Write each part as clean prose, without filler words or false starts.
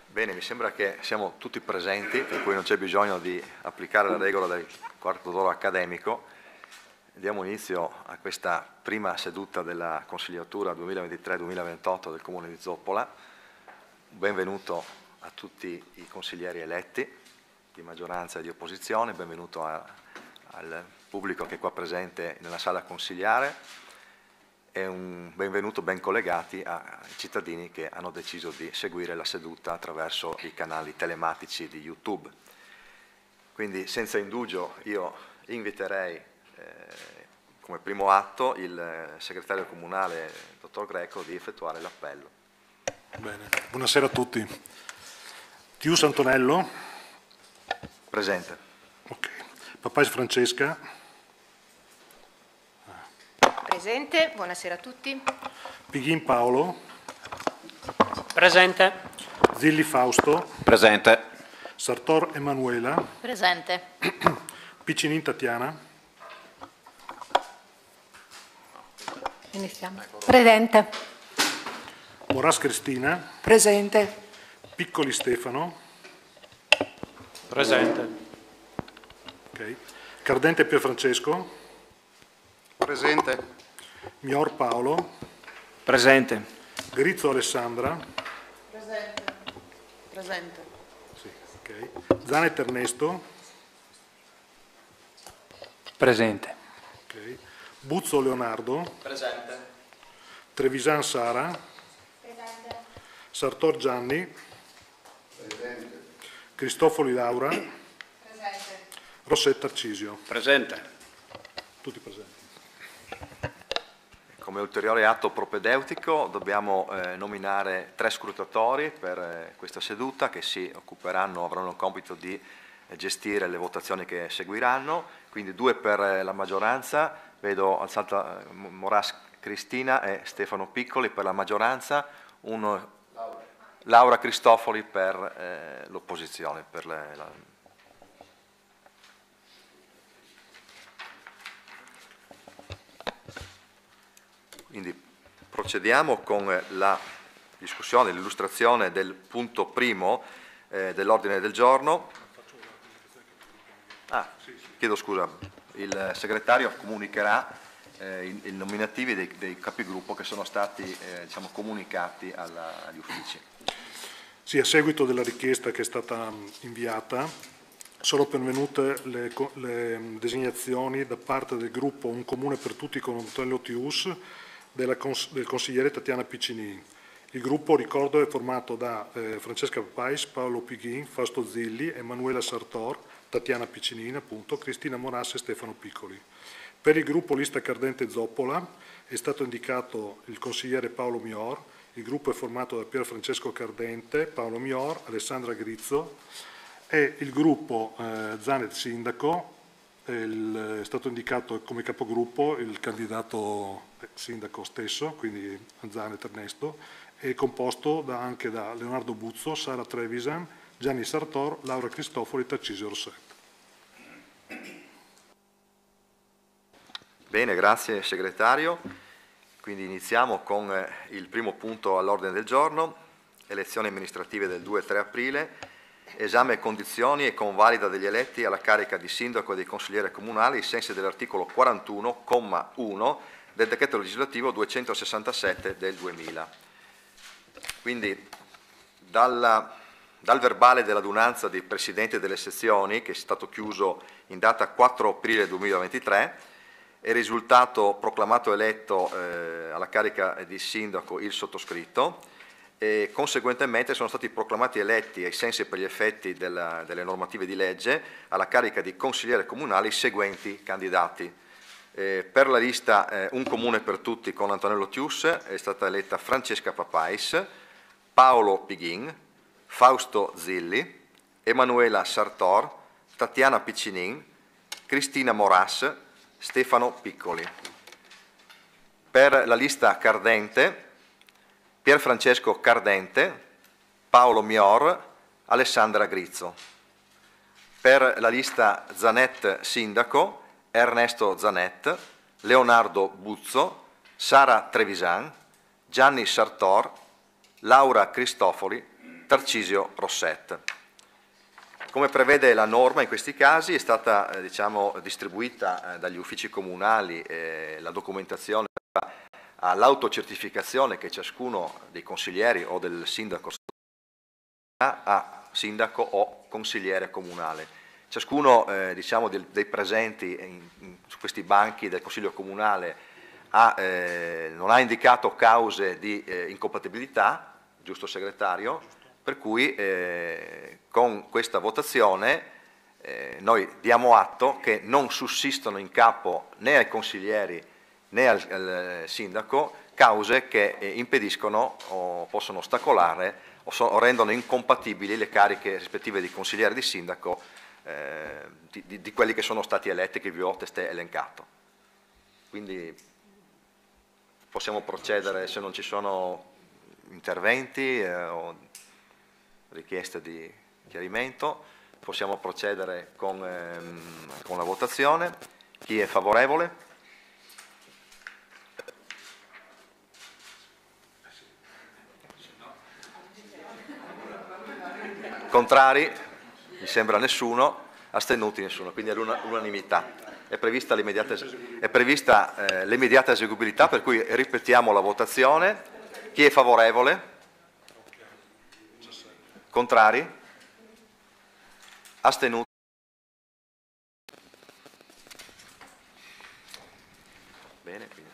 Bene, mi sembra che siamo tutti presenti, per cui non c'è bisogno di applicare la regola del quarto d'ora accademico. Diamo inizio a questa prima seduta della consigliatura 2023-2028 del Comune di Zoppola. Benvenuto a tutti i consiglieri eletti di maggioranza e di opposizione, benvenuto al pubblico che è qua presente nella sala consigliare e un benvenuto ben collegati ai cittadini che hanno deciso di seguire la seduta attraverso i canali telematici di YouTube. Quindi senza indugio io inviterei come primo atto il segretario comunale, dottor Greco, di effettuare l'appello. Bene, buonasera a tutti. Tius Antonello. Presente. Ok. Papais Francesca. Presente, buonasera a tutti. Pighin Paolo. Presente. Zilli Fausto. Presente. Sartor Emanuela. Presente. Piccinin Tatiana. Iniziamo. Presente. Moras Cristina. Presente. Piccoli Stefano. Presente. Ok. Cardente Pierfrancesco. Presente. Mior Paolo. Presente. Grizzo Alessandra. Presente. Presente. Sì, ok. Zanet Ernesto. Presente. Ok. Buzzo Leonardo. Presente. Trevisan Sara. Presente. Sartor Gianni. Presente. Cristofoli Laura. Presente. Rossetta Arcisio. Presente. Tutti presenti. Come ulteriore atto propedeutico dobbiamo nominare 3 scrutatori per questa seduta che si occuperanno, avranno il compito di gestire le votazioni che seguiranno, quindi 2 per la maggioranza, vedo alzata Moras Cristina e Stefano Piccoli per la maggioranza, Laura Cristofoli per l'opposizione, Quindi procediamo con la discussione, l'illustrazione del punto primo dell'ordine del giorno. Chiedo scusa, il segretario comunicherà i nominativi dei capigruppo che sono stati comunicati agli uffici. Sì, a seguito della richiesta che è stata inviata, sono pervenute le designazioni da parte del gruppo Un Comune per Tutti con Antonello Tius del consigliere Tatiana Piccinin. Il gruppo, ricordo, è formato da Francesca Papais, Paolo Pighin, Fausto Zilli, Emanuela Sartor, Tatiana Piccinin, appunto, Cristina Moras e Stefano Piccoli. Per il gruppo Lista Cardente Zoppola è stato indicato il consigliere Paolo Mior. Il gruppo è formato da Pier Francesco Cardente, Paolo Mior, Alessandra Grizzo, e il gruppo Zanet Sindaco è stato indicato come capogruppo il candidato sindaco stesso, quindi Zanet Ernesto, è composto anche da Leonardo Buzzo, Sara Trevisan, Gianni Sartor, Laura Cristofoli e Tarcisio Rossetto. Bene, grazie segretario. Quindi iniziamo con il primo punto all'ordine del giorno, elezioni amministrative del 2 e 3 aprile, esame e condizioni e convalida degli eletti alla carica di sindaco e di consigliere comunale ai sensi dell'articolo 41,1 del decreto legislativo 267 del 2000. Quindi dal verbale dell'adunanza dei presidenti delle sezioni, che è stato chiuso in data 4 aprile 2023, è risultato proclamato eletto alla carica di sindaco il sottoscritto e conseguentemente sono stati proclamati eletti ai sensi e per gli effetti delle normative di legge alla carica di consigliere comunale i seguenti candidati. Per la lista Un Comune per Tutti con Antonello Tius è stata eletta Francesca Papais, Paolo Pighin, Fausto Zilli, Emanuela Sartor, Tatiana Piccinin, Cristina Moras, Stefano Piccoli. Per la lista Cardente, Pier Francesco Cardente, Paolo Mior, Alessandra Grizzo. Per la lista Zanet Sindaco, Ernesto Zanet, Leonardo Buzzo, Sara Trevisan, Gianni Sartor, Laura Cristofoli, Tarcisio Rosset. Come prevede la norma, in questi casi è stata distribuita dagli uffici comunali la documentazione all'autocertificazione che ciascuno dei consiglieri o del sindaco a sindaco o consigliere comunale. Ciascuno dei presenti su questi banchi del Consiglio Comunale non ha indicato cause di incompatibilità, giusto segretario? Per cui con questa votazione noi diamo atto che non sussistono in capo né ai consiglieri né al sindaco cause che impediscono o possono ostacolare o rendono incompatibili le cariche rispettive di consigliere e di sindaco di quelli che sono stati eletti, che vi ho testé elencato. Quindi possiamo procedere, se non ci sono interventi o richieste di chiarimento, possiamo procedere con la votazione. Chi è favorevole? Contrari? Mi sembra nessuno. Astenuti nessuno, quindi è l'unanimità. È prevista l'immediata eseguibilità, per cui ripetiamo la votazione. Chi è favorevole? Contrari? Astenuti? Bene, quindi.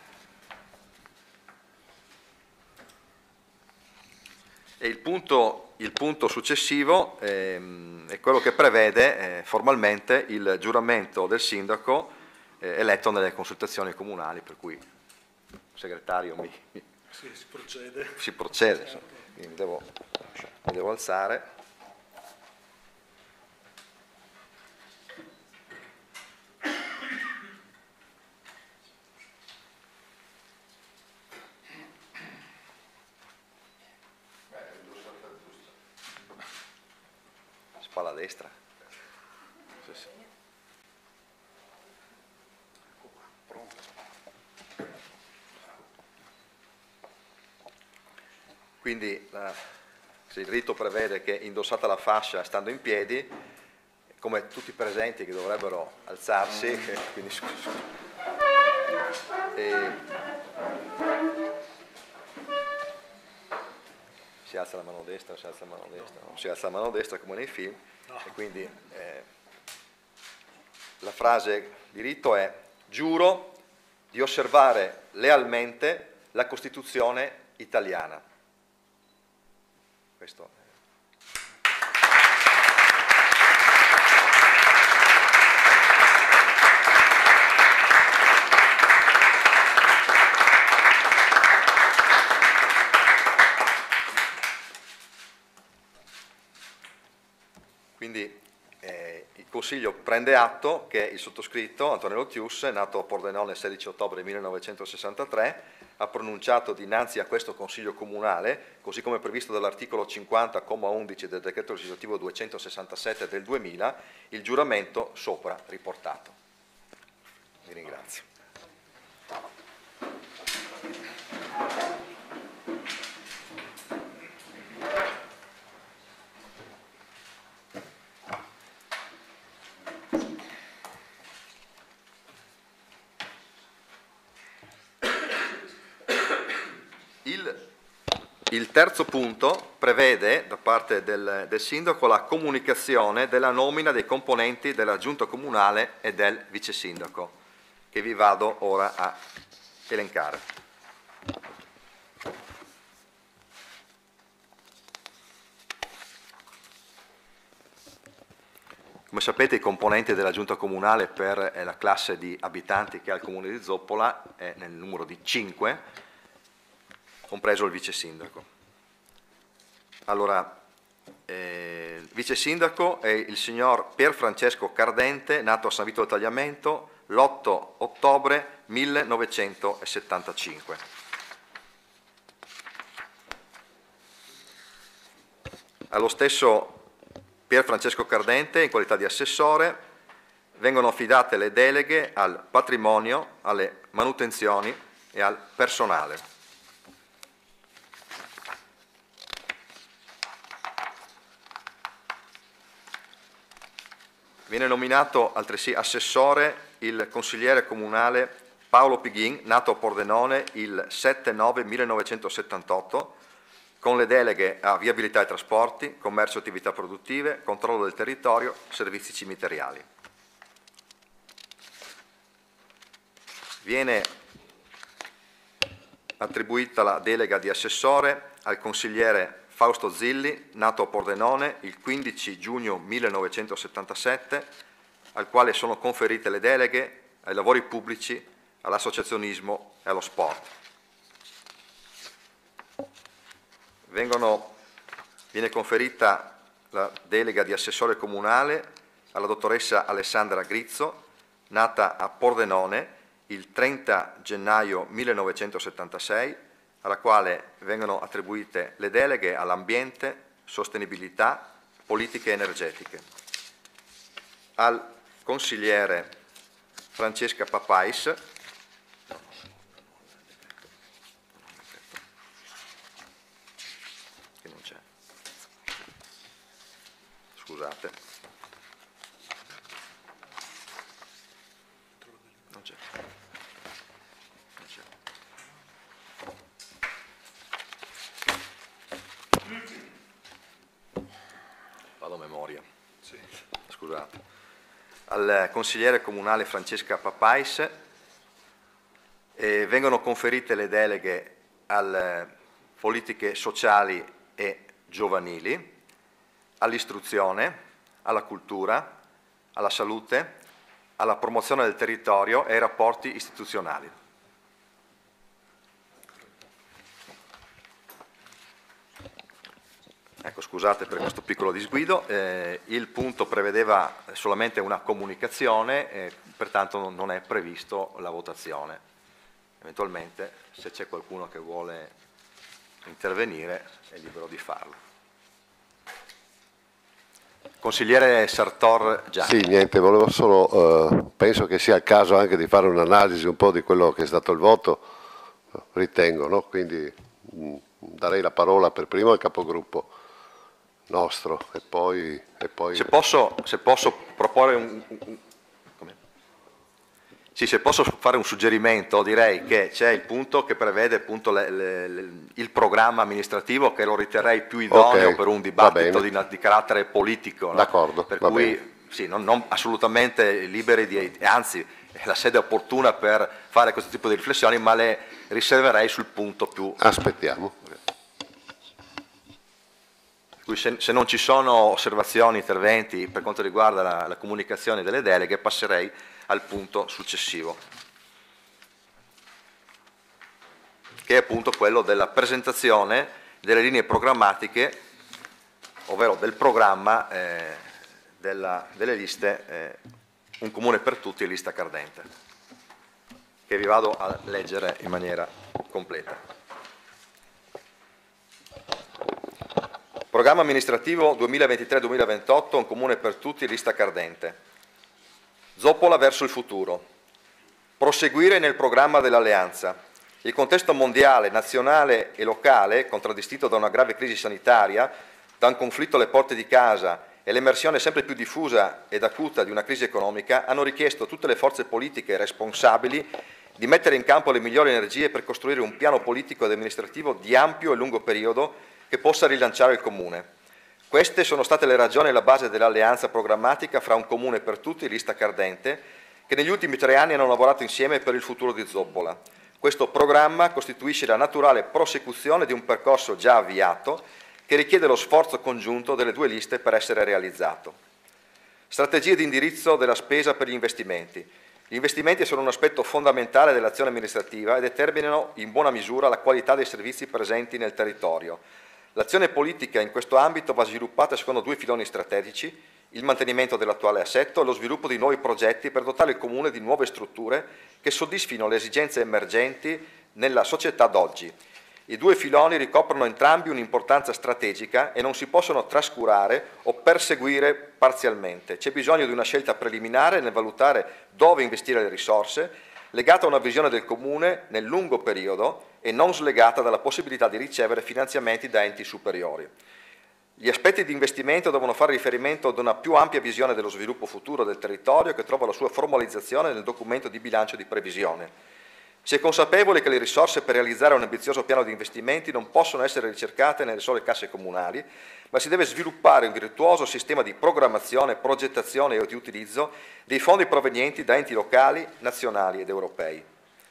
E il punto successivo è quello che prevede formalmente il giuramento del sindaco eletto nelle consultazioni comunali, per cui il segretario Sì, si procede. Si procede, insomma. Quindi mi devo alzare. Spalla destra. Sì, sì. Quindi se il rito prevede che indossata la fascia stando in piedi, come tutti i presenti che dovrebbero alzarsi, quindi si alza la mano destra, si alza la mano destra, non si alza la mano destra come nei film, e quindi la frase di rito è: giuro di osservare lealmente la Costituzione italiana. Questo. Quindi il Consiglio prende atto che il sottoscritto, Antonello Tius, nato a Pordenone il 16 ottobre 1963, ha pronunciato dinanzi a questo Consiglio Comunale, così come previsto dall'articolo 50,11 del decreto legislativo 267 del 2000, il giuramento sopra riportato. Vi ringrazio. Il terzo punto prevede da parte del sindaco la comunicazione della nomina dei componenti della giunta comunale e del vice sindaco, che vi vado ora a elencare. Come sapete, i componenti della giunta comunale per la classe di abitanti che ha il comune di Zoppola è nel numero di 5, compreso il vice sindaco. Allora, il vice sindaco è il signor Pier Francesco Cardente, nato a San Vito del Tagliamento l'8 ottobre 1975. Allo stesso Pier Francesco Cardente, in qualità di assessore, vengono affidate le deleghe al patrimonio, alle manutenzioni e al personale. Viene nominato altresì assessore il consigliere comunale Paolo Pighin, nato a Pordenone il 7/9/1978, con le deleghe a viabilità e trasporti, commercio e attività produttive, controllo del territorio, servizi cimiteriali. Viene attribuita la delega di assessore al consigliere Fausto Zilli, nato a Pordenone il 15 giugno 1977, al quale sono conferite le deleghe ai lavori pubblici, all'associazionismo e allo sport. Viene conferita la delega di assessore comunale alla dottoressa Alessandra Grizzo, nata a Pordenone il 30 gennaio 1976, alla quale vengono attribuite le deleghe all'ambiente, sostenibilità, politiche energetiche. Al consigliere Francesca Papais, che non c'è, scusate, non c'è. Vado a memoria. Sì. Scusate. Al consigliere comunale Francesca Papais vengono conferite le deleghe alle politiche sociali e giovanili, all'istruzione, alla cultura, alla salute, alla promozione del territorio e ai rapporti istituzionali. Ecco, scusate per questo piccolo disguido, il punto prevedeva solamente una comunicazione, pertanto non è previsto la votazione. Eventualmente, se c'è qualcuno che vuole intervenire, è libero di farlo. Consigliere Sartor Gianni. Sì, niente, volevo solo, penso che sia il caso anche di fare un'analisi un po' di quello che è stato il voto, ritengo, no? Quindi darei la parola per primo al capogruppo nostro e poi... Se posso proporre se posso fare un suggerimento, direi che c'è il punto che prevede appunto il programma amministrativo, che lo riterrei più idoneo per un dibattito di carattere politico. No? D'accordo, per cui sì, non assolutamente liberi anzi è la sede opportuna per fare questo tipo di riflessioni, ma le riserverei sul punto più... Aspettiamo. Se non ci sono osservazioni, interventi per quanto riguarda la comunicazione delle deleghe, passerei al punto successivo, che è appunto quello della presentazione delle linee programmatiche, ovvero del programma delle liste Un Comune per Tutti e Lista Cardente, che vi vado a leggere in maniera completa. Programma amministrativo 2023-2028, Un Comune per Tutti, lista cardente. Zoppola verso il futuro. Proseguire nel programma dell'Alleanza. Il contesto mondiale, nazionale e locale, contraddistinto da una grave crisi sanitaria, da un conflitto alle porte di casa e l'emersione sempre più diffusa ed acuta di una crisi economica, hanno richiesto a tutte le forze politiche responsabili di mettere in campo le migliori energie per costruire un piano politico ed amministrativo di ampio e lungo periodo che possa rilanciare il Comune. Queste sono state le ragioni alla base dell'alleanza programmatica fra Un Comune per Tutti e Lista Cardente, che negli ultimi 3 anni hanno lavorato insieme per il futuro di Zoppola. Questo programma costituisce la naturale prosecuzione di un percorso già avviato che richiede lo sforzo congiunto delle 2 liste per essere realizzato. Strategie di indirizzo della spesa per gli investimenti. Gli investimenti sono un aspetto fondamentale dell'azione amministrativa e determinano in buona misura la qualità dei servizi presenti nel territorio. L'azione politica in questo ambito va sviluppata secondo 2 filoni strategici: il mantenimento dell'attuale assetto e lo sviluppo di nuovi progetti per dotare il Comune di nuove strutture che soddisfino le esigenze emergenti nella società d'oggi. I 2 filoni ricoprono entrambi un'importanza strategica e non si possono trascurare o perseguire parzialmente. C'è bisogno di una scelta preliminare nel valutare dove investire le risorse, legata a una visione del Comune nel lungo periodo e non slegata dalla possibilità di ricevere finanziamenti da enti superiori. Gli aspetti di investimento devono fare riferimento ad una più ampia visione dello sviluppo futuro del territorio che trova la sua formalizzazione nel documento di bilancio di previsione. Si è consapevoli che le risorse per realizzare un ambizioso piano di investimenti non possono essere ricercate nelle sole casse comunali, ma si deve sviluppare un virtuoso sistema di programmazione, progettazione e di utilizzo dei fondi provenienti da enti locali, nazionali ed europei.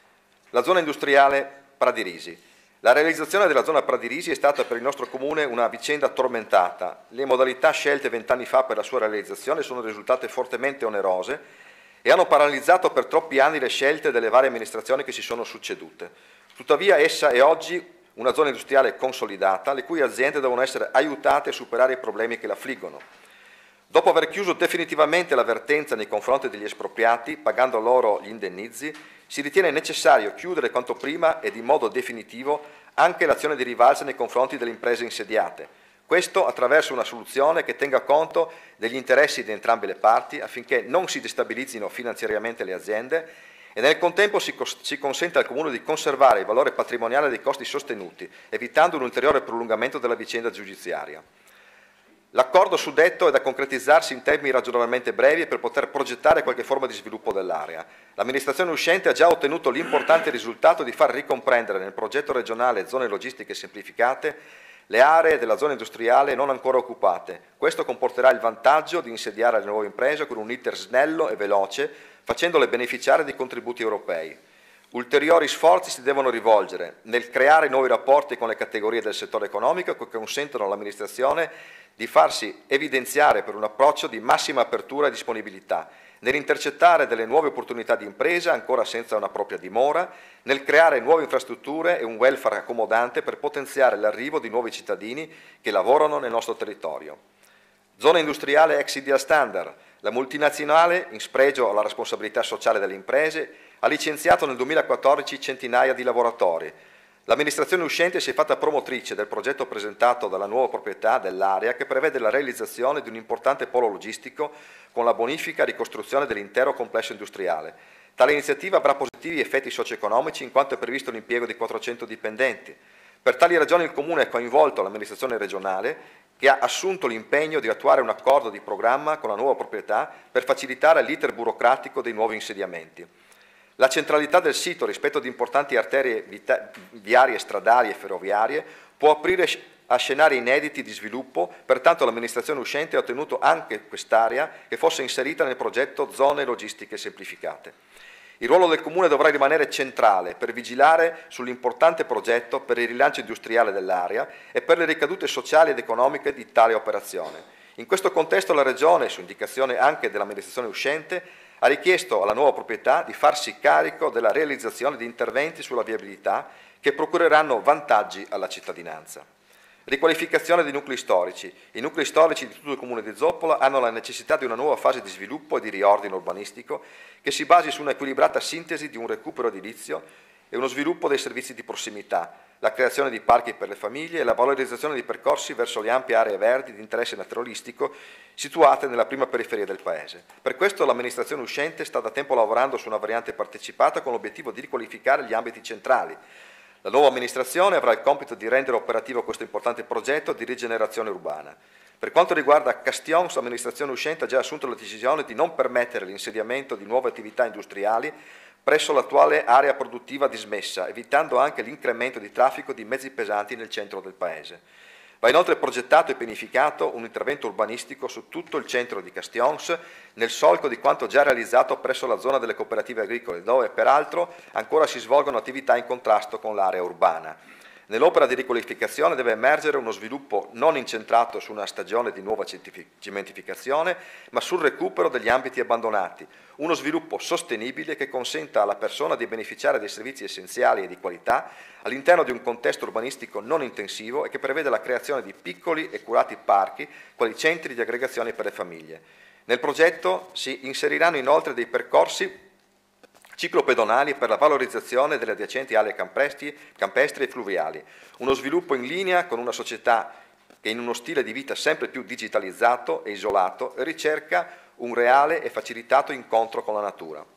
La zona industriale Pradirisi. La realizzazione della zona Pradirisi è stata per il nostro Comune una vicenda tormentata. Le modalità scelte 20 anni fa per la sua realizzazione sono risultate fortemente onerose e hanno paralizzato per troppi anni le scelte delle varie amministrazioni che si sono succedute. Tuttavia essa è oggi una zona industriale consolidata, le cui aziende devono essere aiutate a superare i problemi che la affliggono. Dopo aver chiuso definitivamente la vertenza nei confronti degli espropriati, pagando loro gli indennizi, si ritiene necessario chiudere quanto prima ed in modo definitivo anche l'azione di rivalsa nei confronti delle imprese insediate. Questo attraverso una soluzione che tenga conto degli interessi di entrambe le parti affinché non si destabilizzino finanziariamente le aziende e nel contempo si consente al Comune di conservare il valore patrimoniale dei costi sostenuti, evitando un ulteriore prolungamento della vicenda giudiziaria. L'accordo suddetto è da concretizzarsi in termini ragionevolmente brevi per poter progettare qualche forma di sviluppo dell'area. L'amministrazione uscente ha già ottenuto l'importante risultato di far ricomprendere nel progetto regionale zone logistiche semplificate le aree della zona industriale non ancora occupate. Questo comporterà il vantaggio di insediare le nuove imprese con un iter snello e veloce, facendole beneficiare di contributi europei. Ulteriori sforzi si devono rivolgere nel creare nuovi rapporti con le categorie del settore economico che consentono all'amministrazione di farsi evidenziare per un approccio di massima apertura e disponibilità, nell'intercettare delle nuove opportunità di impresa ancora senza una propria dimora, nel creare nuove infrastrutture e un welfare accomodante per potenziare l'arrivo di nuovi cittadini che lavorano nel nostro territorio. Zona industriale ex Ideal Standard. La multinazionale, in spregio alla responsabilità sociale delle imprese, ha licenziato nel 2014 centinaia di lavoratori. L'amministrazione uscente si è fatta promotrice del progetto presentato dalla nuova proprietà dell'area che prevede la realizzazione di un importante polo logistico con la bonifica e ricostruzione dell'intero complesso industriale. Tale iniziativa avrà positivi effetti socio-economici in quanto è previsto l'impiego di 400 dipendenti. Per tali ragioni il Comune ha coinvolto l'amministrazione regionale che ha assunto l'impegno di attuare un accordo di programma con la nuova proprietà per facilitare l'iter burocratico dei nuovi insediamenti. La centralità del sito rispetto ad importanti arterie viarie, stradali e ferroviarie può aprire a scenari inediti di sviluppo, pertanto l'amministrazione uscente ha ottenuto anche quest'area che fosse inserita nel progetto Zone Logistiche Semplificate. Il ruolo del Comune dovrà rimanere centrale per vigilare sull'importante progetto per il rilancio industriale dell'area e per le ricadute sociali ed economiche di tale operazione. In questo contesto la Regione, su indicazione anche dell'amministrazione uscente, ha richiesto alla nuova proprietà di farsi carico della realizzazione di interventi sulla viabilità che procureranno vantaggi alla cittadinanza. Riqualificazione dei nuclei storici. I nuclei storici di tutto il Comune di Zoppola hanno la necessità di una nuova fase di sviluppo e di riordino urbanistico che si basi su un'equilibrata sintesi di un recupero edilizio e uno sviluppo dei servizi di prossimità, la creazione di parchi per le famiglie e la valorizzazione di percorsi verso le ampie aree verdi di interesse naturalistico situate nella prima periferia del Paese. Per questo l'amministrazione uscente sta da tempo lavorando su una variante partecipata con l'obiettivo di riqualificare gli ambiti centrali. La nuova amministrazione avrà il compito di rendere operativo questo importante progetto di rigenerazione urbana. Per quanto riguarda Castions, l'amministrazione uscente ha già assunto la decisione di non permettere l'insediamento di nuove attività industriali presso l'attuale area produttiva dismessa, evitando anche l'incremento di traffico di mezzi pesanti nel centro del Paese. Va inoltre progettato e pianificato un intervento urbanistico su tutto il centro di Castions, nel solco di quanto già realizzato presso la zona delle cooperative agricole, dove peraltro ancora si svolgono attività in contrasto con l'area urbana. Nell'opera di riqualificazione deve emergere uno sviluppo non incentrato su una stagione di nuova cementificazione, ma sul recupero degli ambiti abbandonati, uno sviluppo sostenibile che consenta alla persona di beneficiare dei servizi essenziali e di qualità all'interno di un contesto urbanistico non intensivo e che prevede la creazione di piccoli e curati parchi, quali centri di aggregazione per le famiglie. Nel progetto si inseriranno inoltre dei percorsi ciclopedonali per la valorizzazione delle adiacenti aree campestri e fluviali, uno sviluppo in linea con una società che in uno stile di vita sempre più digitalizzato e isolato ricerca un reale e facilitato incontro con la natura.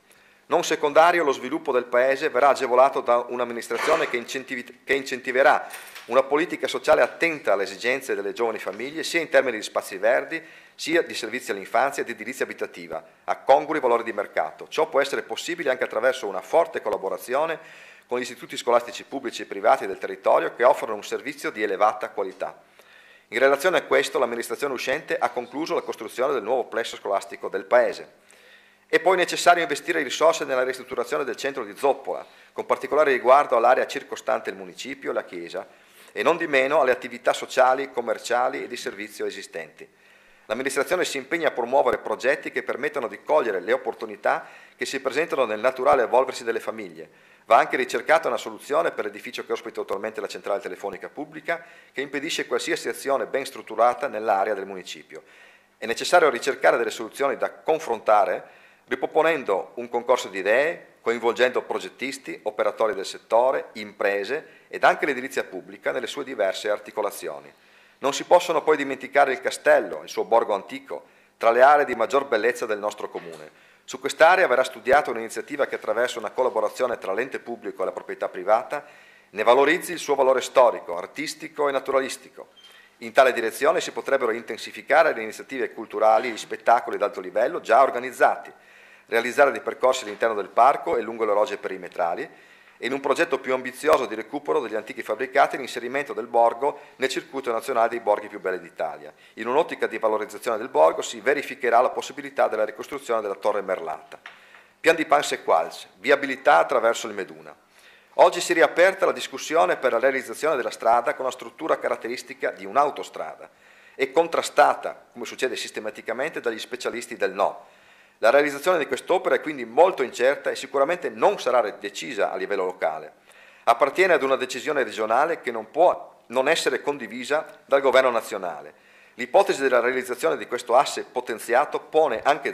Non secondario, lo sviluppo del Paese verrà agevolato da un'amministrazione che incentiverà una politica sociale attenta alle esigenze delle giovani famiglie, sia in termini di spazi verdi, sia di servizi all'infanzia e di edilizia abitativa, a congrui valori di mercato. Ciò può essere possibile anche attraverso una forte collaborazione con gli istituti scolastici pubblici e privati del territorio che offrono un servizio di elevata qualità. In relazione a questo, l'amministrazione uscente ha concluso la costruzione del nuovo plesso scolastico del Paese. È poi necessario investire risorse nella ristrutturazione del centro di Zoppola, con particolare riguardo all'area circostante il municipio e la chiesa, e non di meno alle attività sociali, commerciali e di servizio esistenti. L'amministrazione si impegna a promuovere progetti che permettano di cogliere le opportunità che si presentano nel naturale evolversi delle famiglie. Va anche ricercata una soluzione per l'edificio che ospita attualmente la centrale telefonica pubblica, che impedisce qualsiasi azione ben strutturata nell'area del municipio. È necessario ricercare delle soluzioni da confrontare, riproponendo un concorso di idee, coinvolgendo progettisti, operatori del settore, imprese ed anche l'edilizia pubblica nelle sue diverse articolazioni. Non si possono poi dimenticare il castello, il suo borgo antico, tra le aree di maggior bellezza del nostro comune. Su quest'area verrà studiata un'iniziativa che attraverso una collaborazione tra l'ente pubblico e la proprietà privata ne valorizzi il suo valore storico, artistico e naturalistico. In tale direzione si potrebbero intensificare le iniziative culturali e gli spettacoli ad alto livello già organizzati, realizzare dei percorsi all'interno del parco e lungo le rogge perimetrali e in un progetto più ambizioso di recupero degli antichi fabbricati e l'inserimento del borgo nel circuito nazionale dei borghi più belli d'Italia. In un'ottica di valorizzazione del borgo si verificherà la possibilità della ricostruzione della Torre Merlata. Pian di Pan Sequals, viabilità attraverso il Meduna. Oggi si è riaperta la discussione per la realizzazione della strada con una struttura caratteristica di un'autostrada e contrastata, come succede sistematicamente, dagli specialisti del no. La realizzazione di quest'opera è quindi molto incerta e sicuramente non sarà decisa a livello locale. Appartiene ad una decisione regionale che non può non essere condivisa dal governo nazionale. L'ipotesi della realizzazione di questo asse potenziato pone anche a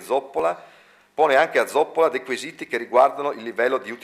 Zoppola dei quesiti che riguardano il livello di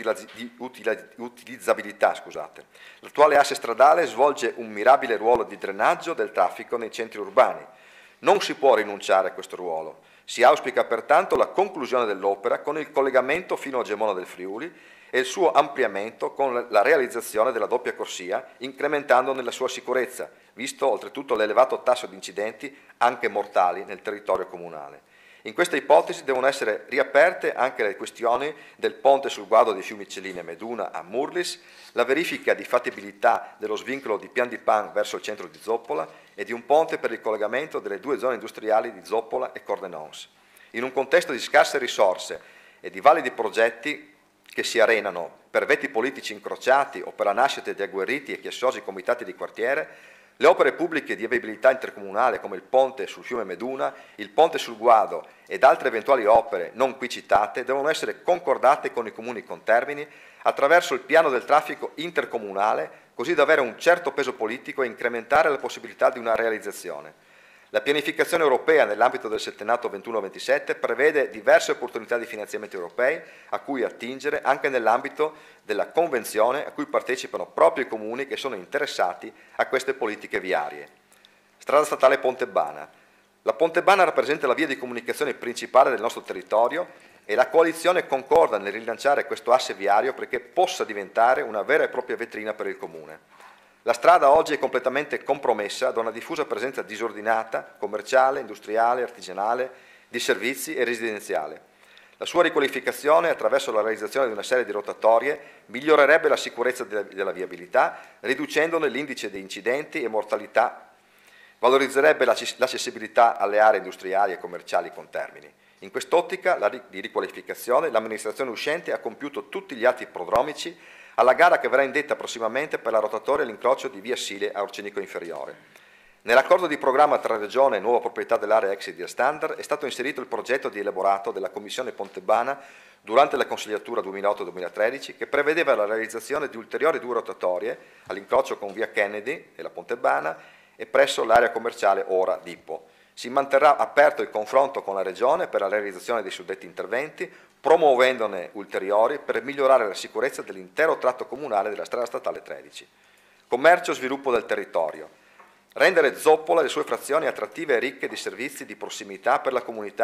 utilizzabilità. L'attuale asse stradale svolge un mirabile ruolo di drenaggio del traffico nei centri urbani. Non si può rinunciare a questo ruolo. Si auspica pertanto la conclusione dell'opera con il collegamento fino a Gemona del Friuli e il suo ampliamento con la realizzazione della doppia corsia, incrementando nella sua sicurezza, visto oltretutto l'elevato tasso di incidenti anche mortali nel territorio comunale. In questa ipotesi devono essere riaperte anche le questioni del ponte sul guado di Fiumicellina e Meduna a Murlis, la verifica di fattibilità dello svincolo di Pian di Pan verso il centro di Zoppola e di un ponte per il collegamento delle due zone industriali di Zoppola e Cordenons. In un contesto di scarse risorse e di validi progetti che si arenano per veti politici incrociati o per la nascita di agguerriti e chiassosi comitati di quartiere, le opere pubbliche di viabilità intercomunale come il ponte sul fiume Meduna, il ponte sul Guado ed altre eventuali opere non qui citate devono essere concordate con i comuni contermini attraverso il piano del traffico intercomunale, così da avere un certo peso politico e incrementare la possibilità di una realizzazione. La pianificazione europea nell'ambito del settennato 21-27 prevede diverse opportunità di finanziamenti europei a cui attingere anche nell'ambito della convenzione a cui partecipano proprio i comuni che sono interessati a queste politiche viarie. Strada statale Pontebana. La Pontebana rappresenta la via di comunicazione principale del nostro territorio e la coalizione concorda nel rilanciare questo asse viario perché possa diventare una vera e propria vetrina per il comune. La strada oggi è completamente compromessa da una diffusa presenza disordinata, commerciale, industriale, artigianale, di servizi e residenziale. La sua riqualificazione, attraverso la realizzazione di una serie di rotatorie, migliorerebbe la sicurezza della viabilità, riducendone l'indice di incidenti e mortalità, valorizzerebbe l'accessibilità alle aree industriali e commerciali contermini. In quest'ottica di riqualificazione, l'amministrazione uscente ha compiuto tutti gli atti prodromici alla gara che verrà indetta prossimamente per la rotatoria e l'incrocio di via Sile a Orcenico Inferiore. Nell'accordo di programma tra Regione e nuova proprietà dell'area ex Ideal Standard è stato inserito il progetto di elaborato della Commissione Pontebana durante la consigliatura 2008-2013 che prevedeva la realizzazione di ulteriori 2 rotatorie all'incrocio con via Kennedy e la Pontebana e presso l'area commerciale ora Dippo. Si manterrà aperto il confronto con la Regione per la realizzazione dei suddetti interventi, promuovendone ulteriori per migliorare la sicurezza dell'intero tratto comunale della strada statale 13. Commercio e sviluppo del territorio. Rendere Zoppola e le sue frazioni attrattive e ricche di servizi di prossimità per la comunità,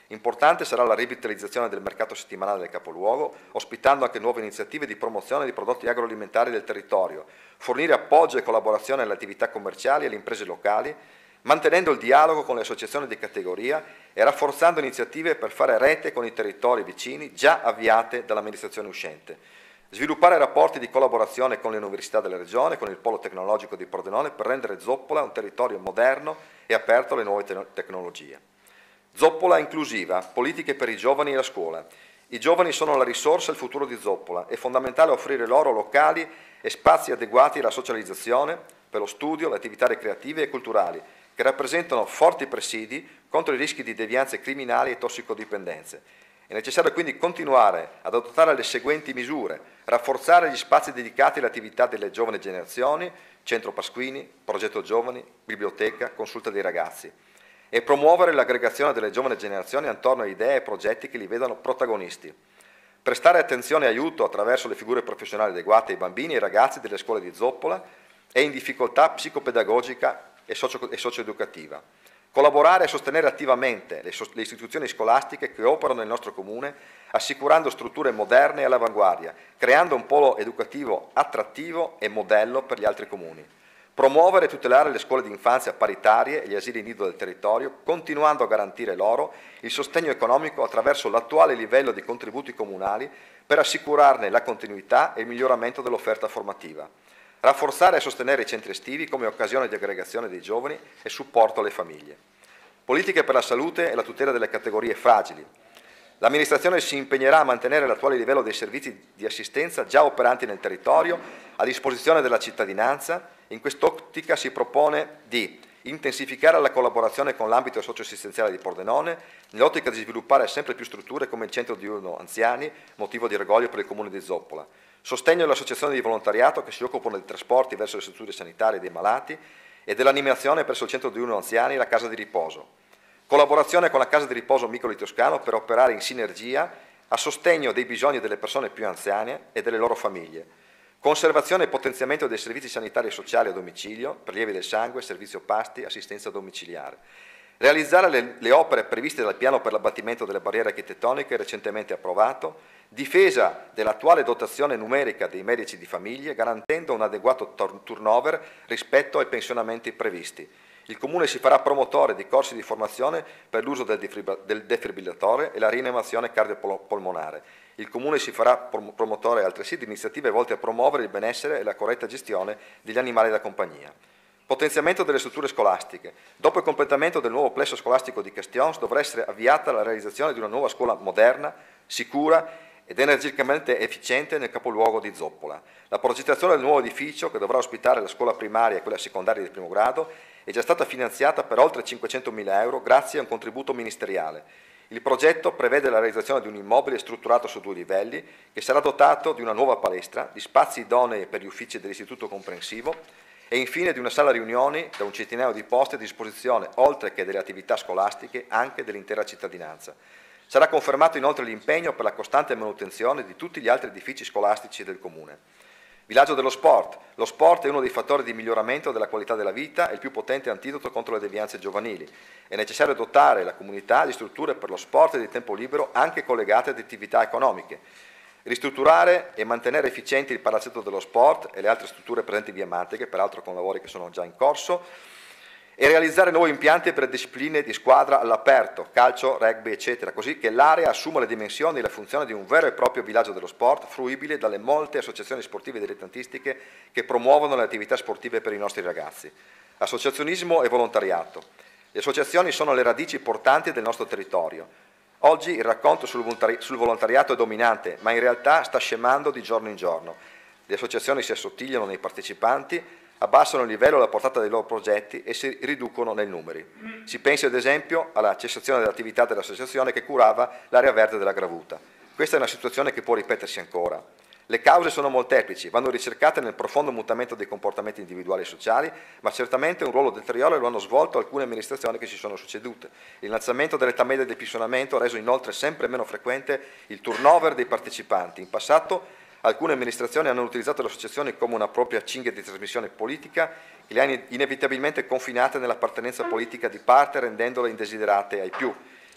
Importante sarà la rivitalizzazione del mercato settimanale del capoluogo, ospitando anche nuove iniziative di promozione di prodotti agroalimentari del territorio, fornire appoggio e collaborazione alle attività commerciali e alle imprese locali, mantenendo il dialogo con le associazioni di categoria e rafforzando iniziative per fare rete con i territori vicini già avviate dall'amministrazione uscente. Sviluppare rapporti di collaborazione con le università della regione, con il polo tecnologico di Pordenone per rendere Zoppola un territorio moderno e aperto alle nuove tecnologie. Zoppola inclusiva, politiche per i giovani e la scuola. I giovani sono la risorsa e il futuro di Zoppola. È fondamentale offrire loro locali e spazi adeguati alla socializzazione, per lo studio, le attività ricreative e culturali, che rappresentano forti presidi contro i rischi di devianze criminali e tossicodipendenze. È necessario quindi continuare ad adottare le seguenti misure: rafforzare gli spazi dedicati alle attività delle giovani generazioni, Centro Pasquini, Progetto Giovani, Biblioteca, Consulta dei ragazzi, e promuovere l'aggregazione delle giovani generazioni attorno a idee e progetti che li vedano protagonisti. Prestare attenzione e aiuto attraverso le figure professionali adeguate ai bambini e ai ragazzi delle scuole di Zoppola e in difficoltà psicopedagogica e socioeducativa. Collaborare e sostenere attivamente le istituzioni scolastiche che operano nel nostro comune, assicurando strutture moderne e all'avanguardia, creando un polo educativo attrattivo e modello per gli altri comuni. Promuovere e tutelare le scuole di infanzia paritarie e gli asili nido del territorio, continuando a garantire loro il sostegno economico attraverso l'attuale livello di contributi comunali per assicurarne la continuità e il miglioramento dell'offerta formativa. Rafforzare e sostenere i centri estivi come occasione di aggregazione dei giovani e supporto alle famiglie. Politiche per la salute e la tutela delle categorie fragili. L'amministrazione si impegnerà a mantenere l'attuale livello dei servizi di assistenza già operanti nel territorio a disposizione della cittadinanza. In quest'ottica si propone di intensificare la collaborazione con l'ambito socioassistenziale di Pordenone, nell'ottica di sviluppare sempre più strutture come il centro diurno anziani, motivo di orgoglio per il comune di Zoppola. Sostegno alle associazioni di volontariato che si occupano dei trasporti verso le strutture sanitarie dei malati e dell'animazione presso il centro diurno anziani e la casa di riposo. Collaborazione con la casa di riposo Micoli Toscano per operare in sinergia a sostegno dei bisogni delle persone più anziane e delle loro famiglie. Conservazione e potenziamento dei servizi sanitari e sociali a domicilio, prelievi del sangue, servizio pasti, assistenza domiciliare. Realizzare le opere previste dal piano per l'abbattimento delle barriere architettoniche recentemente approvato, difesa dell'attuale dotazione numerica dei medici di famiglia, garantendo un adeguato turnover rispetto ai pensionamenti previsti. Il Comune si farà promotore di corsi di formazione per l'uso del defibrillatore e la rianimazione cardiopolmonare. Il Comune si farà promotore altresì di iniziative volte a promuovere il benessere e la corretta gestione degli animali da compagnia. Potenziamento delle strutture scolastiche. Dopo il completamento del nuovo plesso scolastico di Castions dovrà essere avviata la realizzazione di una nuova scuola moderna, sicura ed energicamente efficiente nel capoluogo di Zoppola. La progettazione del nuovo edificio, che dovrà ospitare la scuola primaria e quella secondaria di primo grado, è già stata finanziata per oltre 500.000 euro grazie a un contributo ministeriale. Il progetto prevede la realizzazione di un immobile strutturato su 2 livelli, che sarà dotato di una nuova palestra, di spazi idonei per gli uffici dell'istituto comprensivo e infine di una sala riunioni da un centinaio di posti a disposizione, oltre che delle attività scolastiche, anche dell'intera cittadinanza. Sarà confermato inoltre l'impegno per la costante manutenzione di tutti gli altri edifici scolastici del Comune. Villaggio dello sport. Lo sport è uno dei fattori di miglioramento della qualità della vita e il più potente antidoto contro le devianze giovanili. È necessario dotare la comunità di strutture per lo sport e di tempo libero anche collegate ad attività economiche. Ristrutturare e mantenere efficienti il palazzetto dello sport e le altre strutture presenti in via Manteghe, peraltro con lavori che sono già in corso, e realizzare nuovi impianti per discipline di squadra all'aperto, calcio, rugby, eccetera, così che l'area assuma le dimensioni e la funzione di un vero e proprio villaggio dello sport, fruibile dalle molte associazioni sportive dilettantistiche che promuovono le attività sportive per i nostri ragazzi. Associazionismo e volontariato. Le associazioni sono le radici portanti del nostro territorio. Oggi il racconto sul volontariato è dominante, ma in realtà sta scemando di giorno in giorno. Le associazioni si assottigliano nei partecipanti, abbassano il livello e la portata dei loro progetti e si riducono nei numeri. Si pensi ad esempio alla cessazione dell'attività dell'associazione che curava l'area verde della Gravuta. Questa è una situazione che può ripetersi ancora. Le cause sono molteplici, vanno ricercate nel profondo mutamento dei comportamenti individuali e sociali, ma certamente un ruolo deteriore lo hanno svolto alcune amministrazioni che si sono succedute. L'innalzamento dell'età media del pensionamento ha reso inoltre sempre meno frequente il turnover dei partecipanti. In passato alcune amministrazioni hanno utilizzato le associazioni come una propria cinghia di trasmissione politica che le ha inevitabilmente confinate nell'appartenenza politica di parte, rendendole indesiderate ai più.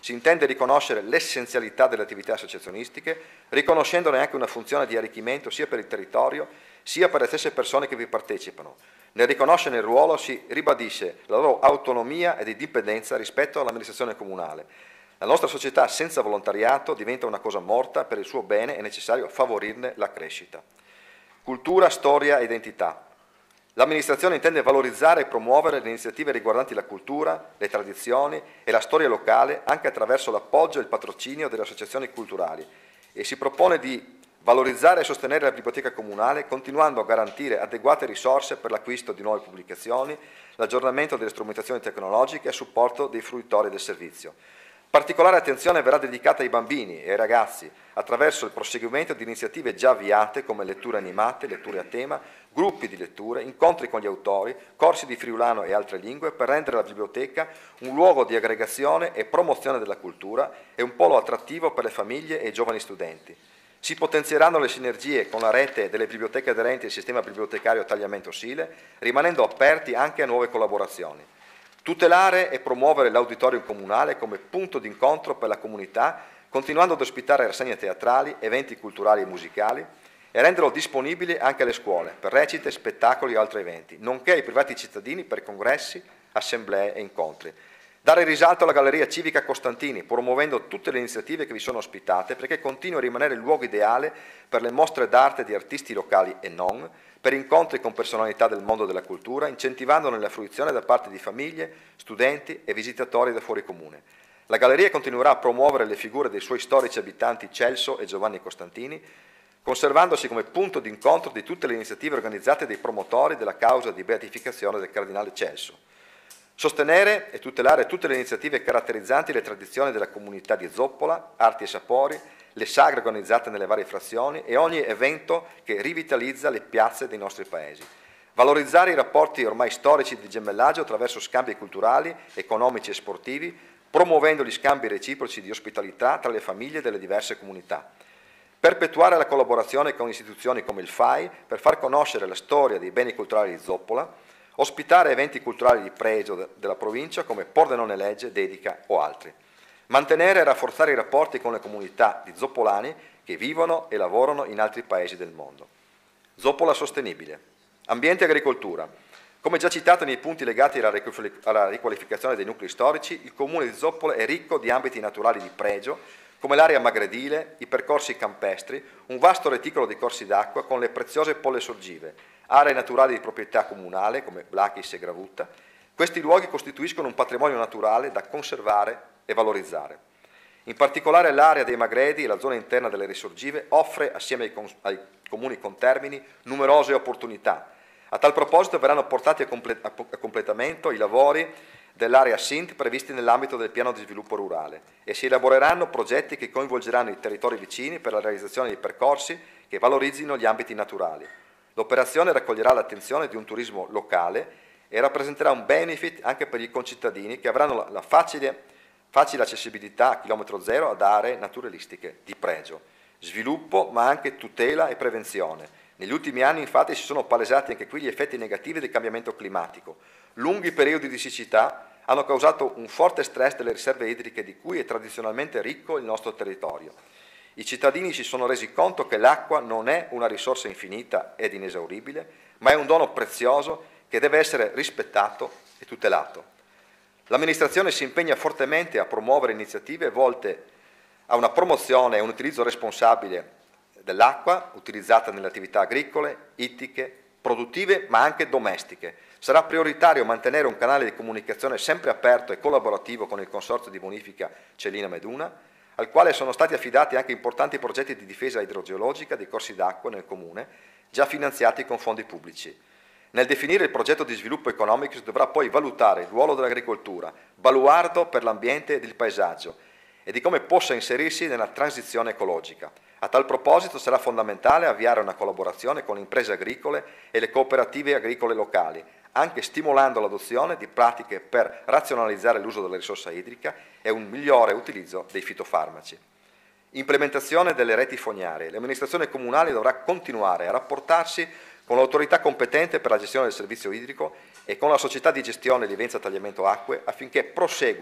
Si intende riconoscere l'essenzialità delle attività associazionistiche, riconoscendone anche una funzione di arricchimento sia per il territorio, sia per le stesse persone che vi partecipano. Nel riconoscere il ruolo si ribadisce la loro autonomia ed indipendenza rispetto all'amministrazione comunale. La nostra società senza volontariato diventa una cosa morta, per il suo bene è necessario favorirne la crescita. Cultura, storia e identità. L'amministrazione intende valorizzare e promuovere le iniziative riguardanti la cultura, le tradizioni e la storia locale anche attraverso l'appoggio e il patrocinio delle associazioni culturali e si propone di valorizzare e sostenere la biblioteca comunale continuando a garantire adeguate risorse per l'acquisto di nuove pubblicazioni, l'aggiornamento delle strumentazioni tecnologiche e a supporto dei fruitori del servizio. Particolare attenzione verrà dedicata ai bambini e ai ragazzi attraverso il proseguimento di iniziative già avviate come letture animate, letture a tema, gruppi di letture, incontri con gli autori, corsi di friulano e altre lingue per rendere la biblioteca un luogo di aggregazione e promozione della cultura e un polo attrattivo per le famiglie e i giovani studenti. Si potenzieranno le sinergie con la rete delle biblioteche aderenti al sistema bibliotecario Tagliamento Sile, rimanendo aperti anche a nuove collaborazioni. Tutelare e promuovere l'auditorium comunale come punto d'incontro per la comunità, continuando ad ospitare rassegne teatrali, eventi culturali e musicali, e renderlo disponibile anche alle scuole, per recite, spettacoli e altri eventi, nonché ai privati cittadini per congressi, assemblee e incontri. Dare risalto alla Galleria Civica Costantini, promuovendo tutte le iniziative che vi sono ospitate, perché continua a rimanere il luogo ideale per le mostre d'arte di artisti locali e non, per incontri con personalità del mondo della cultura, incentivandone la fruizione da parte di famiglie, studenti e visitatori da fuori comune. La Galleria continuerà a promuovere le figure dei suoi storici abitanti Celso e Giovanni Costantini, conservandosi come punto d'incontro di tutte le iniziative organizzate dai promotori della causa di beatificazione del cardinale Celso. Sostenere e tutelare tutte le iniziative caratterizzanti le tradizioni della comunità di Zoppola, arti e sapori, le sagre organizzate nelle varie frazioni e ogni evento che rivitalizza le piazze dei nostri paesi. Valorizzare i rapporti ormai storici di gemellaggio attraverso scambi culturali, economici e sportivi, promuovendo gli scambi reciproci di ospitalità tra le famiglie delle diverse comunità. Perpetuare la collaborazione con istituzioni come il FAI per far conoscere la storia dei beni culturali di Zoppola, ospitare eventi culturali di pregio della provincia come Pordenone Legge, Dedica o altri. Mantenere e rafforzare i rapporti con le comunità di zoppolani che vivono e lavorano in altri paesi del mondo. Zoppola sostenibile. Ambiente e agricoltura. Come già citato nei punti legati alla riqualificazione dei nuclei storici, il comune di Zoppola è ricco di ambiti naturali di pregio, come l'area magredile, i percorsi campestri, un vasto reticolo di corsi d'acqua con le preziose polle sorgive, aree naturali di proprietà comunale come Blachis e Gravutta. Questi luoghi costituiscono un patrimonio naturale da conservare e valorizzare. In particolare l'area dei Magredi e la zona interna delle risorgive offre, assieme ai comuni contermini, numerose opportunità. A tal proposito verranno portati a completamento i lavori dell'area SINT previsti nell'ambito del piano di sviluppo rurale e si elaboreranno progetti che coinvolgeranno i territori vicini per la realizzazione di percorsi che valorizzino gli ambiti naturali. L'operazione raccoglierà l'attenzione di un turismo locale e rappresenterà un benefit anche per i concittadini che avranno la facile accessibilità a chilometro zero ad aree naturalistiche di pregio. Sviluppo ma anche tutela e prevenzione. Negli ultimi anni infatti si sono palesati anche qui gli effetti negativi del cambiamento climatico. Lunghi periodi di siccità hanno causato un forte stress delle riserve idriche di cui è tradizionalmente ricco il nostro territorio. I cittadini si sono resi conto che l'acqua non è una risorsa infinita ed inesauribile, ma è un dono prezioso che deve essere rispettato e tutelato. L'amministrazione si impegna fortemente a promuovere iniziative volte a una promozione e un utilizzo responsabile dell'acqua utilizzata nelle attività agricole, ittiche, produttive ma anche domestiche. Sarà prioritario mantenere un canale di comunicazione sempre aperto e collaborativo con il Consorzio di Bonifica Celina Meduna, al quale sono stati affidati anche importanti progetti di difesa idrogeologica dei corsi d'acqua nel Comune, già finanziati con fondi pubblici. Nel definire il progetto di sviluppo economico si dovrà poi valutare il ruolo dell'agricoltura, baluardo per l'ambiente ed il paesaggio, e di come possa inserirsi nella transizione ecologica. A tal proposito sarà fondamentale avviare una collaborazione con le imprese agricole e le cooperative agricole locali, anche stimolando l'adozione di pratiche per razionalizzare l'uso della risorsa idrica e un migliore utilizzo dei fitofarmaci. Implementazione delle reti fognarie. L'amministrazione comunale dovrà continuare a rapportarsi con l'autorità competente per la gestione del servizio idrico e con la società di gestione Livenza Tagliamento Acque affinché prosegua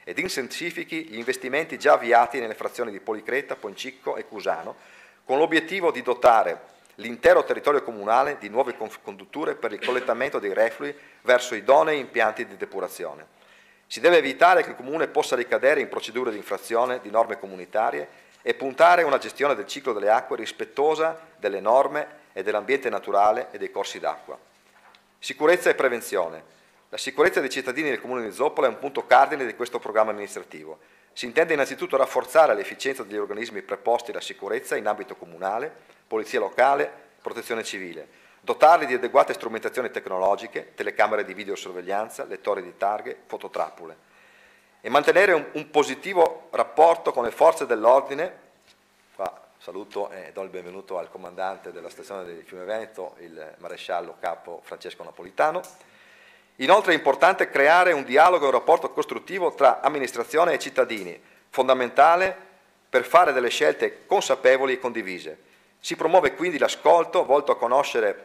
ed intensifichi gli investimenti già avviati nelle frazioni di Policreta, Poncicco e Cusano, con l'obiettivo di dotare l'intero territorio comunale di nuove condutture per il collettamento dei reflui verso idonei impianti di depurazione. Si deve evitare che il Comune possa ricadere in procedure di infrazione di norme comunitarie e puntare a una gestione del ciclo delle acque rispettosa delle norme e dell'ambiente naturale e dei corsi d'acqua. Sicurezza e prevenzione. La sicurezza dei cittadini del Comune di Zoppola è un punto cardine di questo programma amministrativo. Si intende innanzitutto rafforzare l'efficienza degli organismi preposti alla sicurezza in ambito comunale, polizia locale, protezione civile, dotarli di adeguate strumentazioni tecnologiche, telecamere di videosorveglianza, lettori di targhe, fototrappole, e mantenere un positivo rapporto con le forze dell'ordine. Qua saluto e do il benvenuto al comandante della stazione di Fiume Veneto, il maresciallo capo Francesco Napolitano. Inoltre è importante creare un dialogo e un rapporto costruttivo tra amministrazione e cittadini, fondamentale per fare delle scelte consapevoli e condivise. Si promuove quindi l'ascolto volto a conoscere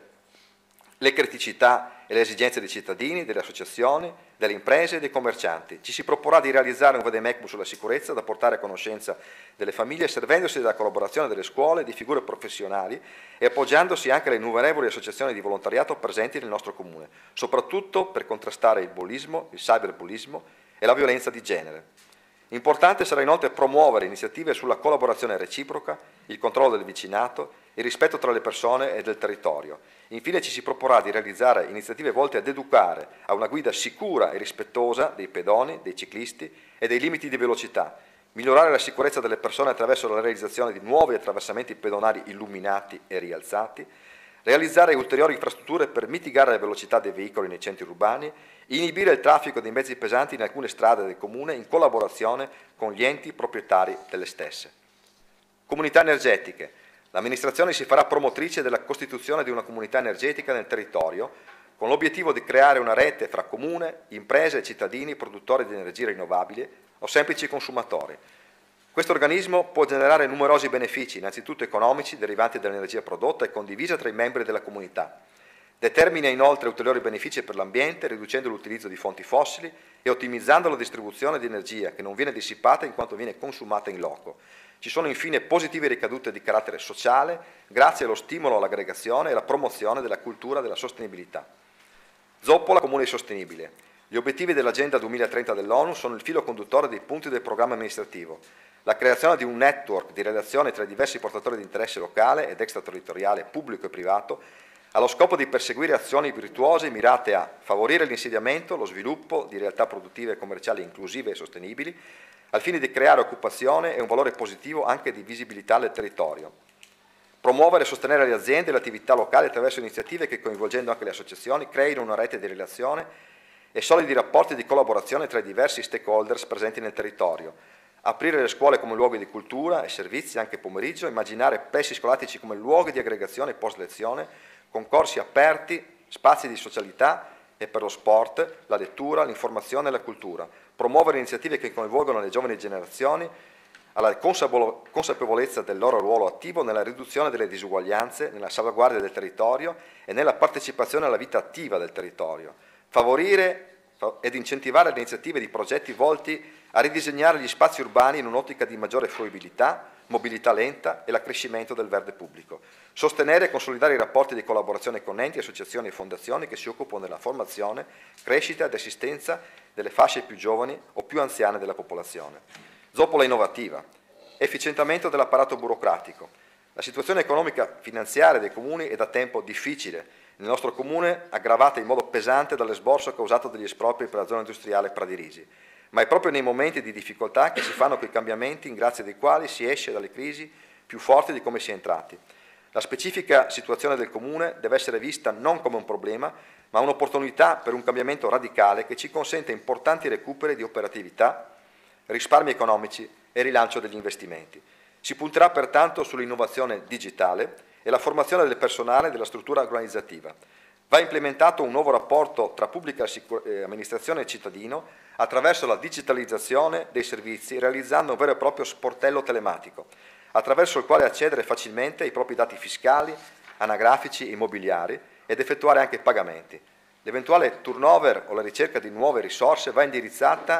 le criticità e le esigenze dei cittadini, delle associazioni, delle imprese e dei commercianti. Ci si proporrà di realizzare un vademecum sulla sicurezza da portare a conoscenza delle famiglie, servendosi della collaborazione delle scuole, di figure professionali e appoggiandosi anche alle innumerevoli associazioni di volontariato presenti nel nostro Comune, soprattutto per contrastare il bullismo, il cyberbullismo e la violenza di genere. Importante sarà inoltre promuovere iniziative sulla collaborazione reciproca, il controllo del vicinato, il rispetto tra le persone e del territorio. Infine ci si proporrà di realizzare iniziative volte ad educare a una guida sicura e rispettosa dei pedoni, dei ciclisti e dei limiti di velocità, migliorare la sicurezza delle persone attraverso la realizzazione di nuovi attraversamenti pedonali illuminati e rialzati, realizzare ulteriori infrastrutture per mitigare la velocità dei veicoli nei centri urbani, inibire il traffico dei mezzi pesanti in alcune strade del Comune in collaborazione con gli enti proprietari delle stesse. Comunità energetiche. L'amministrazione si farà promotrice della costituzione di una comunità energetica nel territorio con l'obiettivo di creare una rete fra comune, imprese e cittadini produttori di energie rinnovabili o semplici consumatori. Questo organismo può generare numerosi benefici, innanzitutto economici, derivanti dall'energia prodotta e condivisa tra i membri della comunità. Determina inoltre ulteriori benefici per l'ambiente, riducendo l'utilizzo di fonti fossili e ottimizzando la distribuzione di energia che non viene dissipata in quanto viene consumata in loco. Ci sono infine positive ricadute di carattere sociale grazie allo stimolo all'aggregazione e alla promozione della cultura della sostenibilità. Zoppola Comune sostenibile. Gli obiettivi dell'Agenda 2030 dell'ONU sono il filo conduttore dei punti del programma amministrativo. La creazione di un network di relazioni tra i diversi portatori di interesse locale ed extraterritoriale, pubblico e privato, allo scopo di perseguire azioni virtuose mirate a favorire l'insediamento, lo sviluppo di realtà produttive e commerciali inclusive e sostenibili, al fine di creare occupazione e un valore positivo anche di visibilità del territorio. Promuovere e sostenere le aziende e le attività locali attraverso iniziative che, coinvolgendo anche le associazioni, creino una rete di relazione e solidi rapporti di collaborazione tra i diversi stakeholders presenti nel territorio. Aprire le scuole come luoghi di cultura e servizi anche pomeriggio, immaginare plessi scolastici come luoghi di aggregazione e post-lezione, con corsi aperti, spazi di socialità e per lo sport, la lettura, l'informazione e la cultura. Promuovere iniziative che coinvolgono le giovani generazioni alla consapevolezza del loro ruolo attivo nella riduzione delle disuguaglianze, nella salvaguardia del territorio e nella partecipazione alla vita attiva del territorio. Favorire ed incentivare le iniziative di progetti volti a ridisegnare gli spazi urbani in un'ottica di maggiore fruibilità, mobilità lenta e l'accrescimento del verde pubblico. Sostenere e consolidare i rapporti di collaborazione con enti, associazioni e fondazioni che si occupano della formazione, crescita ed assistenza delle fasce più giovani o più anziane della popolazione. Zoppola innovativa. Efficientamento dell'apparato burocratico. La situazione economica finanziaria dei comuni è da tempo difficile. Nel nostro comune aggravata in modo pesante dall'esborso causato dagli espropri per la zona industriale Pradirisi. Ma è proprio nei momenti di difficoltà che si fanno quei cambiamenti in grazia dei quali si esce dalle crisi più forti di come si è entrati. La specifica situazione del Comune deve essere vista non come un problema, ma un'opportunità per un cambiamento radicale che ci consente importanti recuperi di operatività, risparmi economici e rilancio degli investimenti. Si punterà pertanto sull'innovazione digitale e la formazione del personale della struttura organizzativa. Va implementato un nuovo rapporto tra pubblica amministrazione e cittadino attraverso la digitalizzazione dei servizi, realizzando un vero e proprio sportello telematico, attraverso il quale accedere facilmente ai propri dati fiscali, anagrafici e immobiliari ed effettuare anche pagamenti. L'eventuale turnover o la ricerca di nuove risorse va indirizzata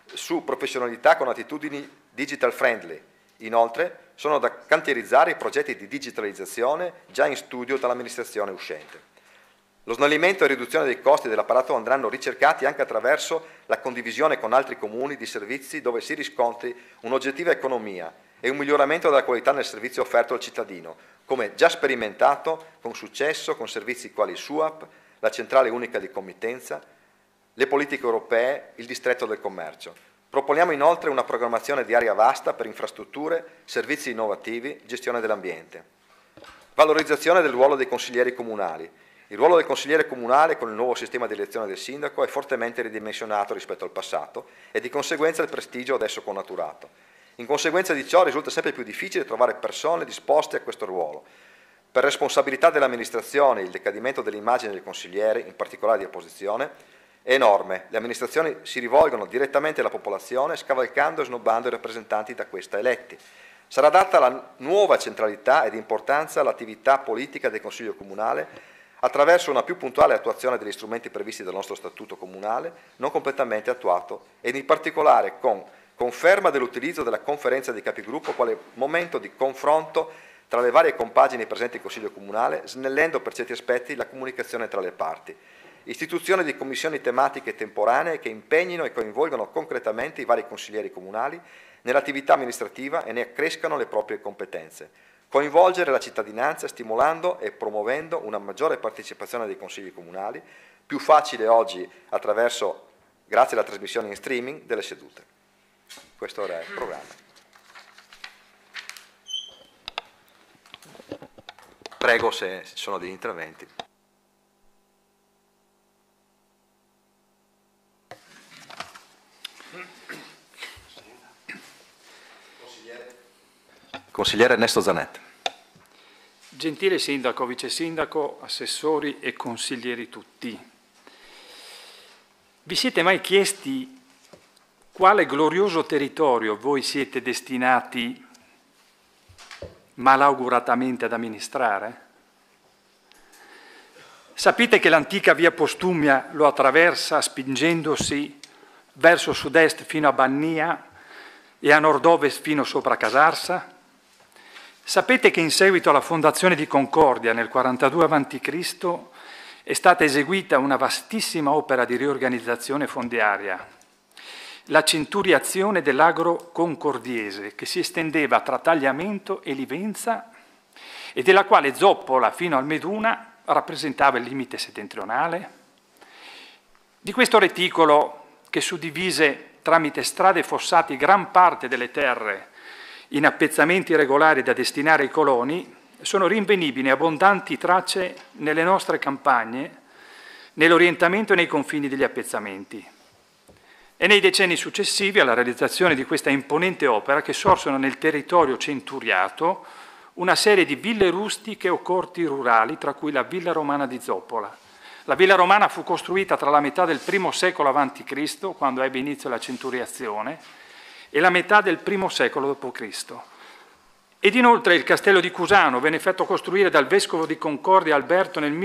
su professionalità con attitudini digital friendly. Inoltre, sono da cantierizzare i progetti di digitalizzazione già in studio dall'amministrazione uscente. Lo snellimento e riduzione dei costi dell'apparato andranno ricercati anche attraverso la condivisione con altri comuni di servizi dove si riscontri un'oggettiva economia e un miglioramento della qualità del servizio offerto al cittadino, come già sperimentato con successo con servizi quali SUAP, la centrale unica di committenza, le politiche europee, il distretto del commercio. Proponiamo inoltre una programmazione di area vasta per infrastrutture, servizi innovativi, gestione dell'ambiente. Valorizzazione del ruolo dei consiglieri comunali. Il ruolo del consigliere comunale con il nuovo sistema di elezione del sindaco è fortemente ridimensionato rispetto al passato e di conseguenza il prestigio adesso connaturato. In conseguenza di ciò risulta sempre più difficile trovare persone disposte a questo ruolo. Per responsabilità dell'amministrazione il decadimento dell'immagine del consigliere, in particolare di opposizione, è enorme. Le amministrazioni si rivolgono direttamente alla popolazione scavalcando e snobbando i rappresentanti da questa eletti. Sarà data la nuova centralità ed importanza all'attività politica del Consiglio Comunale attraverso una più puntuale attuazione degli strumenti previsti dal nostro Statuto Comunale, non completamente attuato, ed in particolare con conferma dell'utilizzo della conferenza dei capigruppo quale momento di confronto tra le varie compagini presenti in Consiglio Comunale, snellendo per certi aspetti la comunicazione tra le parti. Istituzione di commissioni tematiche temporanee che impegnino e coinvolgano concretamente i vari consiglieri comunali nell'attività amministrativa e ne accrescano le proprie competenze. Coinvolgere la cittadinanza stimolando e promuovendo una maggiore partecipazione dei consigli comunali, più facile oggi grazie alla trasmissione in streaming delle sedute. Questo era il programma. Prego se ci sono degli interventi. Consigliere Ernesto Zanetti. Gentile Sindaco, Vice Sindaco, assessori e consiglieri tutti, vi siete mai chiesti quale glorioso territorio voi siete destinati malauguratamente ad amministrare? Sapete che l'antica via Postumia lo attraversa spingendosi verso sud-est fino a Bannia e a nord-ovest fino sopra Casarsa? Sapete che in seguito alla fondazione di Concordia nel 42 a.C. è stata eseguita una vastissima opera di riorganizzazione fondiaria, la centuriazione dell'agro concordiese, che si estendeva tra Tagliamento e Livenza e della quale Zoppola fino al Meduna rappresentava il limite settentrionale? Di questo reticolo, che suddivise tramite strade e fossati gran parte delle terre in appezzamenti regolari da destinare ai coloni, sono rinvenibili abbondanti tracce nelle nostre campagne, nell'orientamento e nei confini degli appezzamenti. E nei decenni successivi alla realizzazione di questa imponente opera che sorsero nel territorio centuriato una serie di ville rustiche o corti rurali, tra cui la Villa Romana di Zoppola. La Villa Romana fu costruita tra la metà del I secolo a.C., quando ebbe inizio la centuriazione, e la metà del I secolo d.C. Ed inoltre il castello di Cusano venne fatto costruire dal vescovo di Concordia Alberto nel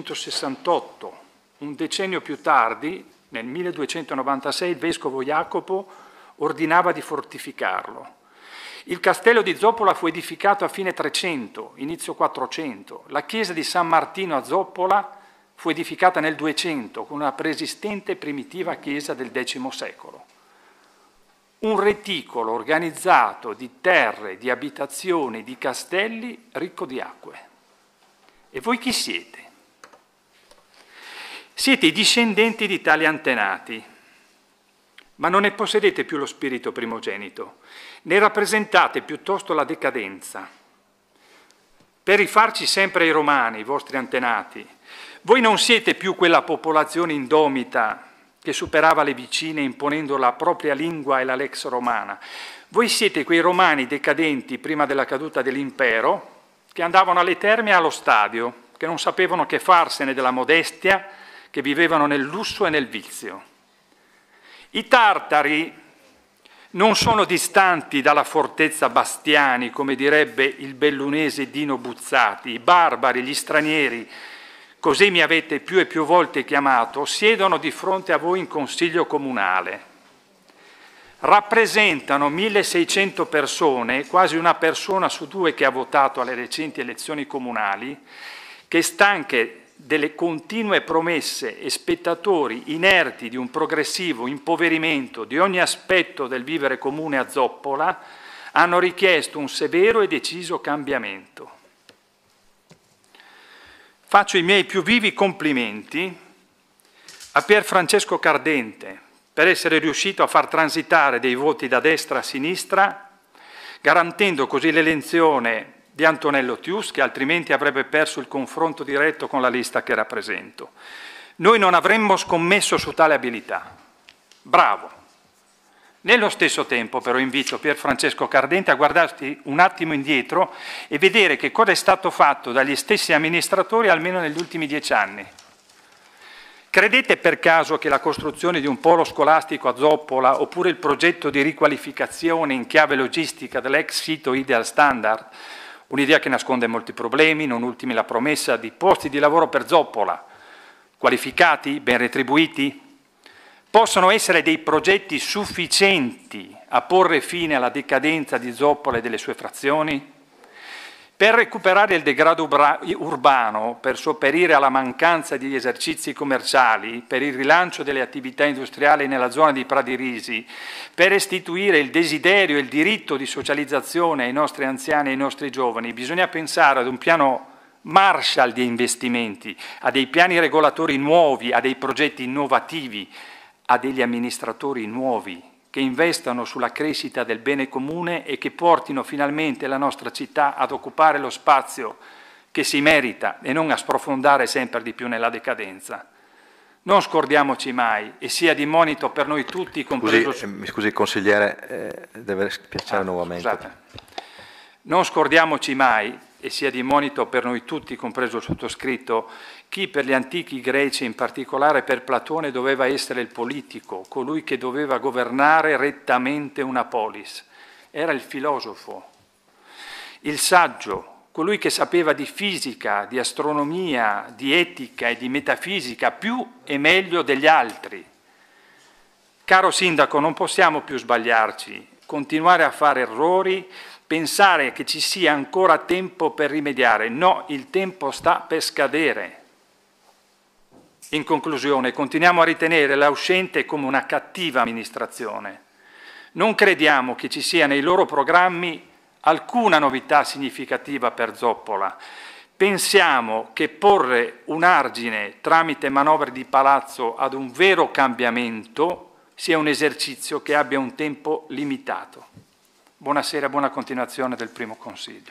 1268. Un decennio più tardi, nel 1296, il vescovo Jacopo ordinava di fortificarlo. Il castello di Zoppola fu edificato a fine 300, inizio 400. La chiesa di San Martino a Zoppola fu edificata nel 200 con una preesistente primitiva chiesa del X secolo. Un reticolo organizzato di terre, di abitazioni, di castelli ricco di acque. E voi chi siete? Siete i discendenti di tali antenati, ma non ne possedete più lo spirito primogenito, ne rappresentate piuttosto la decadenza. Per rifarci sempre ai romani, i vostri antenati, voi non siete più quella popolazione indomita che superava le vicine imponendo la propria lingua e la lex romana. Voi siete quei romani decadenti prima della caduta dell'impero che andavano alle terme e allo stadio, che non sapevano che farsene della modestia, che vivevano nel lusso e nel vizio. I tartari non sono distanti dalla fortezza Bastiani, come direbbe il bellunese Dino Buzzati. I barbari, gli stranieri, così mi avete più e più volte chiamato, siedono di fronte a voi in consiglio comunale. rappresentano 1600 persone, quasi una persona su due che ha votato alle recenti elezioni comunali, che stanche delle continue promesse e spettatori inerti di un progressivo impoverimento di ogni aspetto del vivere comune a Zoppola, hanno richiesto un severo e deciso cambiamento. Faccio i miei più vivi complimenti a Pier Francesco Cardente per essere riuscito a far transitare dei voti da destra a sinistra, garantendo così l'elezione di Antonello Tius, che altrimenti avrebbe perso il confronto diretto con la lista che rappresento. Noi non avremmo scommesso su tale abilità. Bravo. Nello stesso tempo però invito Pier Francesco Cardente a guardarsi un attimo indietro e vedere che cosa è stato fatto dagli stessi amministratori almeno negli ultimi 10 anni. Credete per caso che la costruzione di un polo scolastico a Zoppola oppure il progetto di riqualificazione in chiave logistica dell'ex sito Ideal Standard, un'idea che nasconde molti problemi, non ultimi la promessa di posti di lavoro per Zoppola, qualificati, ben retribuiti, possono essere dei progetti sufficienti a porre fine alla decadenza di Zoppola e delle sue frazioni? Per recuperare il degrado urbano, per sopperire alla mancanza di esercizi commerciali, per il rilancio delle attività industriali nella zona di Prati Risi, per restituire il desiderio e il diritto di socializzazione ai nostri anziani e ai nostri giovani, bisogna pensare ad un piano Marshall di investimenti, a dei piani regolatori nuovi, a dei progetti innovativi, a degli amministratori nuovi che investano sulla crescita del bene comune e che portino finalmente la nostra città ad occupare lo spazio che si merita e non a sprofondare sempre di più nella decadenza. Non scordiamoci mai e sia di monito per noi tutti, compreso... Mi scusi consigliere, deve spiacere nuovamente. Scusate. Non scordiamoci mai e sia di monito per noi tutti, compreso il sottoscritto, chi per gli antichi greci, in particolare per Platone, doveva essere il politico, colui che doveva governare rettamente una polis. Era il filosofo, il saggio, colui che sapeva di fisica, di astronomia, di etica e di metafisica più e meglio degli altri. Caro Sindaco, non possiamo più sbagliarci, continuare a fare errori, pensare che ci sia ancora tempo per rimediare. No, il tempo sta per scadere. In conclusione, continuiamo a ritenere la uscente come una cattiva amministrazione. Non crediamo che ci sia nei loro programmi alcuna novità significativa per Zoppola. Pensiamo che porre un argine tramite manovre di palazzo ad un vero cambiamento sia un esercizio che abbia un tempo limitato. Buonasera, buona continuazione del primo Consiglio.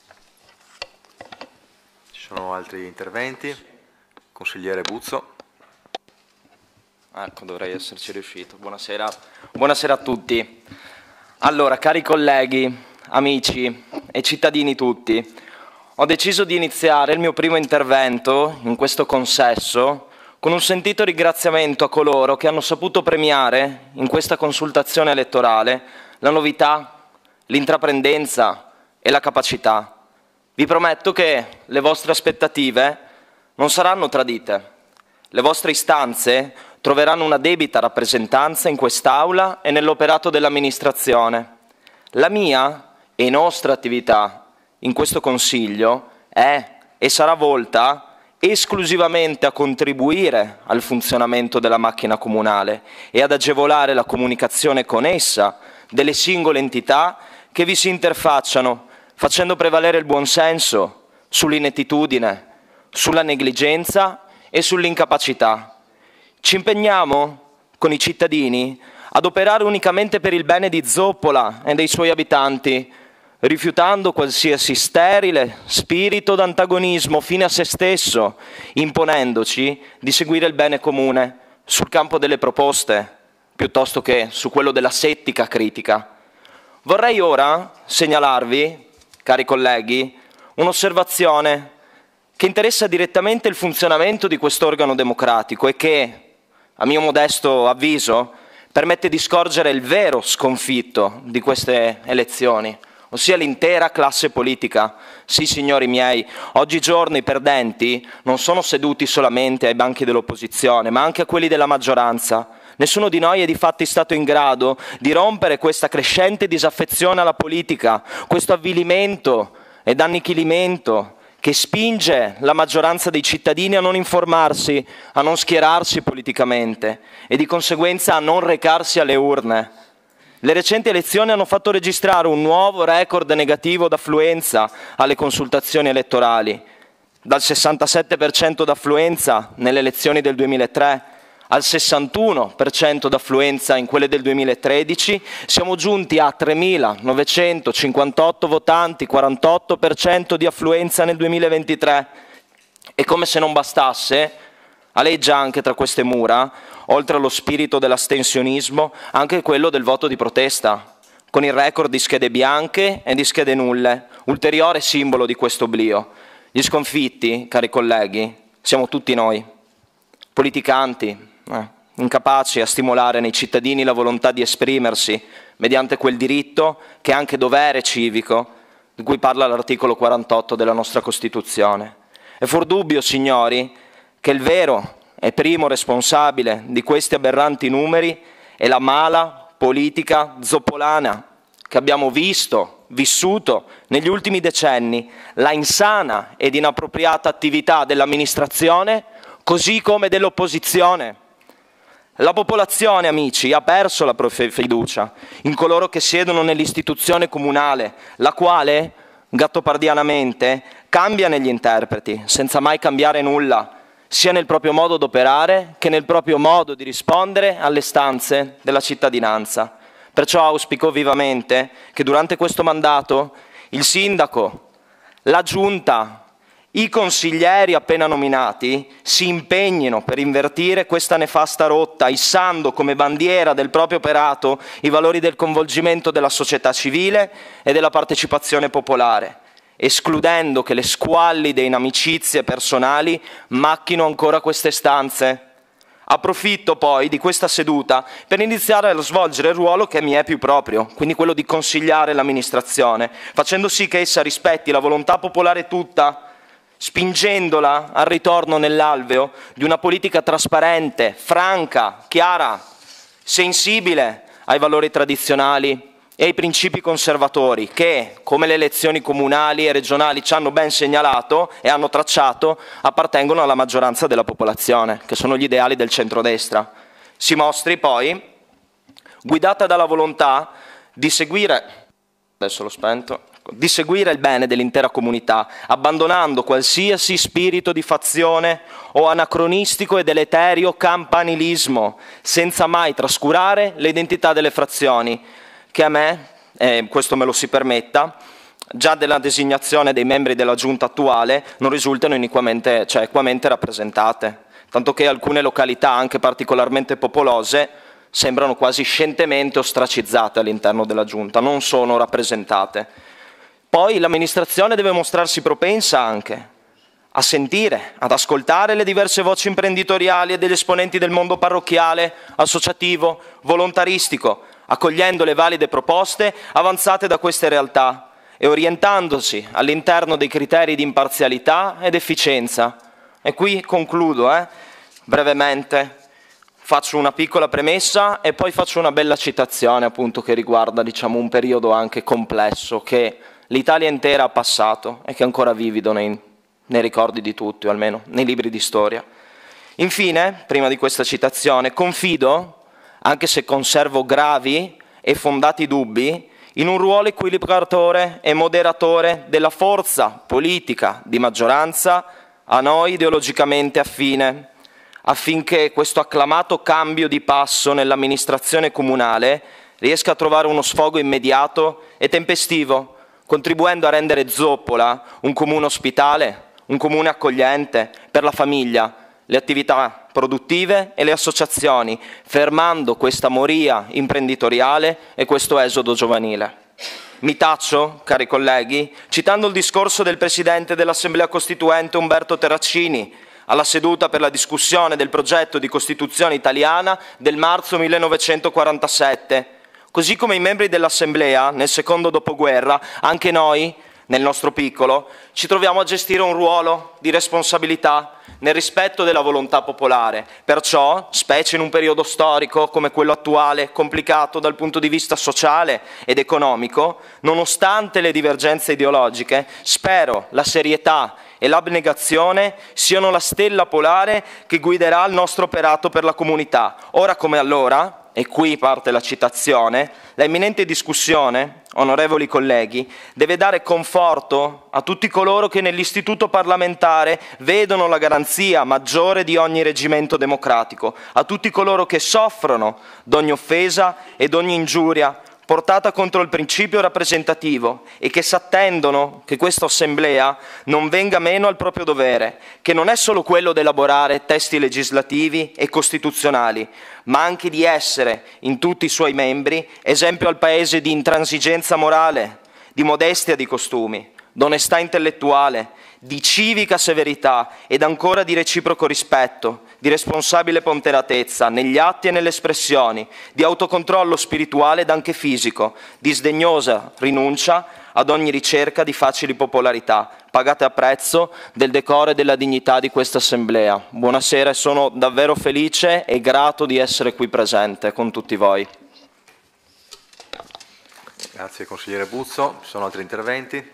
Ci sono altri interventi? Consigliere Buzzo. Ecco, dovrei esserci riuscito. Buonasera a tutti. Allora, cari colleghi, amici e cittadini tutti, ho deciso di iniziare il mio primo intervento in questo consesso con un sentito ringraziamento a coloro che hanno saputo premiare in questa consultazione elettorale la novità, l'intraprendenza e la capacità. Vi prometto che le vostre aspettative non saranno tradite. Le vostre istanze troveranno una debita rappresentanza in quest'Aula e nell'operato dell'amministrazione. La mia e nostra attività in questo Consiglio è e sarà volta esclusivamente a contribuire al funzionamento della macchina comunale e ad agevolare la comunicazione con essa delle singole entità che vi si interfacciano, facendo prevalere il buonsenso sull'inettitudine, sulla negligenza e sull'incapacità. Ci impegniamo con i cittadini ad operare unicamente per il bene di Zoppola e dei suoi abitanti, rifiutando qualsiasi sterile spirito d'antagonismo fine a se stesso, imponendoci di seguire il bene comune sul campo delle proposte, piuttosto che su quello della settica critica. Vorrei ora segnalarvi, cari colleghi, un'osservazione che interessa direttamente il funzionamento di quest'organo democratico e che, a mio modesto avviso, permette di scorgere il vero sconfitto di queste elezioni, ossia l'intera classe politica. Sì, signori miei, oggigiorno i perdenti non sono seduti solamente ai banchi dell'opposizione, ma anche a quelli della maggioranza. Nessuno di noi è di fatti stato in grado di rompere questa crescente disaffezione alla politica, questo avvilimento ed annichilimento che spinge la maggioranza dei cittadini a non informarsi, a non schierarsi politicamente e di conseguenza a non recarsi alle urne. Le recenti elezioni hanno fatto registrare un nuovo record negativo d'affluenza alle consultazioni elettorali, dal 67% d'affluenza nelle elezioni del 2003 al 61% d'affluenza in quelle del 2013, siamo giunti a 3.958 votanti, 48% di affluenza nel 2023. E come se non bastasse, aleggia anche tra queste mura, oltre allo spirito dell'astensionismo, anche quello del voto di protesta, con il record di schede bianche e di schede nulle, ulteriore simbolo di questo oblio. Gli sconfitti, cari colleghi, siamo tutti noi, politicanti, incapaci a stimolare nei cittadini la volontà di esprimersi mediante quel diritto che è anche dovere civico di cui parla l'articolo 48 della nostra Costituzione. È fuor dubbio, signori, che il vero e primo responsabile di questi aberranti numeri è la mala politica zoppolana che abbiamo vissuto negli ultimi decenni, la insana ed inappropriata attività dell'amministrazione così come dell'opposizione. La popolazione, amici, ha perso la fiducia in coloro che siedono nell'istituzione comunale, la quale, gattopardianamente, cambia negli interpreti, senza mai cambiare nulla, sia nel proprio modo d'operare che nel proprio modo di rispondere alle istanze della cittadinanza. Perciò auspico vivamente che durante questo mandato il sindaco, la giunta, i consiglieri appena nominati si impegnino per invertire questa nefasta rotta, issando come bandiera del proprio operato i valori del coinvolgimento della società civile e della partecipazione popolare, escludendo che le squallide inimicizie personali macchino ancora queste stanze. Approfitto poi di questa seduta per iniziare a svolgere il ruolo che mi è più proprio, quindi quello di consigliare l'amministrazione, facendo sì che essa rispetti la volontà popolare tutta, spingendola al ritorno nell'alveo di una politica trasparente, franca, chiara, sensibile ai valori tradizionali e ai principi conservatori che, come le elezioni comunali e regionali ci hanno ben segnalato e hanno tracciato, appartengono alla maggioranza della popolazione, che sono gli ideali del centrodestra. Si mostri poi guidata dalla volontà di seguire, adesso l'ho spento, di seguire il bene dell'intera comunità, abbandonando qualsiasi spirito di fazione o anacronistico e deleterio campanilismo, senza mai trascurare le identità delle frazioni, che a me, questo me lo si permetta, già della designazione dei membri della giunta attuale non risultano equamente rappresentate, tanto che alcune località, anche particolarmente popolose, sembrano quasi scientemente ostracizzate all'interno della giunta, non sono rappresentate. Poi l'amministrazione deve mostrarsi propensa anche a sentire, ad ascoltare le diverse voci imprenditoriali e degli esponenti del mondo parrocchiale, associativo, volontaristico, accogliendo le valide proposte avanzate da queste realtà e orientandosi all'interno dei criteri di imparzialità ed efficienza. E qui concludo, brevemente. Faccio una piccola premessa e poi faccio una bella citazione, appunto, che riguarda, un periodo anche complesso che l'Italia intera ha passato e che è ancora vivido nei ricordi di tutti, o almeno nei libri di storia. Infine, prima di questa citazione, confido, anche se conservo gravi e fondati dubbi, in un ruolo equilibratore e moderatore della forza politica di maggioranza a noi ideologicamente affine, affinché questo acclamato cambio di passo nell'amministrazione comunale riesca a trovare uno sfogo immediato e tempestivo, contribuendo a rendere Zoppola un comune ospitale, un comune accogliente per la famiglia, le attività produttive e le associazioni, fermando questa moria imprenditoriale e questo esodo giovanile. Mi taccio, cari colleghi, citando il discorso del Presidente dell'Assemblea Costituente Umberto Terracini alla seduta per la discussione del progetto di Costituzione italiana del marzo 1947. Così come i membri dell'Assemblea, nel secondo dopoguerra, anche noi nel nostro piccolo, ci troviamo a gestire un ruolo di responsabilità nel rispetto della volontà popolare. Perciò, specie in un periodo storico come quello attuale, complicato dal punto di vista sociale ed economico, nonostante le divergenze ideologiche, spero la serietà e l'abnegazione siano la stella polare che guiderà il nostro operato per la comunità. Ora come allora, e qui parte la citazione, la imminente discussione, onorevoli colleghi, deve dare conforto a tutti coloro che nell'istituto parlamentare vedono la garanzia maggiore di ogni reggimento democratico, a tutti coloro che soffrono d'ogni offesa e d'ogni ingiuria portata contro il principio rappresentativo e che s'attendono che questa assemblea non venga meno al proprio dovere, che non è solo quello di elaborare testi legislativi e costituzionali, ma anche di essere, in tutti i suoi membri, esempio al Paese di intransigenza morale, di modestia di costumi, d'onestà intellettuale, di civica severità ed ancora di reciproco rispetto, di responsabile ponderatezza negli atti e nelle espressioni, di autocontrollo spirituale ed anche fisico, di sdegnosa rinuncia ad ogni ricerca di facili popolarità, pagate a prezzo del decoro e della dignità di questa assemblea. Buonasera e sono davvero felice e grato di essere qui presente con tutti voi. Grazie consigliere Buzzo. Ci sono altri interventi?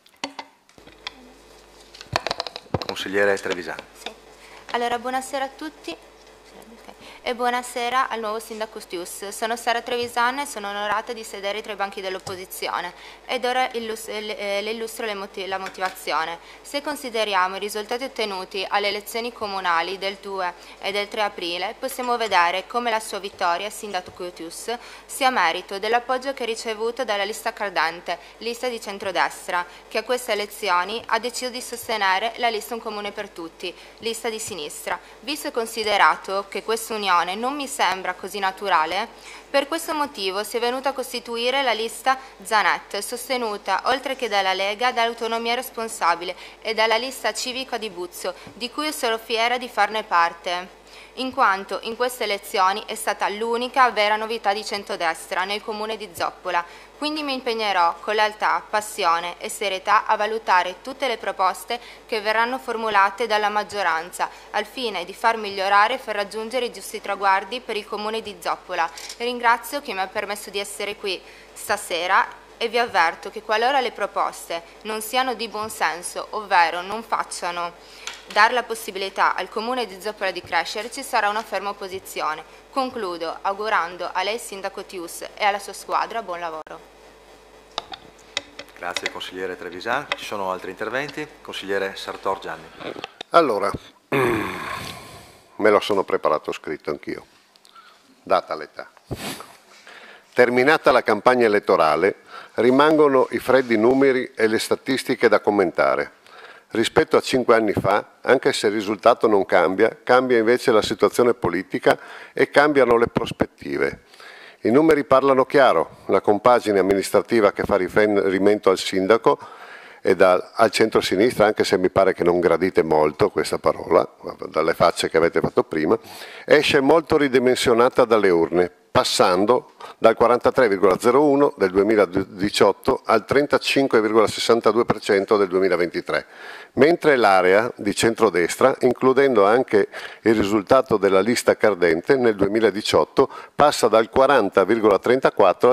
Consigliere Trevisani. Sì. Allora, buonasera a tutti e buonasera al nuovo sindaco Stius. Sono Sara Trevisani e sono onorata di sedere tra i banchi dell'opposizione ed ora le illustro la motivazione. Se consideriamo i risultati ottenuti alle elezioni comunali del 2 e del 3 aprile, possiamo vedere come la sua vittoria, sindaco Stius, sia merito dell'appoggio che ha ricevuto dalla lista cardente, lista di centrodestra, che a queste elezioni ha deciso di sostenere la lista Un Comune per Tutti, lista di sinistra. Visto e considerato che questa unione non mi sembra così naturale, per questo motivo si è venuta a costituire la lista Zanet, sostenuta oltre che dalla Lega, dall'Autonomia Responsabile e dalla lista civica di Buzzo, di cui sono fiera di farne parte, in quanto in queste elezioni è stata l'unica vera novità di centrodestra nel comune di Zoppola. Quindi mi impegnerò con lealtà, passione e serietà a valutare tutte le proposte che verranno formulate dalla maggioranza al fine di far migliorare e far raggiungere i giusti traguardi per il comune di Zoppola. Ringrazio chi mi ha permesso di essere qui stasera e vi avverto che qualora le proposte non siano di buon senso, ovvero non facciano dare la possibilità al comune di Zoppola di crescere, ci sarà una ferma opposizione. Concludo augurando a lei, sindaco Tius, e alla sua squadra buon lavoro. Grazie consigliere Trevisani. Ci sono altri interventi? Consigliere Sartor Gianni. Allora, me lo sono preparato scritto anch'io, data l'età. Terminata la campagna elettorale, rimangono i freddi numeri e le statistiche da commentare. Rispetto a 5 anni fa, anche se il risultato non cambia, cambia invece la situazione politica e cambiano le prospettive. I numeri parlano chiaro, la compagine amministrativa che fa riferimento al sindaco e al centro-sinistra, anche se mi pare che non gradite molto questa parola, dalle facce che avete fatto prima, esce molto ridimensionata dalle urne, passando dal 43,01 del 2018 al 35,62% del 2023, mentre l'area di centrodestra, includendo anche il risultato della lista cardente nel 2018, passa dal 40,34 al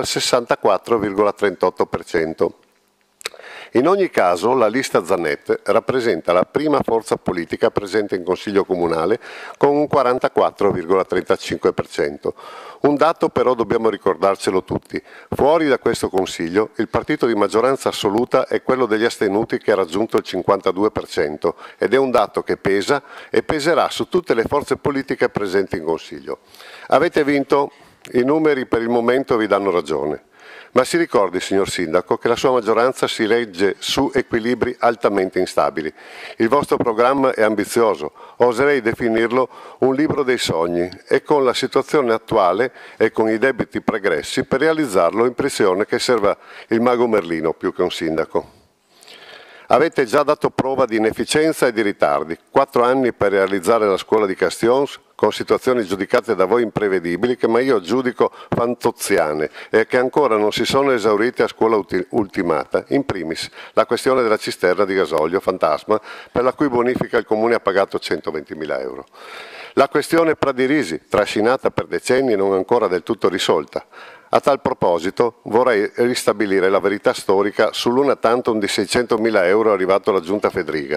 64,38%. In ogni caso, la lista Zanet rappresenta la prima forza politica presente in Consiglio Comunale con un 44,35%. Un dato però dobbiamo ricordarcelo tutti. Fuori da questo Consiglio, il partito di maggioranza assoluta è quello degli astenuti che ha raggiunto il 52% ed è un dato che pesa e peserà su tutte le forze politiche presenti in Consiglio. Avete vinto, i numeri per il momento vi danno ragione. Ma si ricordi, signor Sindaco, che la sua maggioranza si regge su equilibri altamente instabili. Il vostro programma è ambizioso, oserei definirlo un libro dei sogni e con la situazione attuale e con i debiti pregressi per realizzarlo impressione che serva il mago Merlino più che un sindaco. Avete già dato prova di inefficienza e di ritardi. 4 anni per realizzare la scuola di Castions, con situazioni giudicate da voi imprevedibili, che ma io giudico fantoziane e che ancora non si sono esaurite a scuola ultimata. In primis, la questione della cisterna di gasolio fantasma, per la cui bonifica il Comune ha pagato 120.000 euro. La questione Pradirisi, trascinata per decenni e non ancora del tutto risolta. A tal proposito vorrei ristabilire la verità storica sull'una tantum di 600.000 euro arrivato dalla Giunta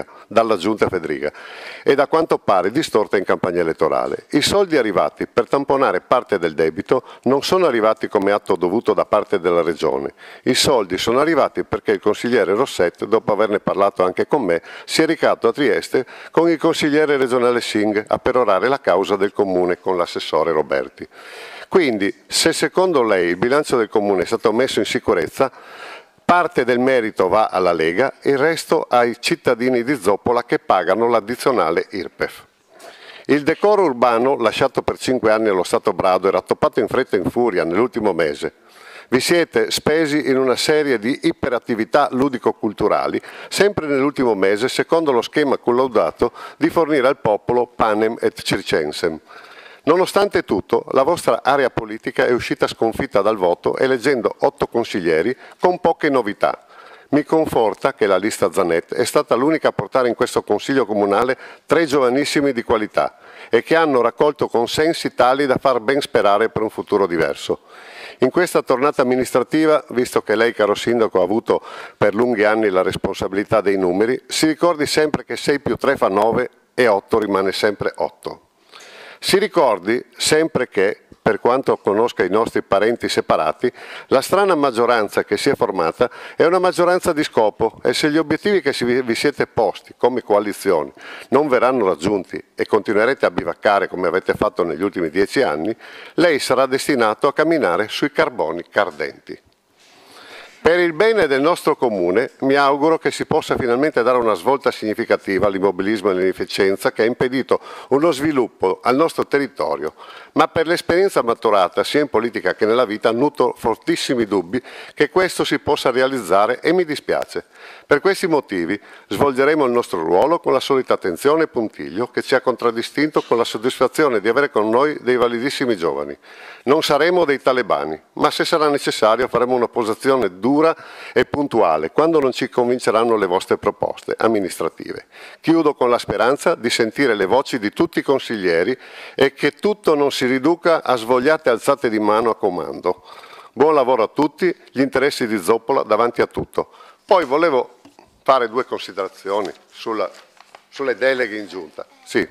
Fedriga e da quanto pare distorta in campagna elettorale. I soldi arrivati per tamponare parte del debito non sono arrivati come atto dovuto da parte della Regione. I soldi sono arrivati perché il consigliere Rosset, dopo averne parlato anche con me, si è recato a Trieste con il consigliere regionale Singh a perorare la causa del Comune con l'assessore Roberti. Quindi, se secondo lei il bilancio del Comune è stato messo in sicurezza, parte del merito va alla Lega e il resto ai cittadini di Zoppola che pagano l'addizionale IRPEF. Il decoro urbano, lasciato per 5 anni allo Stato brado, era toppato in fretta e in furia nell'ultimo mese. Vi siete spesi in una serie di iperattività ludico-culturali, sempre nell'ultimo mese, secondo lo schema collaudato di fornire al popolo panem et circensem. Nonostante tutto, la vostra area politica è uscita sconfitta dal voto eleggendo 8 consiglieri con poche novità. Mi conforta che la lista Zanet è stata l'unica a portare in questo Consiglio Comunale 3 giovanissimi di qualità e che hanno raccolto consensi tali da far ben sperare per un futuro diverso. In questa tornata amministrativa, visto che lei, caro Sindaco, ha avuto per lunghi anni la responsabilità dei numeri, si ricordi sempre che 6 più 3 fa 9 e 8 rimane sempre 8. Si ricordi sempre che, per quanto conosca i nostri parenti separati, la strana maggioranza che si è formata è una maggioranza di scopo e se gli obiettivi che vi siete posti come coalizione non verranno raggiunti e continuerete a bivaccare come avete fatto negli ultimi 10 anni, lei sarà destinato a camminare sui carboni cardenti. Per il bene del nostro Comune mi auguro che si possa finalmente dare una svolta significativa all'immobilismo e all'inefficienza che ha impedito uno sviluppo al nostro territorio, ma per l'esperienza maturata sia in politica che nella vita nutro fortissimi dubbi che questo si possa realizzare e mi dispiace. Per questi motivi svolgeremo il nostro ruolo con la solita attenzione e puntiglio che ci ha contraddistinto con la soddisfazione di avere con noi dei validissimi giovani. Non saremo dei talebani, ma se sarà necessario faremo un'opposizione dura e puntuale quando non ci convinceranno le vostre proposte amministrative. Chiudo con la speranza di sentire le voci di tutti i consiglieri e che tutto non si riduca a svogliate alzate di mano a comando. Buon lavoro a tutti, gli interessi di Zoppola davanti a tutto. Poi volevo fare 2 considerazioni sulle deleghe in giunta. Sì.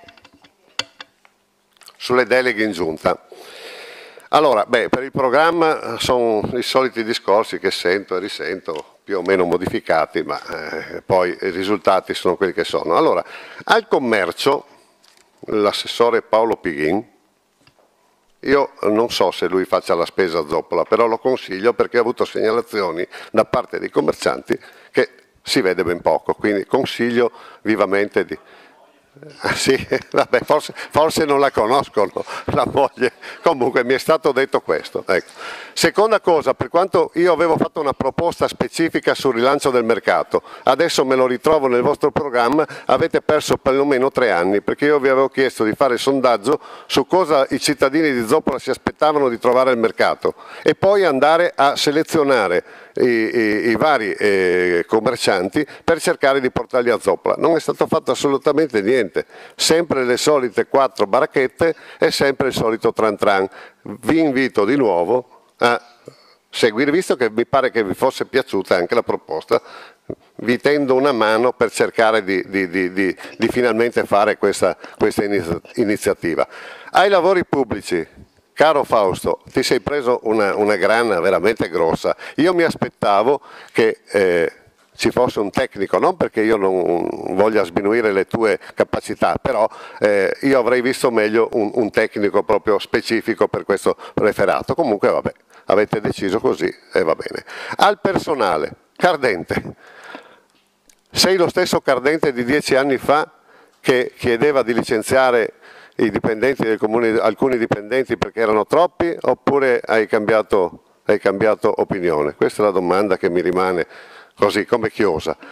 Sulle deleghe in giunta. Allora, per il programma sono i soliti discorsi che sento e risento, più o meno modificati, ma poi i risultati sono quelli che sono. Allora, al commercio, l'assessore Paolo Pighin, io non so se lui faccia la spesa a Zoppola, però lo consiglio perché ha avuto segnalazioni da parte dei commercianti che si vede ben poco, quindi consiglio vivamente di... sì, vabbè, forse non la conoscono, la moglie, comunque mi è stato detto questo. Ecco. Seconda cosa, per quanto io avevo fatto una proposta specifica sul rilancio del mercato, adesso me lo ritrovo nel vostro programma, avete perso perlomeno 3 anni, perché io vi avevo chiesto di fare il sondaggio su cosa i cittadini di Zoppola si aspettavano di trovare al mercato e poi andare a selezionare i vari commercianti per cercare di portarli a Zoppola. Non è stato fatto assolutamente niente, sempre le solite 4 baracchette e sempre il solito tran tran. Vi invito di nuovo a seguire, visto che mi pare che vi fosse piaciuta anche la proposta, vi tendo una mano per cercare di finalmente fare questa iniziativa. Ai lavori pubblici, caro Fausto, ti sei preso una grana veramente grossa. Io mi aspettavo che ci fosse un tecnico, non perché io non voglia sminuire le tue capacità, però io avrei visto meglio un tecnico proprio specifico per questo referato. Comunque vabbè, avete deciso così e va bene. Al personale, Cardente, sei lo stesso Cardente di 10 anni fa che chiedeva di licenziare i dipendenti del comune, alcuni dipendenti perché erano troppi, oppure hai cambiato opinione? Questa è la domanda che mi rimane così come chiosa.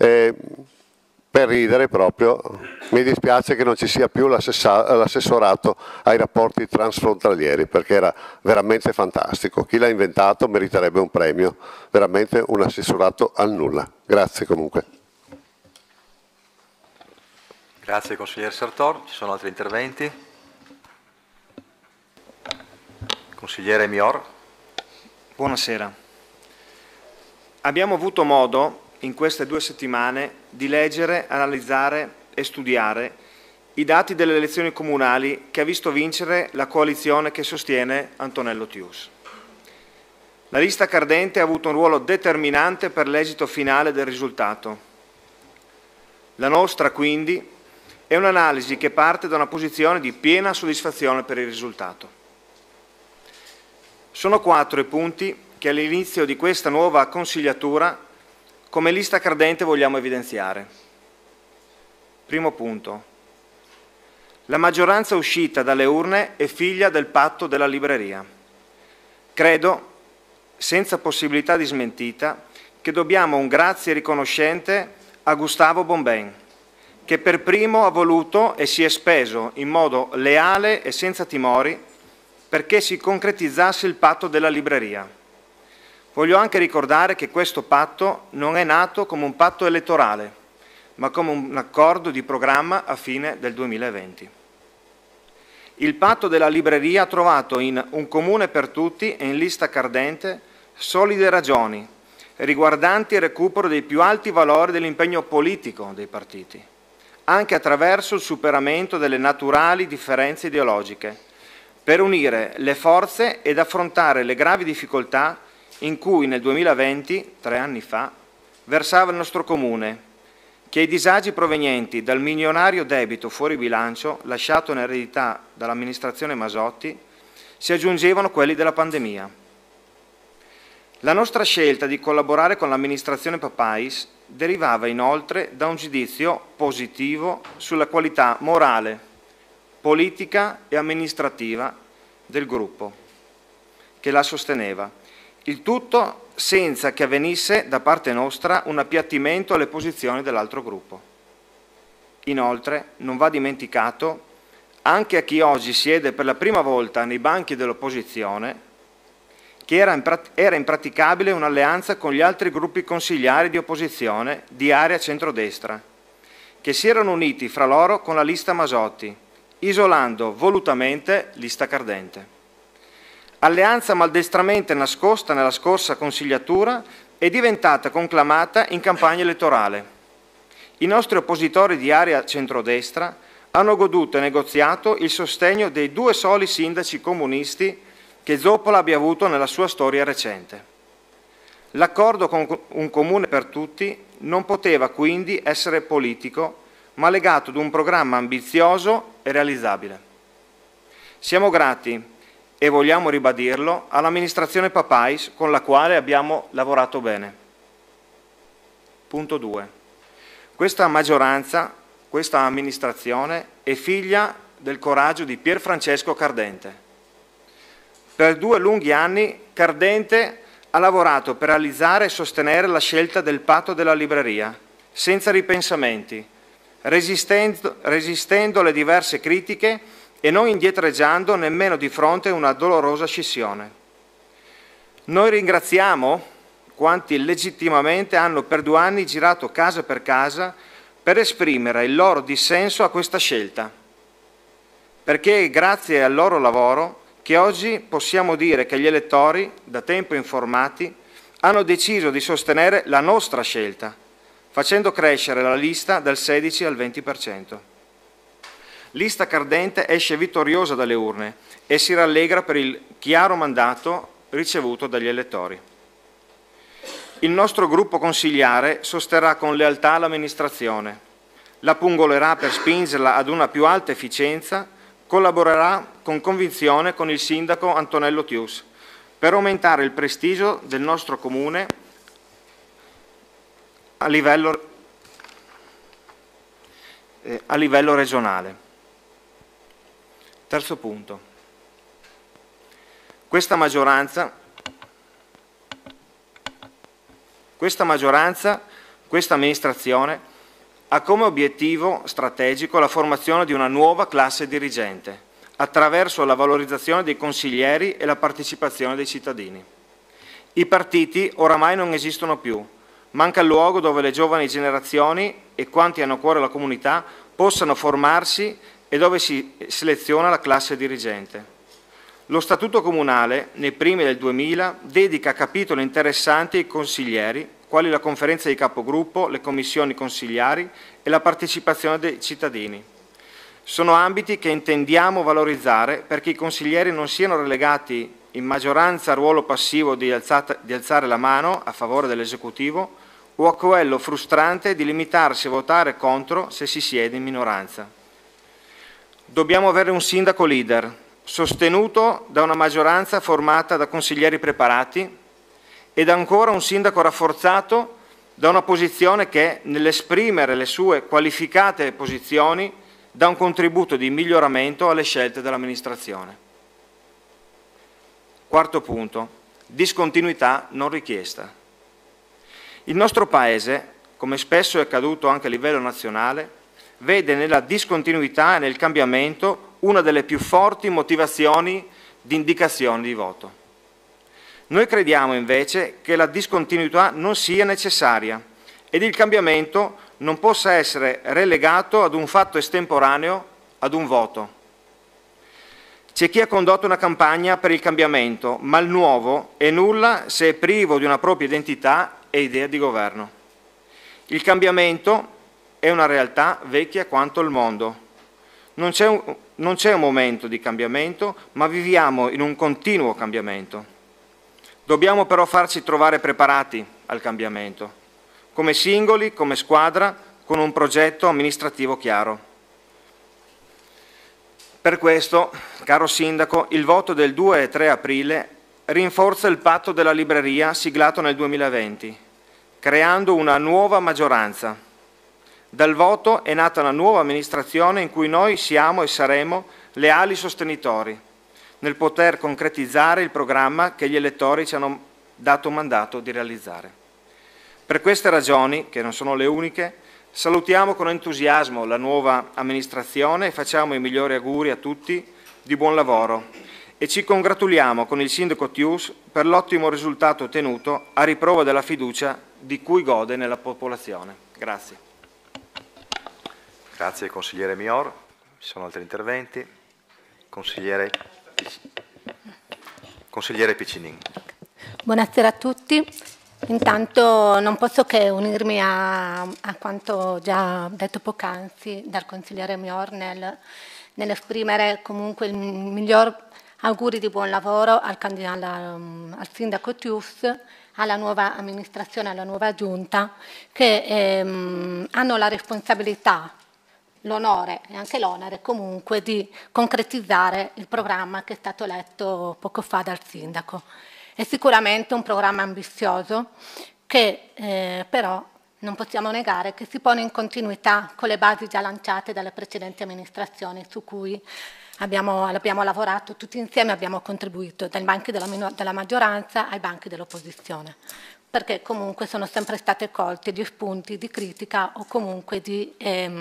Per ridere proprio, mi dispiace che non ci sia più l'assessorato ai rapporti transfrontalieri, perché era veramente fantastico. Chi l'ha inventato meriterebbe un premio, veramente un assessorato al nulla. Grazie comunque. Grazie consigliere Sartor. Ci sono altri interventi? Consigliere Mior. Buonasera. Abbiamo avuto modo in queste 2 settimane di leggere, analizzare e studiare i dati delle elezioni comunali che ha visto vincere la coalizione che sostiene Antonello Tius. La lista Cardente ha avuto un ruolo determinante per l'esito finale del risultato. La nostra, quindi, è un'analisi che parte da una posizione di piena soddisfazione per il risultato. Sono 4 i punti che all'inizio di questa nuova consigliatura come lista Cardente vogliamo evidenziare. Primo punto. La maggioranza uscita dalle urne è figlia del patto della libreria. Credo, senza possibilità di smentita, che dobbiamo un grazie riconoscente a Gustavo Bomben, che per primo ha voluto e si è speso in modo leale e senza timori perché si concretizzasse il patto della libreria. Voglio anche ricordare che questo patto non è nato come un patto elettorale, ma come un accordo di programma a fine del 2020. Il patto della libreria ha trovato in Un comune per tutti e in lista Cardente solide ragioni riguardanti il recupero dei più alti valori dell'impegno politico dei partiti, anche attraverso il superamento delle naturali differenze ideologiche, per unire le forze ed affrontare le gravi difficoltà in cui nel 2020, 3 anni fa, versava il nostro Comune, che i disagi provenienti dal milionario debito fuori bilancio lasciato in eredità dall'amministrazione Masotti si aggiungevano quelli della pandemia. La nostra scelta di collaborare con l'amministrazione Papais derivava inoltre da un giudizio positivo sulla qualità morale, politica e amministrativa del gruppo che la sosteneva. Il tutto senza che avvenisse da parte nostra un appiattimento alle posizioni dell'altro gruppo. Inoltre, non va dimenticato, anche a chi oggi siede per la prima volta nei banchi dell'opposizione, che era impraticabile un'alleanza con gli altri gruppi consigliari di opposizione di area centrodestra, che si erano uniti fra loro con la lista Masotti, isolando volutamente lista Cardente. Alleanza maldestramente nascosta nella scorsa consigliatura è diventata conclamata in campagna elettorale. I nostri oppositori di area centrodestra hanno goduto e negoziato il sostegno dei 2 soli sindaci comunisti che Zoppola abbia avuto nella sua storia recente. L'accordo con Un comune per tutti non poteva quindi essere politico, ma legato ad un programma ambizioso e realizzabile. Siamo grati, e vogliamo ribadirlo, all'amministrazione Papais con la quale abbiamo lavorato bene. Punto 2. Questa maggioranza, questa amministrazione è figlia del coraggio di Pier Francesco Cardente. Per 2 lunghi anni Cardente ha lavorato per realizzare e sostenere la scelta del patto della libreria, senza ripensamenti, resistendo alle diverse critiche e non indietreggiando nemmeno di fronte a una dolorosa scissione. Noi ringraziamo quanti legittimamente hanno per 2 anni girato casa per casa per esprimere il loro dissenso a questa scelta, perché è grazie al loro lavoro che oggi possiamo dire che gli elettori, da tempo informati, hanno deciso di sostenere la nostra scelta, facendo crescere la lista dal 16 al 20%. Lista Cardente esce vittoriosa dalle urne e si rallegra per il chiaro mandato ricevuto dagli elettori. Il nostro gruppo consigliare sosterrà con lealtà l'amministrazione, la pungolerà per spingerla ad una più alta efficienza, collaborerà con convinzione con il sindaco Antonello Tius per aumentare il prestigio del nostro comune a livello regionale. Terzo punto. Questa maggioranza questa amministrazione ha come obiettivo strategico la formazione di una nuova classe dirigente, attraverso la valorizzazione dei consiglieri e la partecipazione dei cittadini. I partiti oramai non esistono più, manca il luogo dove le giovani generazioni e quanti hanno a cuore la comunità possano formarsi e dove si seleziona la classe dirigente. Lo Statuto Comunale, nei primi del 2000, dedica capitoli interessanti ai consiglieri, quali la conferenza di capogruppo, le commissioni consigliari e la partecipazione dei cittadini. Sono ambiti che intendiamo valorizzare perché i consiglieri non siano relegati in maggioranza al ruolo passivo di alzare la mano a favore dell'esecutivo o a quello frustrante di limitarsi a votare contro se si siede in minoranza. Dobbiamo avere un sindaco leader, sostenuto da una maggioranza formata da consiglieri preparati ed ancora un sindaco rafforzato da una posizione che, nell'esprimere le sue qualificate posizioni, dà un contributo di miglioramento alle scelte dell'amministrazione. Quarto punto, discontinuità non richiesta. Il nostro Paese, come spesso è accaduto anche a livello nazionale, vede nella discontinuità e nel cambiamento una delle più forti motivazioni di indicazione di voto. Noi crediamo invece che la discontinuità non sia necessaria ed il cambiamento non possa essere relegato ad un fatto estemporaneo, ad un voto. C'è chi ha condotto una campagna per il cambiamento, ma il nuovo è nulla se è privo di una propria identità e idea di governo. Il cambiamento è una realtà vecchia quanto il mondo. Non c'è un momento di cambiamento, ma viviamo in un continuo cambiamento. Dobbiamo però farci trovare preparati al cambiamento, come singoli, come squadra, con un progetto amministrativo chiaro. Per questo, caro Sindaco, il voto del 2 e 3 aprile rinforza il patto della libreria siglato nel 2020, creando una nuova maggioranza. Dal voto è nata una nuova amministrazione in cui noi siamo e saremo leali sostenitori, nel poter concretizzare il programma che gli elettori ci hanno dato mandato di realizzare. Per queste ragioni, che non sono le uniche, salutiamo con entusiasmo la nuova amministrazione e facciamo i migliori auguri a tutti di buon lavoro e ci congratuliamo con il Sindaco Tius per l'ottimo risultato ottenuto a riprova della fiducia di cui gode nella popolazione. Grazie. Grazie consigliere Mior. Ci sono altri interventi? Consigliere Piccinin. Buonasera a tutti. Intanto non posso che unirmi a quanto già detto poc'anzi dal consigliere Mior nell'esprimere comunque il miglior auguri di buon lavoro al sindaco Tius, alla nuova amministrazione, alla nuova giunta che hanno la responsabilità, l'onore e anche l'onere comunque di concretizzare il programma che è stato letto poco fa dal sindaco. È sicuramente un programma ambizioso che però non possiamo negare che si pone in continuità con le basi già lanciate dalle precedenti amministrazioni su cui abbiamo lavorato tutti insieme, abbiamo contribuito dai banchi della maggioranza ai banchi dell'opposizione, perché comunque sono sempre state colte di spunti di critica o comunque di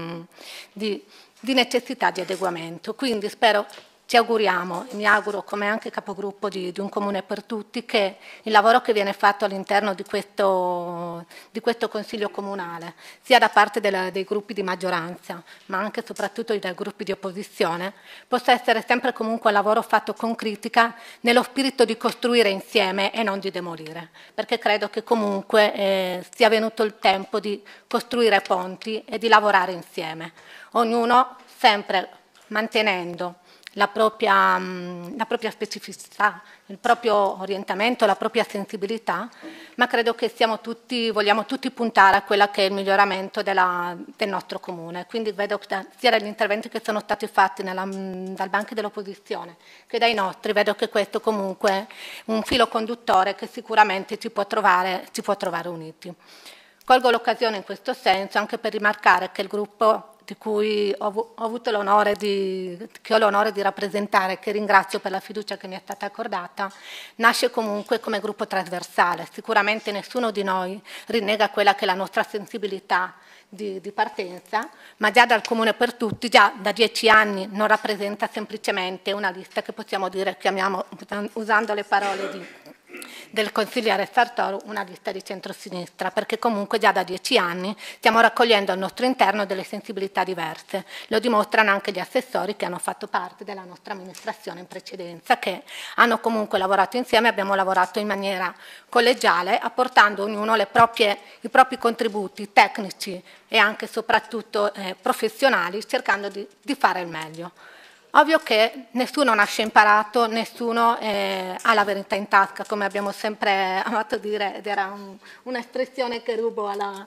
necessità di adeguamento. Quindi ci auguriamo, mi auguro come anche capogruppo di un comune per tutti, che il lavoro che viene fatto all'interno di questo Consiglio Comunale, sia da parte dei gruppi di maggioranza, ma anche e soprattutto dai gruppi di opposizione, possa essere sempre comunque un lavoro fatto con critica, nello spirito di costruire insieme e non di demolire, perché credo che comunque sia venuto il tempo di costruire ponti e di lavorare insieme, ognuno sempre mantenendo la propria specificità, il proprio orientamento, la propria sensibilità, ma credo che vogliamo tutti puntare a quella che è il miglioramento del nostro comune. Quindi vedo sia dagli interventi che sono stati fatti dal banco dell'opposizione che dai nostri, vedo che questo comunque è un filo conduttore che sicuramente ci può trovare uniti. Colgo l'occasione in questo senso anche per rimarcare che il gruppo di cui ho avuto l'onore che ho l'onore di rappresentare, che ringrazio per la fiducia che mi è stata accordata, nasce comunque come gruppo trasversale. Sicuramente nessuno di noi rinnega quella che è la nostra sensibilità di partenza, ma già dal Comune per Tutti, già da 10 anni, non rappresenta semplicemente una lista che possiamo dire, chiamiamo, usando le parole del consigliere Sartor, una lista di centrosinistra, perché comunque già da 10 anni stiamo raccogliendo al nostro interno delle sensibilità diverse. Lo dimostrano anche gli assessori che hanno fatto parte della nostra amministrazione in precedenza, che hanno comunque lavorato insieme, abbiamo lavorato in maniera collegiale, apportando ognuno i propri contributi tecnici e anche soprattutto professionali, cercando di fare il meglio. Ovvio che nessuno nasce imparato, nessuno ha la verità in tasca, come abbiamo sempre amato dire, ed era un'espressione che rubo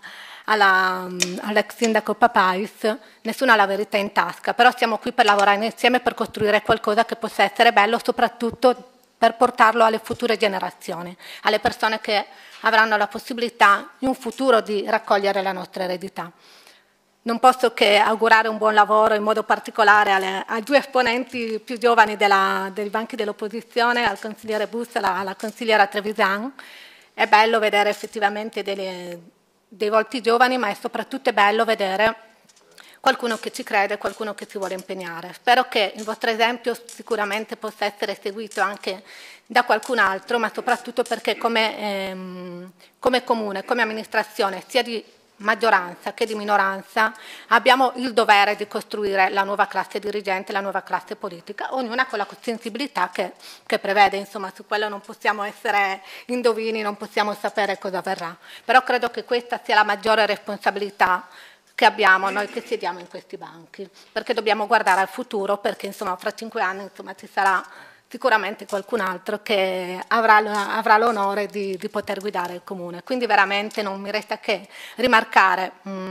all'ex sindaco Papais, nessuno ha la verità in tasca, però siamo qui per lavorare insieme, per costruire qualcosa che possa essere bello, soprattutto per portarlo alle future generazioni, alle persone che avranno la possibilità in un futuro di raccogliere la nostra eredità. Non posso che augurare un buon lavoro in modo particolare ai due esponenti più giovani dei banchi dell'opposizione, al consigliere Bussa e alla consigliera Trevisan. È bello vedere effettivamente dei volti giovani, ma è soprattutto bello vedere qualcuno che ci crede, qualcuno che si vuole impegnare. Spero che il vostro esempio sicuramente possa essere seguito anche da qualcun altro, ma soprattutto perché come comune, come amministrazione, sia di maggioranza che di minoranza, abbiamo il dovere di costruire la nuova classe dirigente, la nuova classe politica, ognuna con la sensibilità che prevede, insomma, su quello non possiamo essere indovini, non possiamo sapere cosa avverrà, però credo che questa sia la maggiore responsabilità che abbiamo noi che sediamo in questi banchi, perché dobbiamo guardare al futuro, perché insomma fra 5 anni insomma, ci sarà sicuramente qualcun altro che avrà l'onore di poter guidare il Comune. Quindi veramente non mi resta che rimarcare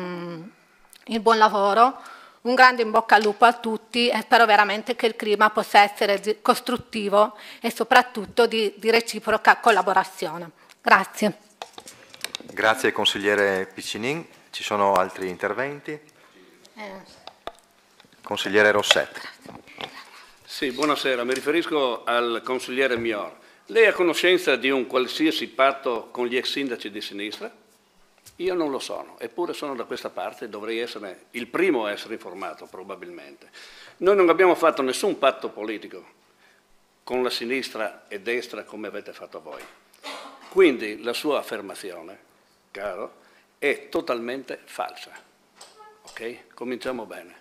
il buon lavoro, un grande in bocca al lupo a tutti e spero veramente che il clima possa essere costruttivo e soprattutto di reciproca collaborazione. Grazie. Grazie consigliere Piccinin. Ci sono altri interventi? Consigliere Rossetti. Sì, buonasera, mi riferisco al consigliere Mior. Lei è a conoscenza di un qualsiasi patto con gli ex sindaci di sinistra? Io non lo sono, eppure sono da questa parte e dovrei essere il primo a essere informato, probabilmente. Noi non abbiamo fatto nessun patto politico con la sinistra e destra come avete fatto voi. Quindi la sua affermazione, caro, è totalmente falsa. Ok? Cominciamo bene.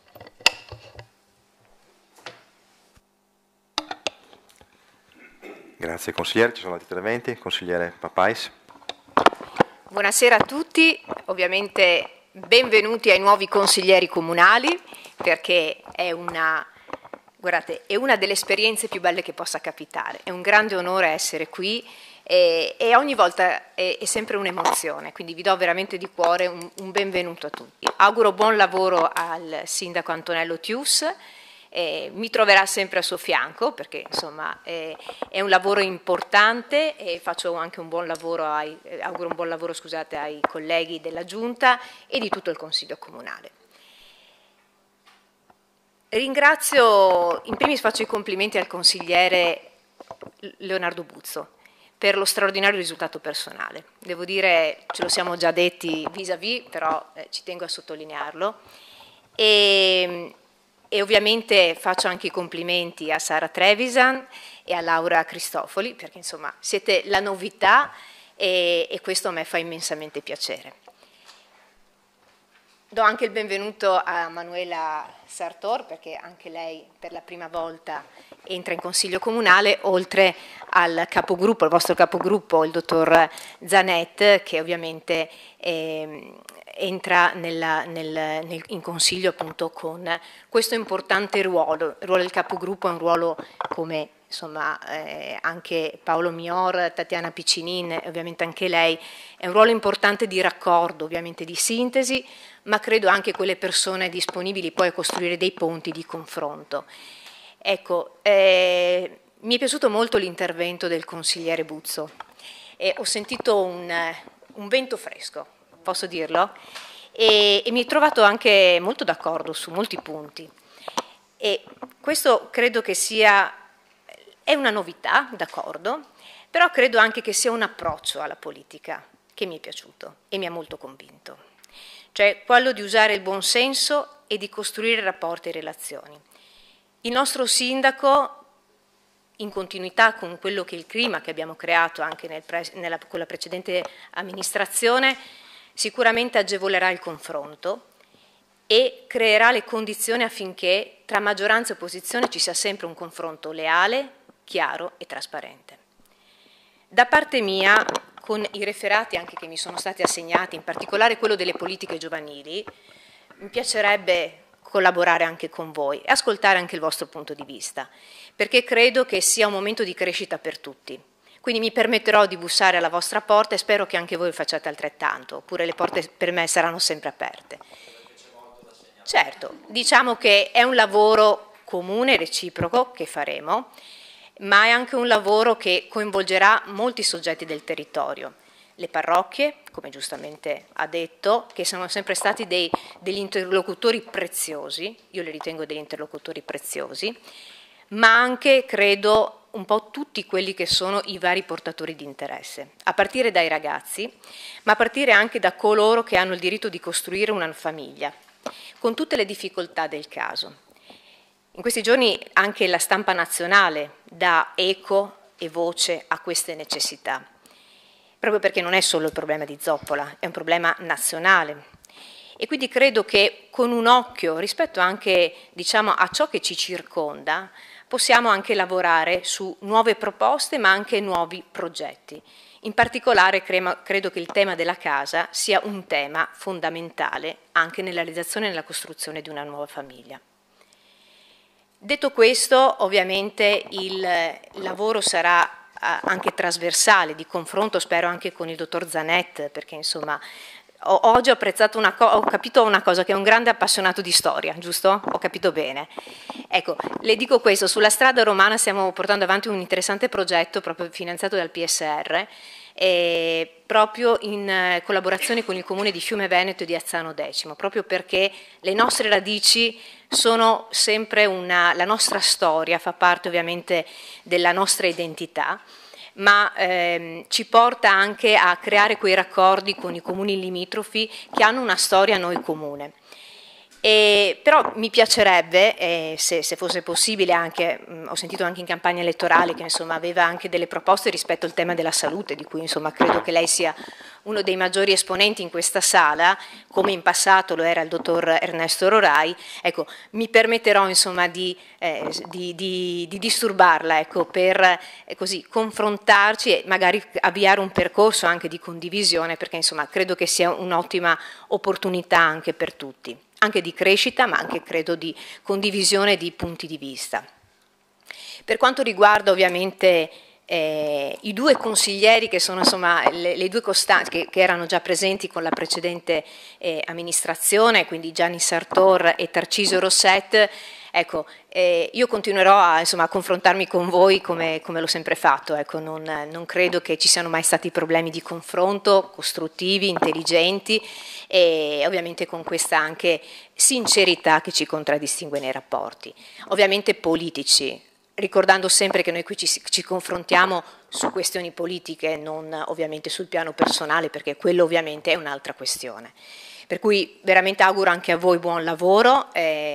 Grazie consigliere, ci sono altri interventi? Consigliere Papais. Buonasera a tutti, ovviamente benvenuti ai nuovi consiglieri comunali, perché è una delle esperienze più belle che possa capitare, è un grande onore essere qui e ogni volta è sempre un'emozione, quindi vi do veramente di cuore un benvenuto a tutti. Auguro buon lavoro al sindaco Antonello Tius. Mi troverà sempre a suo fianco perché insomma è un lavoro importante e faccio anche un buon lavoro auguro un buon lavoro ai colleghi della Giunta e di tutto il Consiglio Comunale. Ringrazio, in primis faccio i complimenti al consigliere Leonardo Buzzo per lo straordinario risultato personale. Devo dire, ce lo siamo già detti vis-à-vis, però ci tengo a sottolinearlo. E ovviamente faccio anche i complimenti a Sara Trevisan e a Laura Cristofoli, perché insomma siete la novità e questo a me fa immensamente piacere. Do anche il benvenuto a Manuela Sartor, perché anche lei per la prima volta entra in Consiglio Comunale, oltre al capogruppo, il vostro capogruppo, il dottor Zanet, che ovviamente entra in Consiglio appunto con questo importante ruolo. Il ruolo del capogruppo è un ruolo come insomma anche Paolo Mior, Tatiana Piccinin, ovviamente anche lei, è un ruolo importante di raccordo, ovviamente di sintesi, ma credo anche quelle persone disponibili poi a costruire dei ponti di confronto. Ecco, mi è piaciuto molto l'intervento del consigliere Buzzo e ho sentito un vento fresco, posso dirlo? e mi ho trovato anche molto d'accordo su molti punti. E questo credo che è una novità, d'accordo, però credo anche che sia un approccio alla politica che mi è piaciuto e mi ha molto convinto. Cioè quello di usare il buon senso e di costruire rapporti e relazioni. Il nostro sindaco, in continuità con quello che è il clima che abbiamo creato anche con la precedente amministrazione, sicuramente agevolerà il confronto e creerà le condizioni affinché tra maggioranza e opposizione ci sia sempre un confronto leale, chiaro e trasparente. Da parte mia, con i referati anche che mi sono stati assegnati, in particolare quello delle politiche giovanili, mi piacerebbe collaborare anche con voi e ascoltare anche il vostro punto di vista, perché credo che sia un momento di crescita per tutti. Quindi mi permetterò di bussare alla vostra porta e spero che anche voi facciate altrettanto, oppure le porte per me saranno sempre aperte. Certo, diciamo che è un lavoro comune, reciproco, che faremo, ma è anche un lavoro che coinvolgerà molti soggetti del territorio. Le parrocchie, come giustamente ha detto, che sono sempre stati degli interlocutori preziosi, io li ritengo degli interlocutori preziosi, ma anche, credo, un po' tutti quelli che sono i vari portatori di interesse, a partire dai ragazzi, ma a partire anche da coloro che hanno il diritto di costruire una famiglia, con tutte le difficoltà del caso. In questi giorni anche la stampa nazionale dà eco e voce a queste necessità, proprio perché non è solo il problema di Zoppola, è un problema nazionale. E quindi credo che con un occhio rispetto anche, diciamo, a ciò che ci circonda, possiamo anche lavorare su nuove proposte ma anche nuovi progetti. In particolare credo che il tema della casa sia un tema fondamentale anche nella realizzazione e nella costruzione di una nuova famiglia. Detto questo, ovviamente il lavoro sarà anche trasversale, di confronto spero anche con il dottor Zanet, perché insomma oggi ho apprezzato ho capito una cosa, che è un grande appassionato di storia, giusto? Ho capito bene. Ecco, le dico questo, sulla strada romana stiamo portando avanti un interessante progetto proprio finanziato dal PSR, proprio in collaborazione con il comune di Fiume Veneto e di Azzano X, proprio perché le nostre radici sono sempre la nostra storia, fa parte ovviamente della nostra identità, ma ci porta anche a creare quei raccordi con i comuni limitrofi che hanno una storia a noi comune. Però mi piacerebbe, se fosse possibile, anche, ho sentito anche in campagna elettorale che insomma aveva anche delle proposte rispetto al tema della salute, di cui insomma credo che lei sia uno dei maggiori esponenti in questa sala, come in passato lo era il dottor Ernesto Rorai. Ecco, mi permetterò insomma di disturbarla, ecco, per così confrontarci e magari avviare un percorso anche di condivisione, perché insomma credo che sia un'ottima opportunità anche per tutti, anche di crescita, ma anche credo di condivisione di punti di vista. Per quanto riguarda ovviamente i due consiglieri che sono insomma le due costanti che erano già presenti con la precedente amministrazione, quindi Gianni Sartor e Tarcisio Rosset, ecco, io continuerò a confrontarmi con voi come l'ho sempre fatto, ecco, non credo che ci siano mai stati problemi di confronto costruttivi, intelligenti e ovviamente con questa anche sincerità che ci contraddistingue nei rapporti, ovviamente politici, ricordando sempre che noi qui ci confrontiamo su questioni politiche, non ovviamente sul piano personale, perché quello ovviamente è un'altra questione. Per cui veramente auguro anche a voi buon lavoro,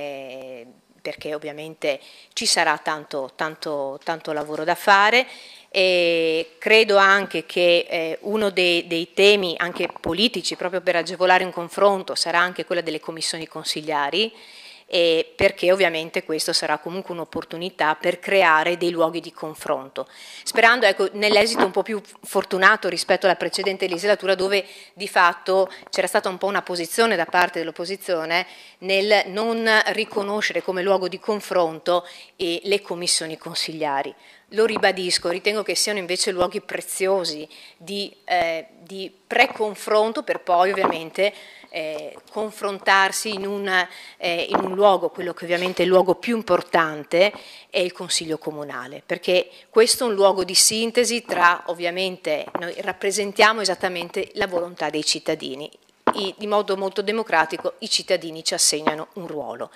perché ovviamente ci sarà tanto lavoro da fare, e credo anche che uno dei temi anche politici, proprio per agevolare un confronto, sarà anche quella delle commissioni consigliari, perché ovviamente questo sarà comunque un'opportunità per creare dei luoghi di confronto, sperando, ecco, nell'esito un po' più fortunato rispetto alla precedente legislatura, dove di fatto c'era stata un po' una posizione da parte dell'opposizione nel non riconoscere come luogo di confronto le commissioni consigliari. Lo ribadisco, ritengo che siano invece luoghi preziosi di pre-confronto, per poi ovviamente confrontarsi in un luogo, quello che ovviamente è il luogo più importante è il Consiglio Comunale, perché questo è un luogo di sintesi tra, ovviamente, noi rappresentiamo esattamente la volontà dei cittadini, in modo molto democratico i cittadini ci assegnano un ruolo.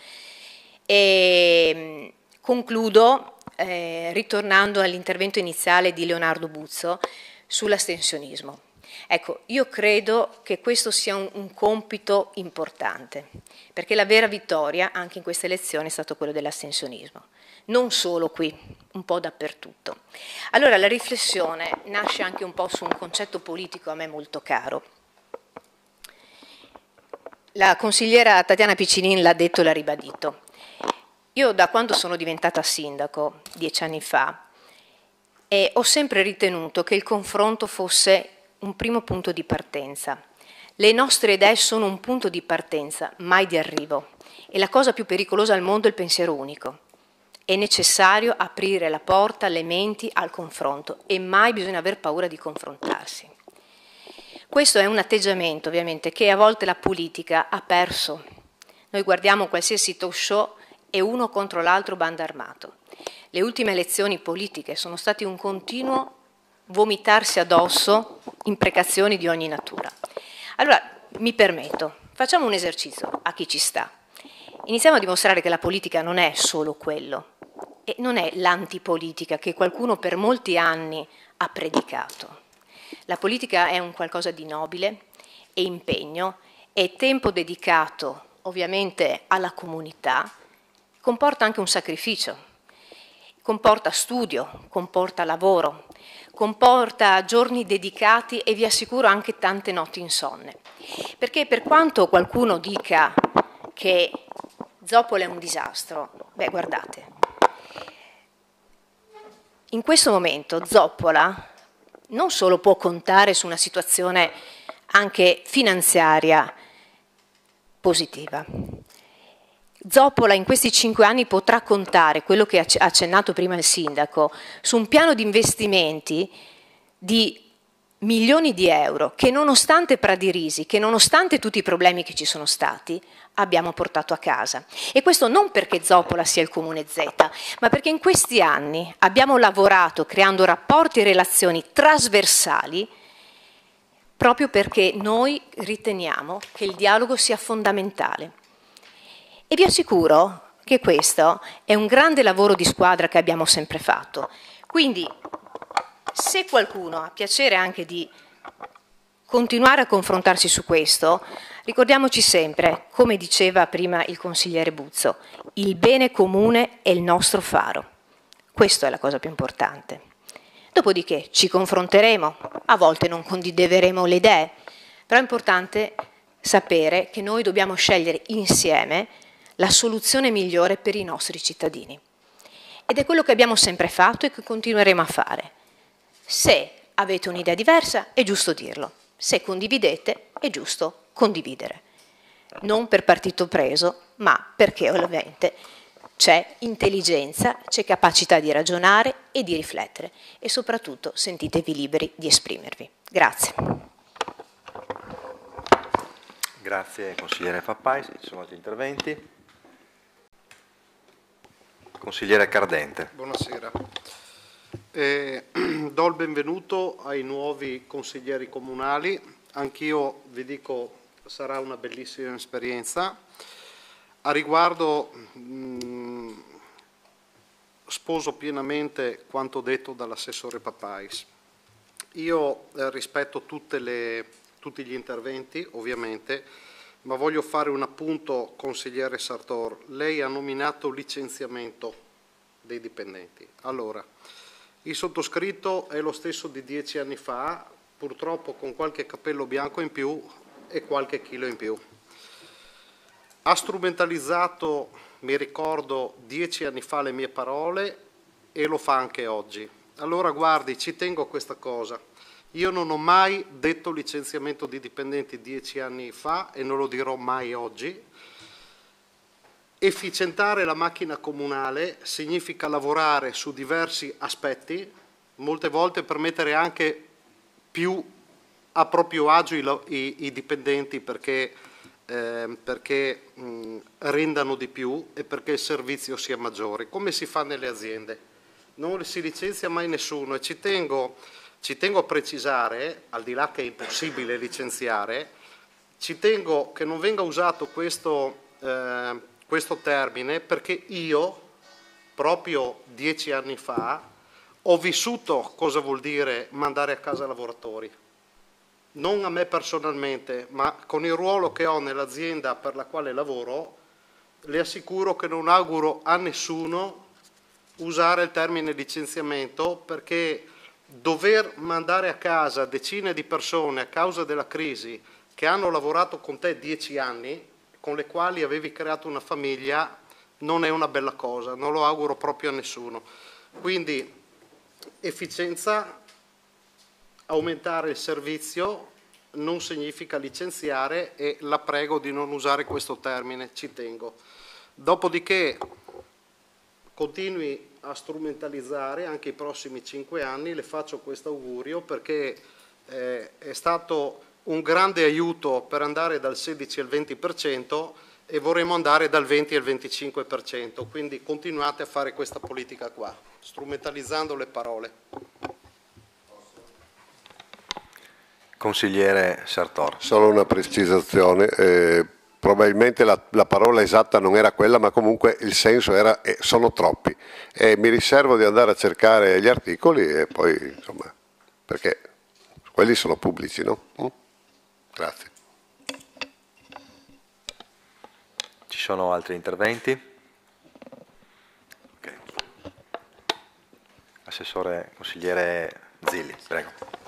E concludo ritornando all'intervento iniziale di Leonardo Buzzo sull'astensionismo. Ecco, io credo che questo sia un compito importante, perché la vera vittoria anche in queste elezioni è stato quello dell'astensionismo, non solo qui, un po' dappertutto. Allora la riflessione nasce anche un po' su un concetto politico a me molto caro. La consigliera Tatiana Piccinin l'ha detto e l'ha ribadito. Io da quando sono diventata sindaco, 10 anni fa, ho sempre ritenuto che il confronto fosse un primo punto di partenza. Le nostre idee sono un punto di partenza, mai di arrivo. E la cosa più pericolosa al mondo è il pensiero unico. È necessario aprire la porta alle menti al confronto e mai bisogna aver paura di confrontarsi. Questo è un atteggiamento, ovviamente, che a volte la politica ha perso. Noi guardiamo qualsiasi talk show e uno contro l'altro bando armato. Le ultime elezioni politiche sono state un continuo vomitarsi addosso imprecazioni di ogni natura. Allora, mi permetto, facciamo un esercizio a chi ci sta. Iniziamo a dimostrare che la politica non è solo quello, e non è l'antipolitica che qualcuno per molti anni ha predicato. La politica è un qualcosa di nobile, è impegno, è tempo dedicato ovviamente alla comunità, comporta anche un sacrificio, comporta studio, comporta lavoro, comporta giorni dedicati e vi assicuro anche tante notti insonne. Perché per quanto qualcuno dica che Zoppola è un disastro, beh guardate, in questo momento Zoppola non solo può contare su una situazione anche finanziaria positiva, Zoppola in questi 5 anni potrà contare, quello che ha accennato prima il sindaco, su un piano di investimenti di milioni di euro che nonostante Pradirisi, che nonostante tutti i problemi che ci sono stati, abbiamo portato a casa. E questo non perché Zoppola sia il comune Z, ma perché in questi anni abbiamo lavorato creando rapporti e relazioni trasversali proprio perché noi riteniamo che il dialogo sia fondamentale. E vi assicuro che questo è un grande lavoro di squadra che abbiamo sempre fatto. Quindi, se qualcuno ha piacere anche di continuare a confrontarsi su questo, ricordiamoci sempre, come diceva prima il consigliere Buzzo, il bene comune è il nostro faro. Questa è la cosa più importante. Dopodiché ci confronteremo, a volte non condivideremo le idee, però è importante sapere che noi dobbiamo scegliere insieme la soluzione migliore per i nostri cittadini. Ed è quello che abbiamo sempre fatto e che continueremo a fare. Se avete un'idea diversa è giusto dirlo, se condividete è giusto condividere. Non per partito preso, ma perché ovviamente c'è intelligenza, c'è capacità di ragionare e di riflettere e soprattutto sentitevi liberi di esprimervi. Grazie. Grazie consigliere Fappai, se ci sono altri interventi. Consigliere Cardente. Buonasera. Do il benvenuto ai nuovi consiglieri comunali. Anch'io vi dico sarà una bellissima esperienza. A riguardo sposo pienamente quanto detto dall'assessore Papais. Io rispetto tutti gli interventi, ovviamente, ma voglio fare un appunto, consigliere Sartor. Lei ha nominato licenziamento dei dipendenti. Allora, il sottoscritto è lo stesso di 10 anni fa, purtroppo con qualche capello bianco in più e qualche chilo in più. Ha strumentalizzato, mi ricordo, 10 anni fa le mie parole e lo fa anche oggi. Allora, guardi, ci tengo a questa cosa. Io non ho mai detto licenziamento di dipendenti 10 anni fa e non lo dirò mai oggi. Efficientare la macchina comunale significa lavorare su diversi aspetti, molte volte per mettere anche più a proprio agio i dipendenti perché rendano di più e perché il servizio sia maggiore. Come si fa nelle aziende? Non si licenzia mai nessuno e ci tengo a precisare, al di là che è impossibile licenziare, Ci tengo che non venga usato questo termine perché io, proprio 10 anni fa, ho vissuto cosa vuol dire mandare a casa lavoratori. Non a me personalmente, ma con il ruolo che ho nell'azienda per la quale lavoro, le assicuro che non auguro a nessuno usare il termine licenziamento, perché dover mandare a casa decine di persone a causa della crisi che hanno lavorato con te 10 anni, con le quali avevi creato una famiglia, non è una bella cosa, non lo auguro proprio a nessuno. Quindi efficienza, aumentare il servizio non significa licenziare e la prego di non usare questo termine, ci tengo. Dopodiché continui a strumentalizzare anche i prossimi 5 anni, le faccio questo augurio perché è stato un grande aiuto per andare dal 16 al 20% e vorremmo andare dal 20 al 25%, quindi continuate a fare questa politica qua, strumentalizzando le parole. Consigliere Sartor. Solo una precisazione, probabilmente la parola esatta non era quella, ma comunque il senso era sono troppi e mi riservo di andare a cercare gli articoli e poi insomma, perché quelli sono pubblici, no? Grazie. Ci sono altri interventi? Okay. Assessore, consigliere Zilli, prego.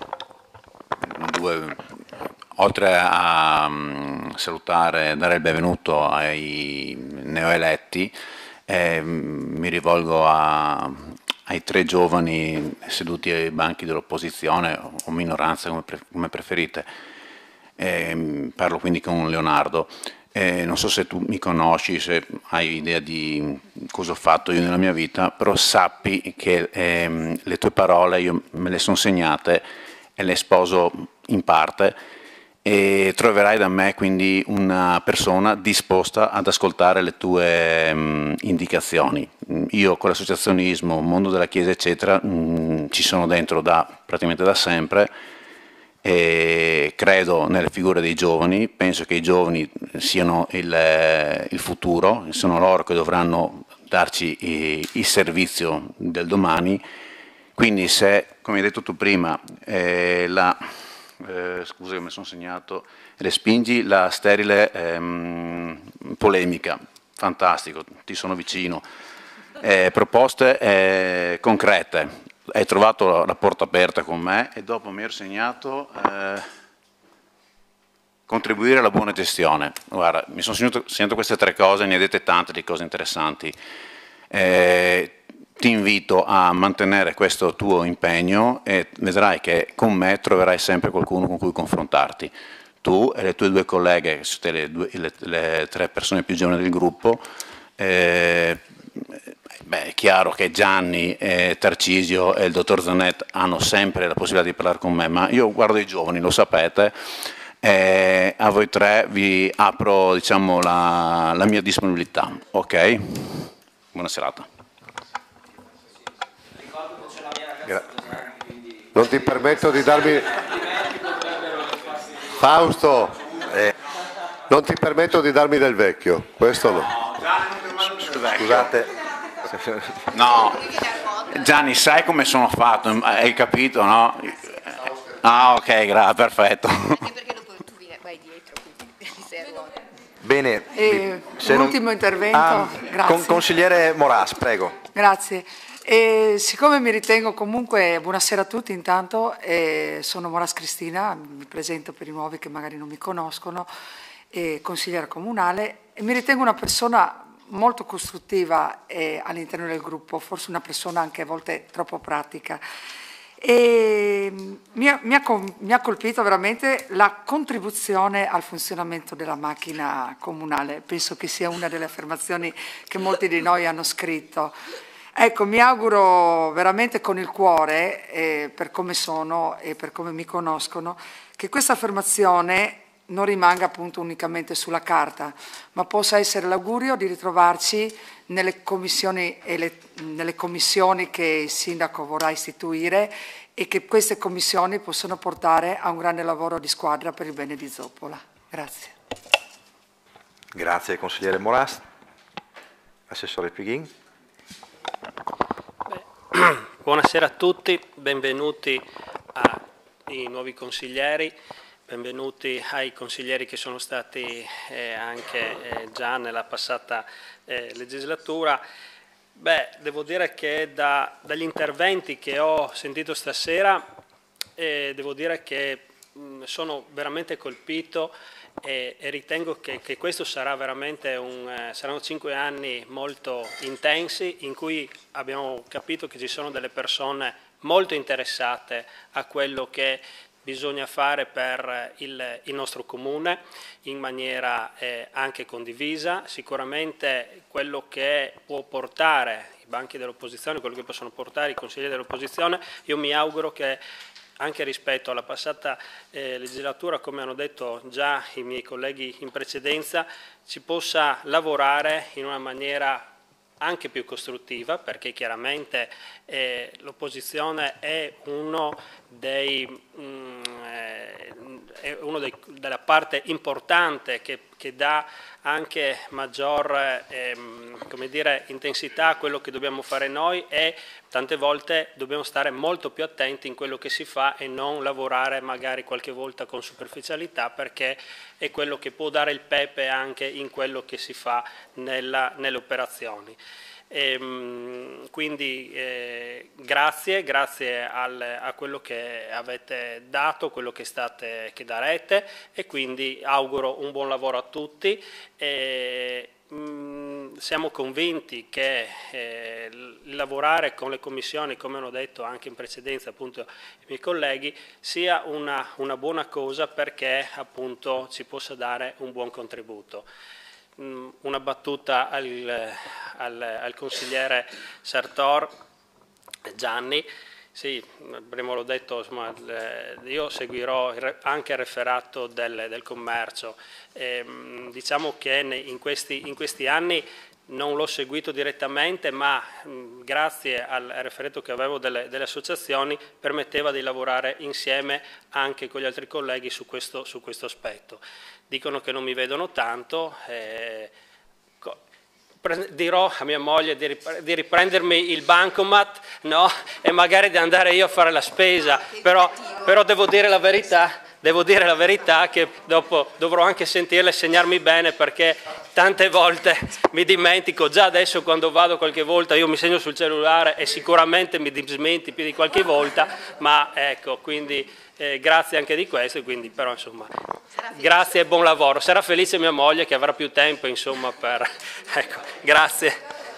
Oltre a salutare e dare il benvenuto ai neoeletti, mi rivolgo ai 3 giovani seduti ai banchi dell'opposizione o minoranza come preferite. Parlo quindi con Leonardo. Non so se tu mi conosci, se hai idea di cosa ho fatto io nella mia vita, però sappi che le tue parole io me le sono segnate e le sposo in parte e troverai da me quindi una persona disposta ad ascoltare le tue indicazioni. Io con l'associazionismo, mondo della Chiesa eccetera, ci sono dentro praticamente da sempre e credo nelle figure dei giovani, penso che i giovani siano il futuro, sono loro che dovranno darci il servizio del domani. Quindi se, come hai detto tu prima, scusa che mi sono segnato, respingi la sterile polemica, fantastico, ti sono vicino, proposte concrete, hai trovato la porta aperta con me e dopo mi ero segnato contribuire alla buona gestione. Guarda, mi sono segnato queste 3 cose, ne hai dette tante di cose interessanti. Ti invito a mantenere questo tuo impegno e vedrai che con me troverai sempre qualcuno con cui confrontarti. Tu e le tue 2 colleghe, che siete le 3 persone più giovani del gruppo, è chiaro che Gianni, Tarcisio e il dottor Zanet hanno sempre la possibilità di parlare con me, ma io guardo i giovani, lo sapete, e a voi 3 vi apro diciamo, la mia disponibilità. Ok? Buona serata. Non ti permetto di darmi... Fausto, non ti permetto di darmi del vecchio, questo no. Scusate. No, Gianni, sai come sono fatto, hai capito, no? Ah, ok, perfetto. Vai dietro, quindi Bene. L'ultimo intervento, grazie. Consigliere Moras, prego. Grazie. Siccome mi ritengo comunque, buonasera a tutti intanto, sono Moras Cristina, mi presento per i nuovi che magari non mi conoscono, consigliera comunale, e mi ritengo una persona molto costruttiva all'interno del gruppo, forse una persona anche a volte troppo pratica. E mi ha colpito veramente la contribuzione al funzionamento della macchina comunale, penso che sia una delle affermazioni che molti di noi hanno scritto. Ecco, mi auguro veramente con il cuore, per come sono e per come mi conoscono, che questa affermazione non rimanga appunto unicamente sulla carta, ma possa essere l'augurio di ritrovarci nelle commissioni che il sindaco vorrà istituire e che queste commissioni possano portare a un grande lavoro di squadra per il bene di Zoppola. Grazie. Grazie consigliere Moras. Assessore Pighin. Buonasera a tutti, benvenuti ai nuovi consiglieri, benvenuti ai consiglieri che sono stati anche già nella passata legislatura. Devo dire che dagli interventi che ho sentito stasera, devo dire che sono veramente colpito e ritengo che questo sarà veramente saranno 5 anni molto intensi in cui abbiamo capito che ci sono delle persone molto interessate a quello che bisogna fare per il nostro comune in maniera anche condivisa. Sicuramente quello che può portare i banchi dell'opposizione, quello che possono portare i consiglieri dell'opposizione, io mi auguro che anche rispetto alla passata legislatura, come hanno detto già i miei colleghi in precedenza, si possa lavorare in una maniera anche più costruttiva, perché chiaramente l'opposizione è della parte importante che dà anche maggior come dire, intensità a quello che dobbiamo fare noi, e tante volte dobbiamo stare molto più attenti in quello che si fa e non lavorare magari qualche volta con superficialità, perché è quello che può dare il pepe anche in quello che si fa nelle operazioni. Quindi grazie a quello che avete dato, quello che darete, e quindi auguro un buon lavoro a tutti. Siamo convinti che lavorare con le commissioni, come hanno detto anche in precedenza appunto i miei colleghi, sia una buona cosa, perché appunto ci possa dare un buon contributo. Una battuta al consigliere Sartor Gianni. Sì, prima l'ho detto, insomma, io seguirò anche il referato del commercio. Diciamo che in questi anni non l'ho seguito direttamente, ma grazie al referato che avevo delle associazioni permetteva di lavorare insieme anche con gli altri colleghi su questo aspetto. Dicono che non mi vedono tanto, dirò a mia moglie di riprendermi il bancomat, no? E magari di andare io a fare la spesa, però devo dire la verità che dopo dovrò anche sentirla e segnarmi bene, perché tante volte mi dimentico. Già adesso quando vado qualche volta io mi segno sul cellulare e sicuramente mi dismenti più di qualche volta, ma ecco, quindi grazie anche di questo, quindi però insomma grazie e buon lavoro. Sarà felice mia moglie che avrà più tempo insomma per... ecco, grazie.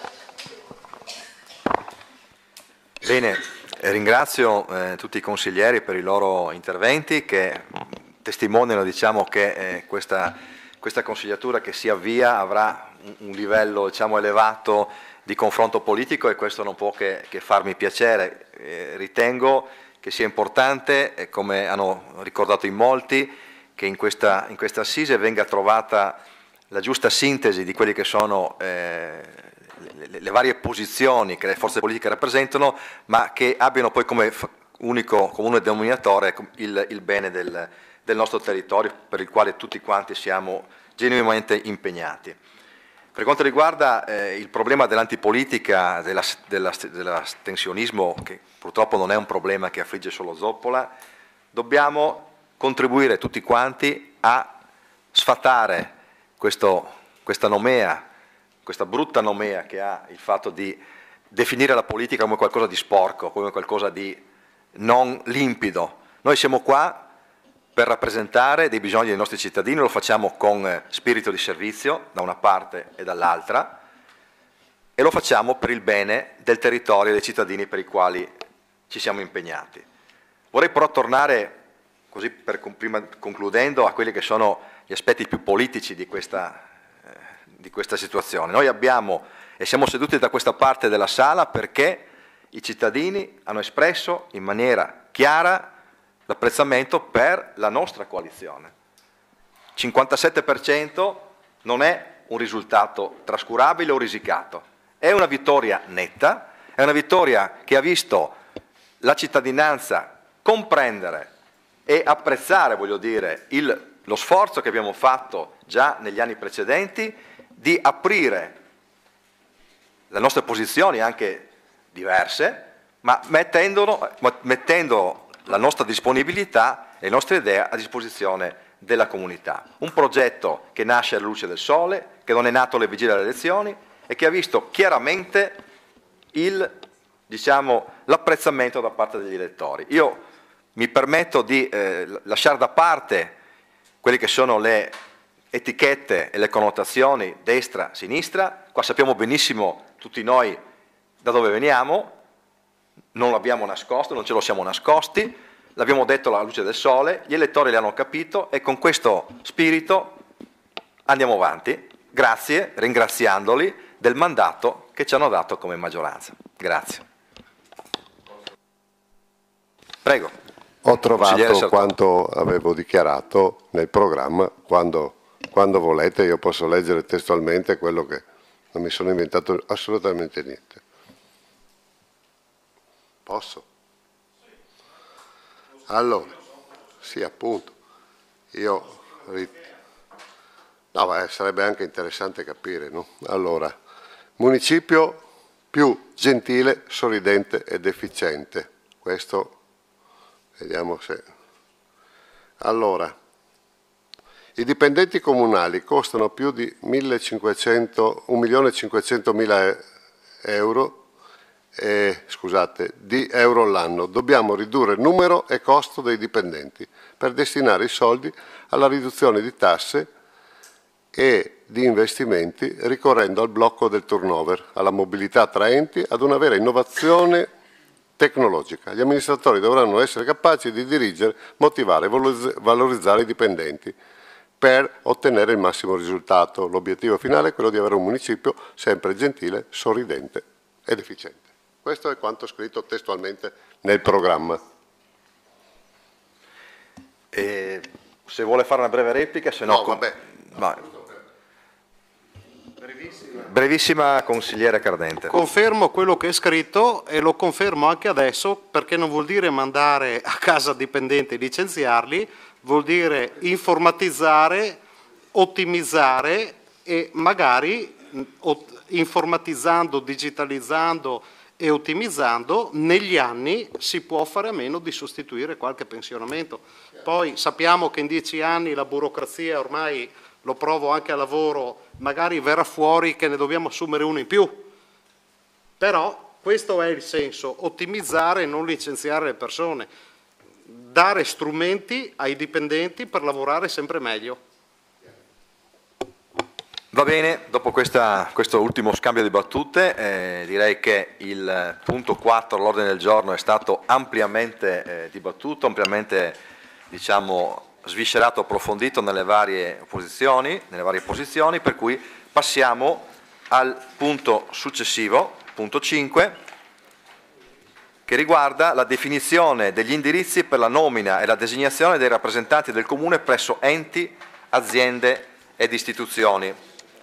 Bene, ringrazio tutti i consiglieri per i loro interventi che testimoniano, diciamo, che questa consigliatura che si avvia avrà un livello, diciamo, elevato di confronto politico, e questo non può che farmi piacere. Ritengo che sia importante, come hanno ricordato in molti, che in questa assise venga trovata la giusta sintesi di quelle che sono le varie posizioni che le forze politiche rappresentano, ma che abbiano poi come unico comune denominatore il bene del nostro territorio, per il quale tutti quanti siamo genuinamente impegnati. Per quanto riguarda il problema dell'antipolitica, dell'astensionismo, che purtroppo non è un problema che affligge solo Zoppola, dobbiamo contribuire tutti quanti a sfatare questa nomea, questa brutta nomea che ha il fatto di definire la politica come qualcosa di sporco, come qualcosa di non limpido. Noi siamo qua per rappresentare dei bisogni dei nostri cittadini, lo facciamo con spirito di servizio da una parte e dall'altra, e lo facciamo per il bene del territorio e dei cittadini per i quali ci siamo impegnati. Vorrei però tornare, così prima concludendo, a quelli che sono gli aspetti più politici di questa situazione. Noi abbiamo e siamo seduti da questa parte della sala perché i cittadini hanno espresso in maniera chiara l'apprezzamento per la nostra coalizione. 57% non è un risultato trascurabile o risicato, è una vittoria netta, è una vittoria che ha visto la cittadinanza comprendere e apprezzare, voglio dire, il lo sforzo che abbiamo fatto già negli anni precedenti di aprire le nostre posizioni anche diverse, ma mettendo la nostra disponibilità e le nostre idee a disposizione della comunità. Un progetto che nasce alla luce del sole, che non è nato alle vigilie delle elezioni e che ha visto chiaramente l'apprezzamento da parte degli elettori. Io mi permetto di lasciare da parte quelle che sono le etichette e le connotazioni destra-sinistra. Qua sappiamo benissimo tutti noi da dove veniamo, non l'abbiamo nascosto, non ce lo siamo nascosti, l'abbiamo detto alla luce del sole, gli elettori l'hanno capito e con questo spirito andiamo avanti. Grazie, ringraziandoli del mandato che ci hanno dato come maggioranza. Grazie. Prego. Ho trovato quanto avevo dichiarato nel programma, quando volete io posso leggere testualmente quello che non mi sono inventato assolutamente niente. Posso? Allora, sì appunto, sarebbe anche interessante capire, no? Allora, municipio più gentile, sorridente ed efficiente, questo vediamo se... Allora, i dipendenti comunali costano più di 1.500.000 euro, di euro l'anno. Dobbiamo ridurre il numero e costo dei dipendenti per destinare i soldi alla riduzione di tasse e di investimenti ricorrendo al blocco del turnover, alla mobilità tra enti, ad una vera innovazione tecnologica. Gli amministratori dovranno essere capaci di dirigere, motivare e valorizzare i dipendenti per ottenere il massimo risultato. L'obiettivo finale è quello di avere un municipio sempre gentile, sorridente ed efficiente. Questo è quanto scritto testualmente nel programma. Se vuole fare una breve replica, se no... vabbè. Brevissima, consigliere Cardente. Confermo quello che è scritto e lo confermo anche adesso, perché non vuol dire mandare a casa dipendenti e licenziarli, vuol dire informatizzare, ottimizzare e magari informatizzando, digitalizzando e ottimizzando, negli anni si può fare a meno di sostituire qualche pensionamento. Poi sappiamo che in 10 anni la burocrazia, ormai lo provo anche a lavoro, magari verrà fuori che ne dobbiamo assumere uno in più. Però questo è il senso, ottimizzare e non licenziare le persone, dare strumenti ai dipendenti per lavorare sempre meglio. Va bene, dopo questo ultimo scambio di battute direi che il punto 4 all'ordine del giorno è stato ampiamente dibattuto, ampiamente sviscerato, approfondito nelle varie posizioni, per cui passiamo al punto successivo, punto 5, che riguarda la definizione degli indirizzi per la nomina e la designazione dei rappresentanti del Comune presso enti, aziende ed istituzioni.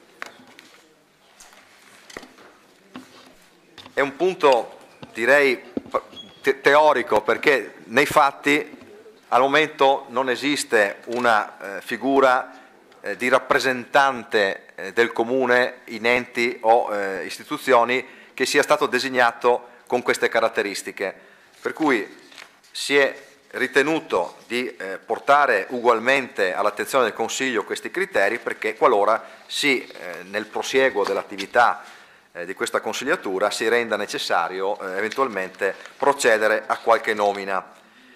È un punto, direi, teorico, perché nei fatti al momento non esiste una figura di rappresentante del Comune in enti o istituzioni che sia stato designato con queste caratteristiche, per cui si è ritenuto di portare ugualmente all'attenzione del Consiglio questi criteri, perché qualora nel prosieguo dell'attività di questa consigliatura si renda necessario eventualmente procedere a qualche nomina.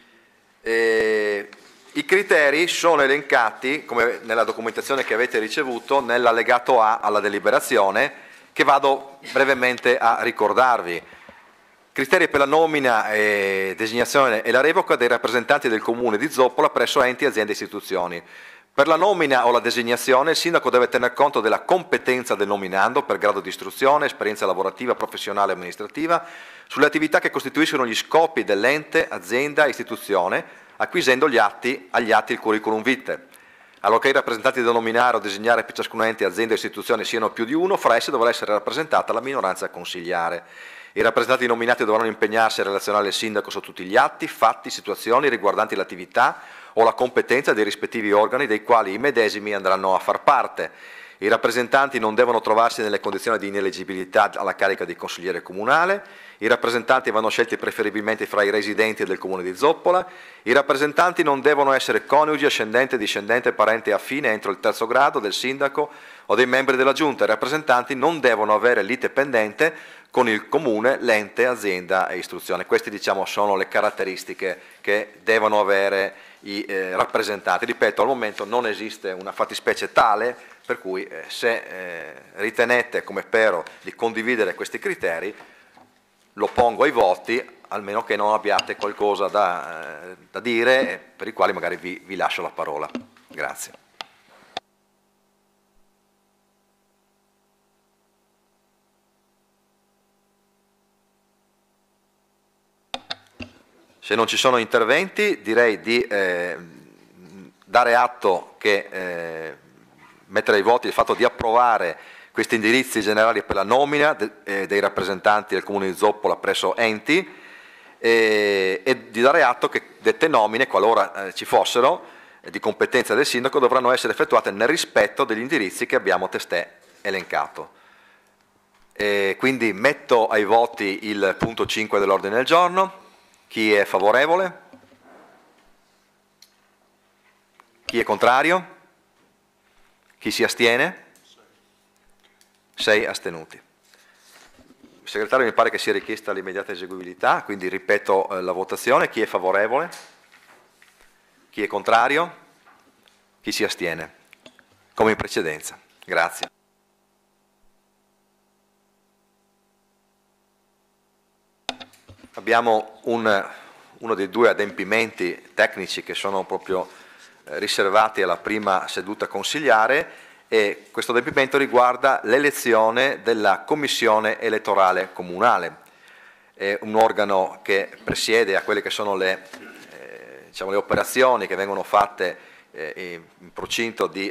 I criteri sono elencati, come nella documentazione che avete ricevuto, nell'allegato A alla deliberazione, che vado brevemente a ricordarvi. Criteri per la nomina e designazione e la revoca dei rappresentanti del Comune di Zoppola presso enti, aziende e istituzioni. Per la nomina o la designazione il sindaco deve tener conto della competenza del nominando per grado di istruzione, esperienza lavorativa, professionale e amministrativa, sulle attività che costituiscono gli scopi dell'ente, azienda e istituzione, acquisendo agli atti il curriculum vitae. Allorché i rappresentanti da nominare o designare per ciascun ente, azienda e istituzione siano più di uno, fra essi dovrà essere rappresentata la minoranza consigliare. I rappresentanti nominati dovranno impegnarsi a relazionare al sindaco su tutti gli atti, fatti, situazioni riguardanti l'attività o la competenza dei rispettivi organi dei quali i medesimi andranno a far parte. I rappresentanti non devono trovarsi nelle condizioni di ineleggibilità alla carica di consigliere comunale. I rappresentanti vanno scelti preferibilmente fra i residenti del comune di Zoppola. I rappresentanti non devono essere coniugi, ascendente, discendente, parente affine entro il terzo grado del sindaco o dei membri della giunta. I rappresentanti non devono avere lite pendente con il comune, l'ente, azienda e istruzione. Queste, diciamo, sono le caratteristiche che devono avere i rappresentanti. Ripeto, al momento non esiste una fattispecie tale per cui se ritenete, come spero, di condividere questi criteri, lo pongo ai voti, almeno che non abbiate qualcosa da dire, per i quali magari vi lascio la parola. Grazie. Se non ci sono interventi, direi di dare atto che mettere ai voti il fatto di approvare questi indirizzi generali per la nomina dei rappresentanti del Comune di Zoppola presso enti e di dare atto che dette nomine, qualora ci fossero, di competenza del sindaco, dovranno essere effettuate nel rispetto degli indirizzi che abbiamo testé elencato. Quindi metto ai voti il punto 5 dell'ordine del giorno. Chi è favorevole? Chi è contrario? Chi si astiene? 6 astenuti. Il segretario mi pare che sia richiesta l'immediata eseguibilità, quindi ripeto la votazione. Chi è favorevole? Chi è contrario? Chi si astiene? Come in precedenza. Grazie. Abbiamo uno dei due adempimenti tecnici che sono proprio riservati alla prima seduta consigliare, e questo adempimento riguarda l'elezione della Commissione elettorale comunale. È un organo che presiede a quelle che sono le operazioni che vengono fatte in procinto di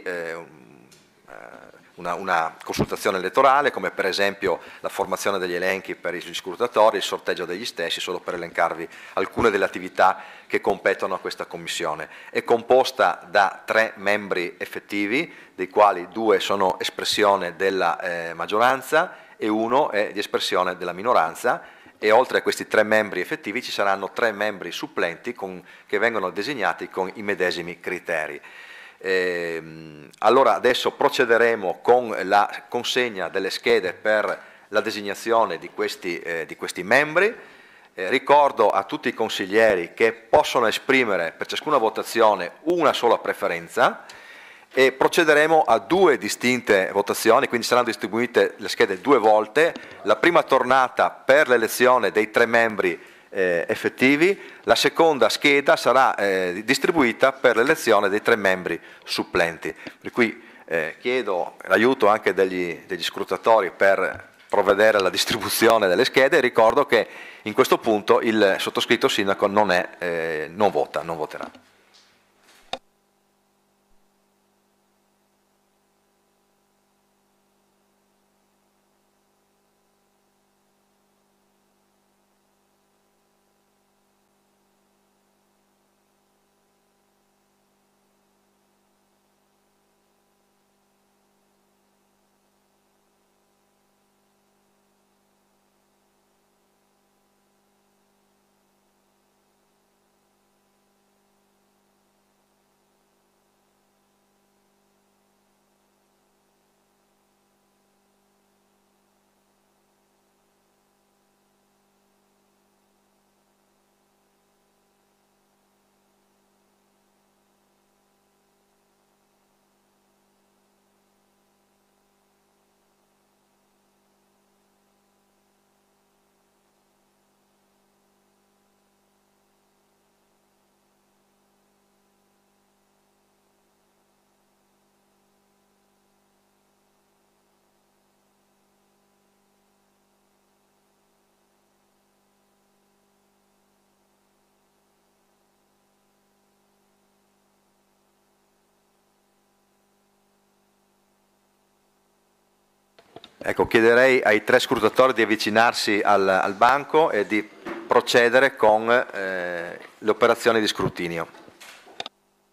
una consultazione elettorale, come per esempio la formazione degli elenchi per gli scrutatori, il sorteggio degli stessi, solo per elencarvi alcune delle attività che competono a questa commissione. È composta da 3 membri effettivi, dei quali 2 sono espressione della maggioranza e 1 è di espressione della minoranza, e oltre a questi 3 membri effettivi ci saranno 3 membri supplenti che vengono designati con i medesimi criteri. Allora adesso procederemo con la consegna delle schede per la designazione di questi membri. Ricordo a tutti i consiglieri che possono esprimere per ciascuna votazione una sola preferenza, e procederemo a 2 distinte votazioni, quindi saranno distribuite le schede 2 volte. La prima tornata per l'elezione dei 3 membri effettivi, la seconda scheda sarà distribuita per l'elezione dei 3 membri supplenti. Per cui chiedo l'aiuto anche degli scrutatori per provvedere alla distribuzione delle schede, e ricordo che in questo punto il sottoscritto sindaco non voterà. Ecco, chiederei ai 3 scrutatori di avvicinarsi al banco e di procedere con le operazioni di scrutinio.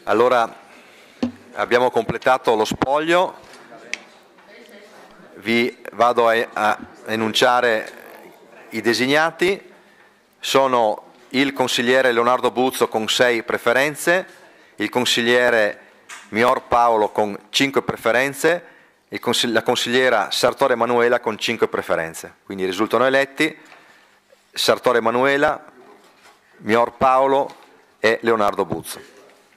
Allora abbiamo completato lo spoglio, vi vado a enunciare i designati. Sono il consigliere Leonardo Buzzo con 6 preferenze, il consigliere Mior Paolo con 5 preferenze, la consigliera Sartore Emanuela con 5 preferenze. Quindi risultano eletti Sartore Emanuela, Mior Paolo e Leonardo Buzzo.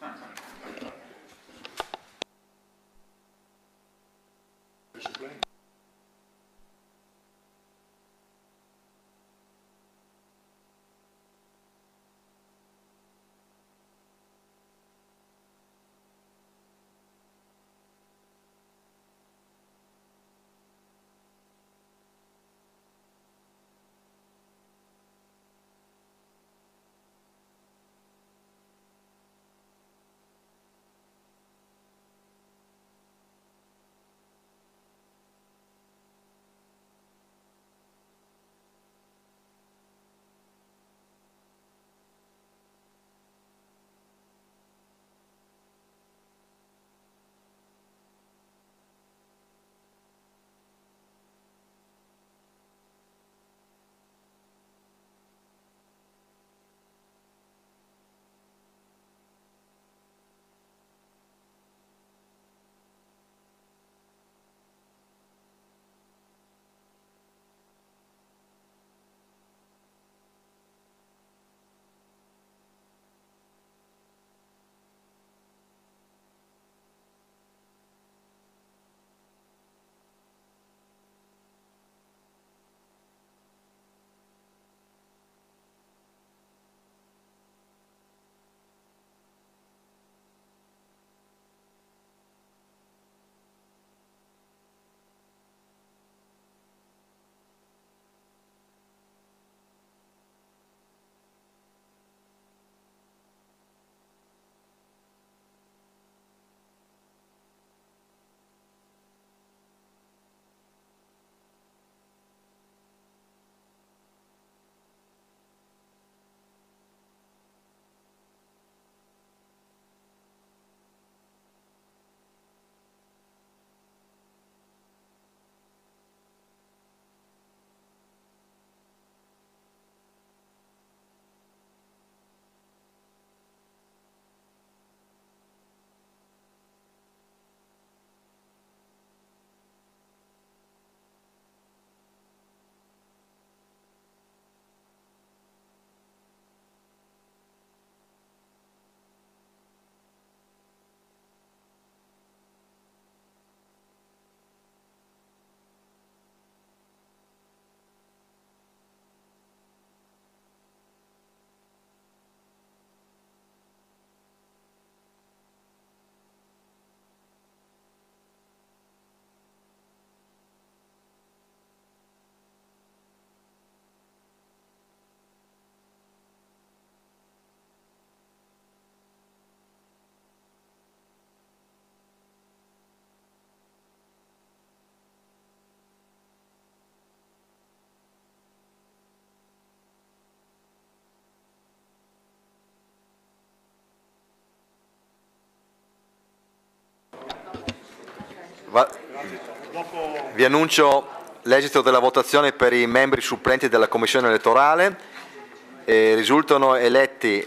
Vi annuncio l'esito della votazione per i membri supplenti della Commissione elettorale. Risultano eletti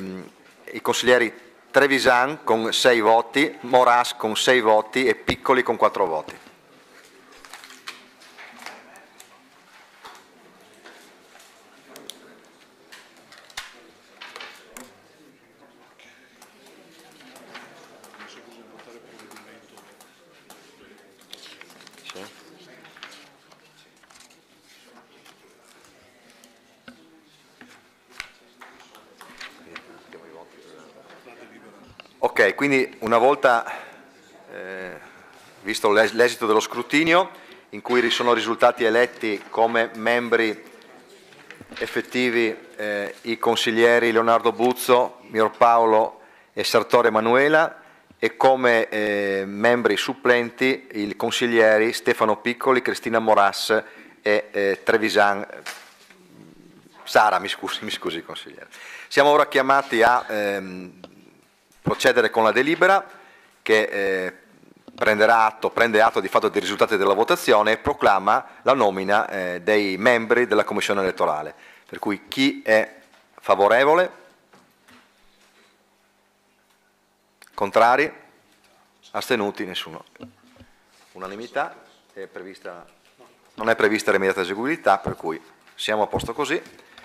i consiglieri Trevisan con 6 voti, Moras con 6 voti e Piccoli con 4 voti. Ok, quindi una volta visto l'esito dello scrutinio, in cui sono risultati eletti come membri effettivi i consiglieri Leonardo Buzzo, Mior Paolo e Sartore Emanuela, e come membri supplenti i consiglieri Stefano Piccoli, Cristina Moras e Trevisan. Sara, mi scusi consigliere. Siamo ora chiamati a procedere con la delibera che prende atto di fatto dei risultati della votazione e proclama la nomina dei membri della Commissione elettorale. Per cui chi è favorevole? Contrari? Astenuti? Nessuno. Unanimità? Non è prevista l'immediata eseguibilità, per cui siamo a posto così.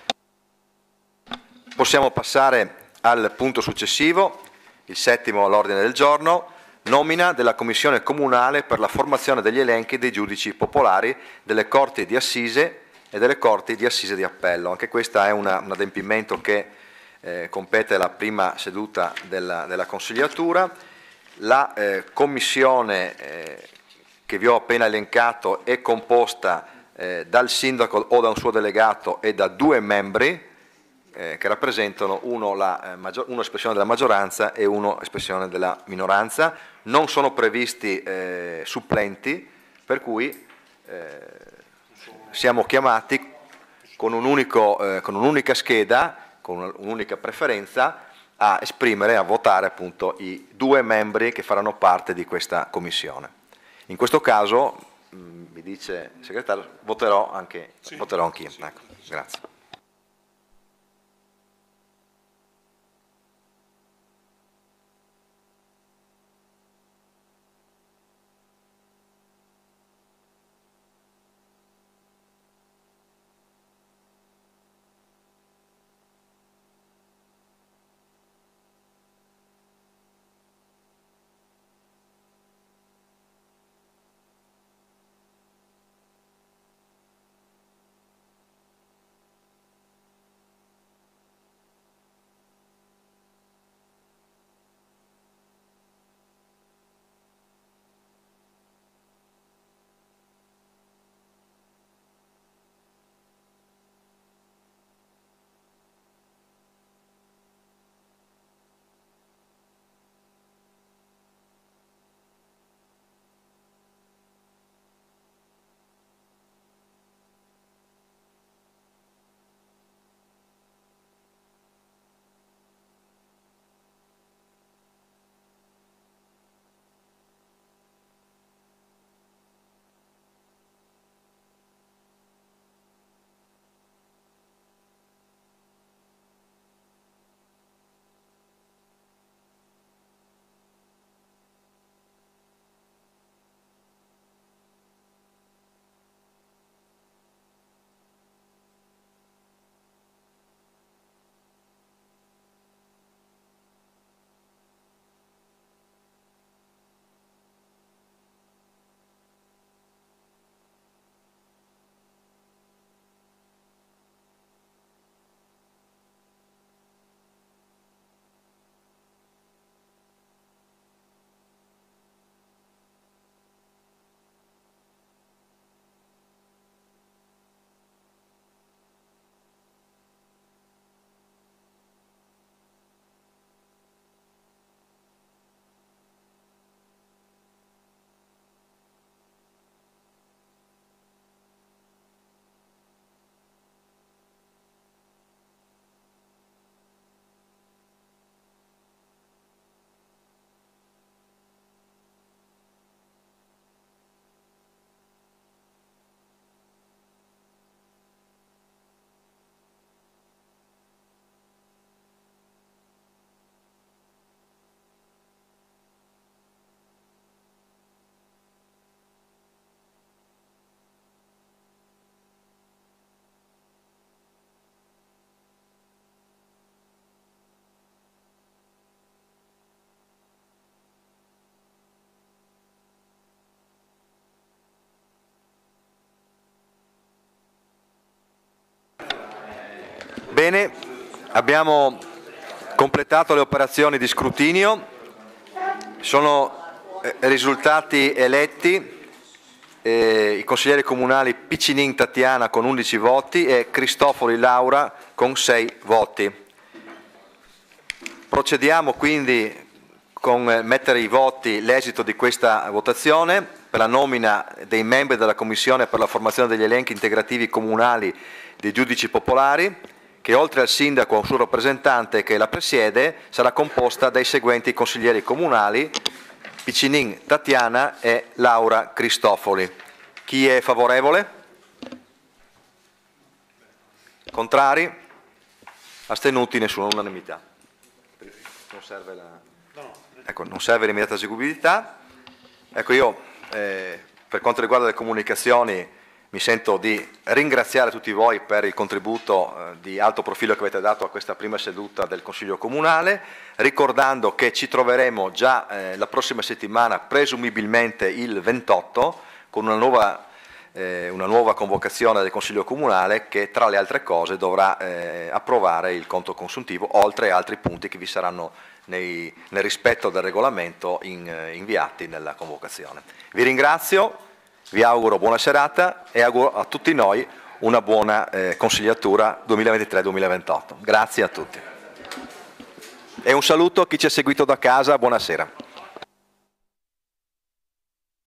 Possiamo passare al punto successivo, il 7° all'ordine del giorno, nomina della Commissione Comunale per la formazione degli elenchi dei giudici popolari delle Corti di Assise e delle Corti di Assise di Appello. Anche questo è un adempimento che compete alla prima seduta della consigliatura. La Commissione che vi ho appena elencato è composta dal sindaco o da un suo delegato e da 2 membri che rappresentano uno espressione della maggioranza e uno espressione della minoranza. Non sono previsti supplenti, per cui siamo chiamati con un'unica scheda, con un'unica preferenza, a esprimere, a votare appunto i 2 membri che faranno parte di questa commissione. In questo caso, mi dice il segretario, voterò anch'io. Ecco, grazie. Bene, abbiamo completato le operazioni di scrutinio, sono risultati eletti i consiglieri comunali Piccinin Tatiana con 11 voti e Cristofori Laura con 6 voti. Procediamo quindi con mettere ai voti l'esito di questa votazione per la nomina dei membri della Commissione per la formazione degli elenchi integrativi comunali dei giudici popolari. che oltre al sindaco e un suo rappresentante che la presiede, sarà composta dai seguenti consiglieri comunali: Piccinin Tatiana e Laura Cristofoli. Chi è favorevole? Contrari? Astenuti? Nessuno, unanimità. Non serve non serve l'immediata eseguibilità. Ecco, io per quanto riguarda le comunicazioni mi sento di ringraziare tutti voi per il contributo di alto profilo che avete dato a questa prima seduta del Consiglio Comunale, ricordando che ci troveremo già la prossima settimana, presumibilmente il 28, con una nuova convocazione del Consiglio Comunale che, tra le altre cose, dovrà approvare il conto consuntivo, oltre a altri punti che vi saranno nel rispetto del regolamento inviati nella convocazione. Vi ringrazio. Vi auguro buona serata e auguro a tutti noi una buona consigliatura 2023-2028. Grazie a tutti. E un saluto a chi ci ha seguito da casa, buonasera.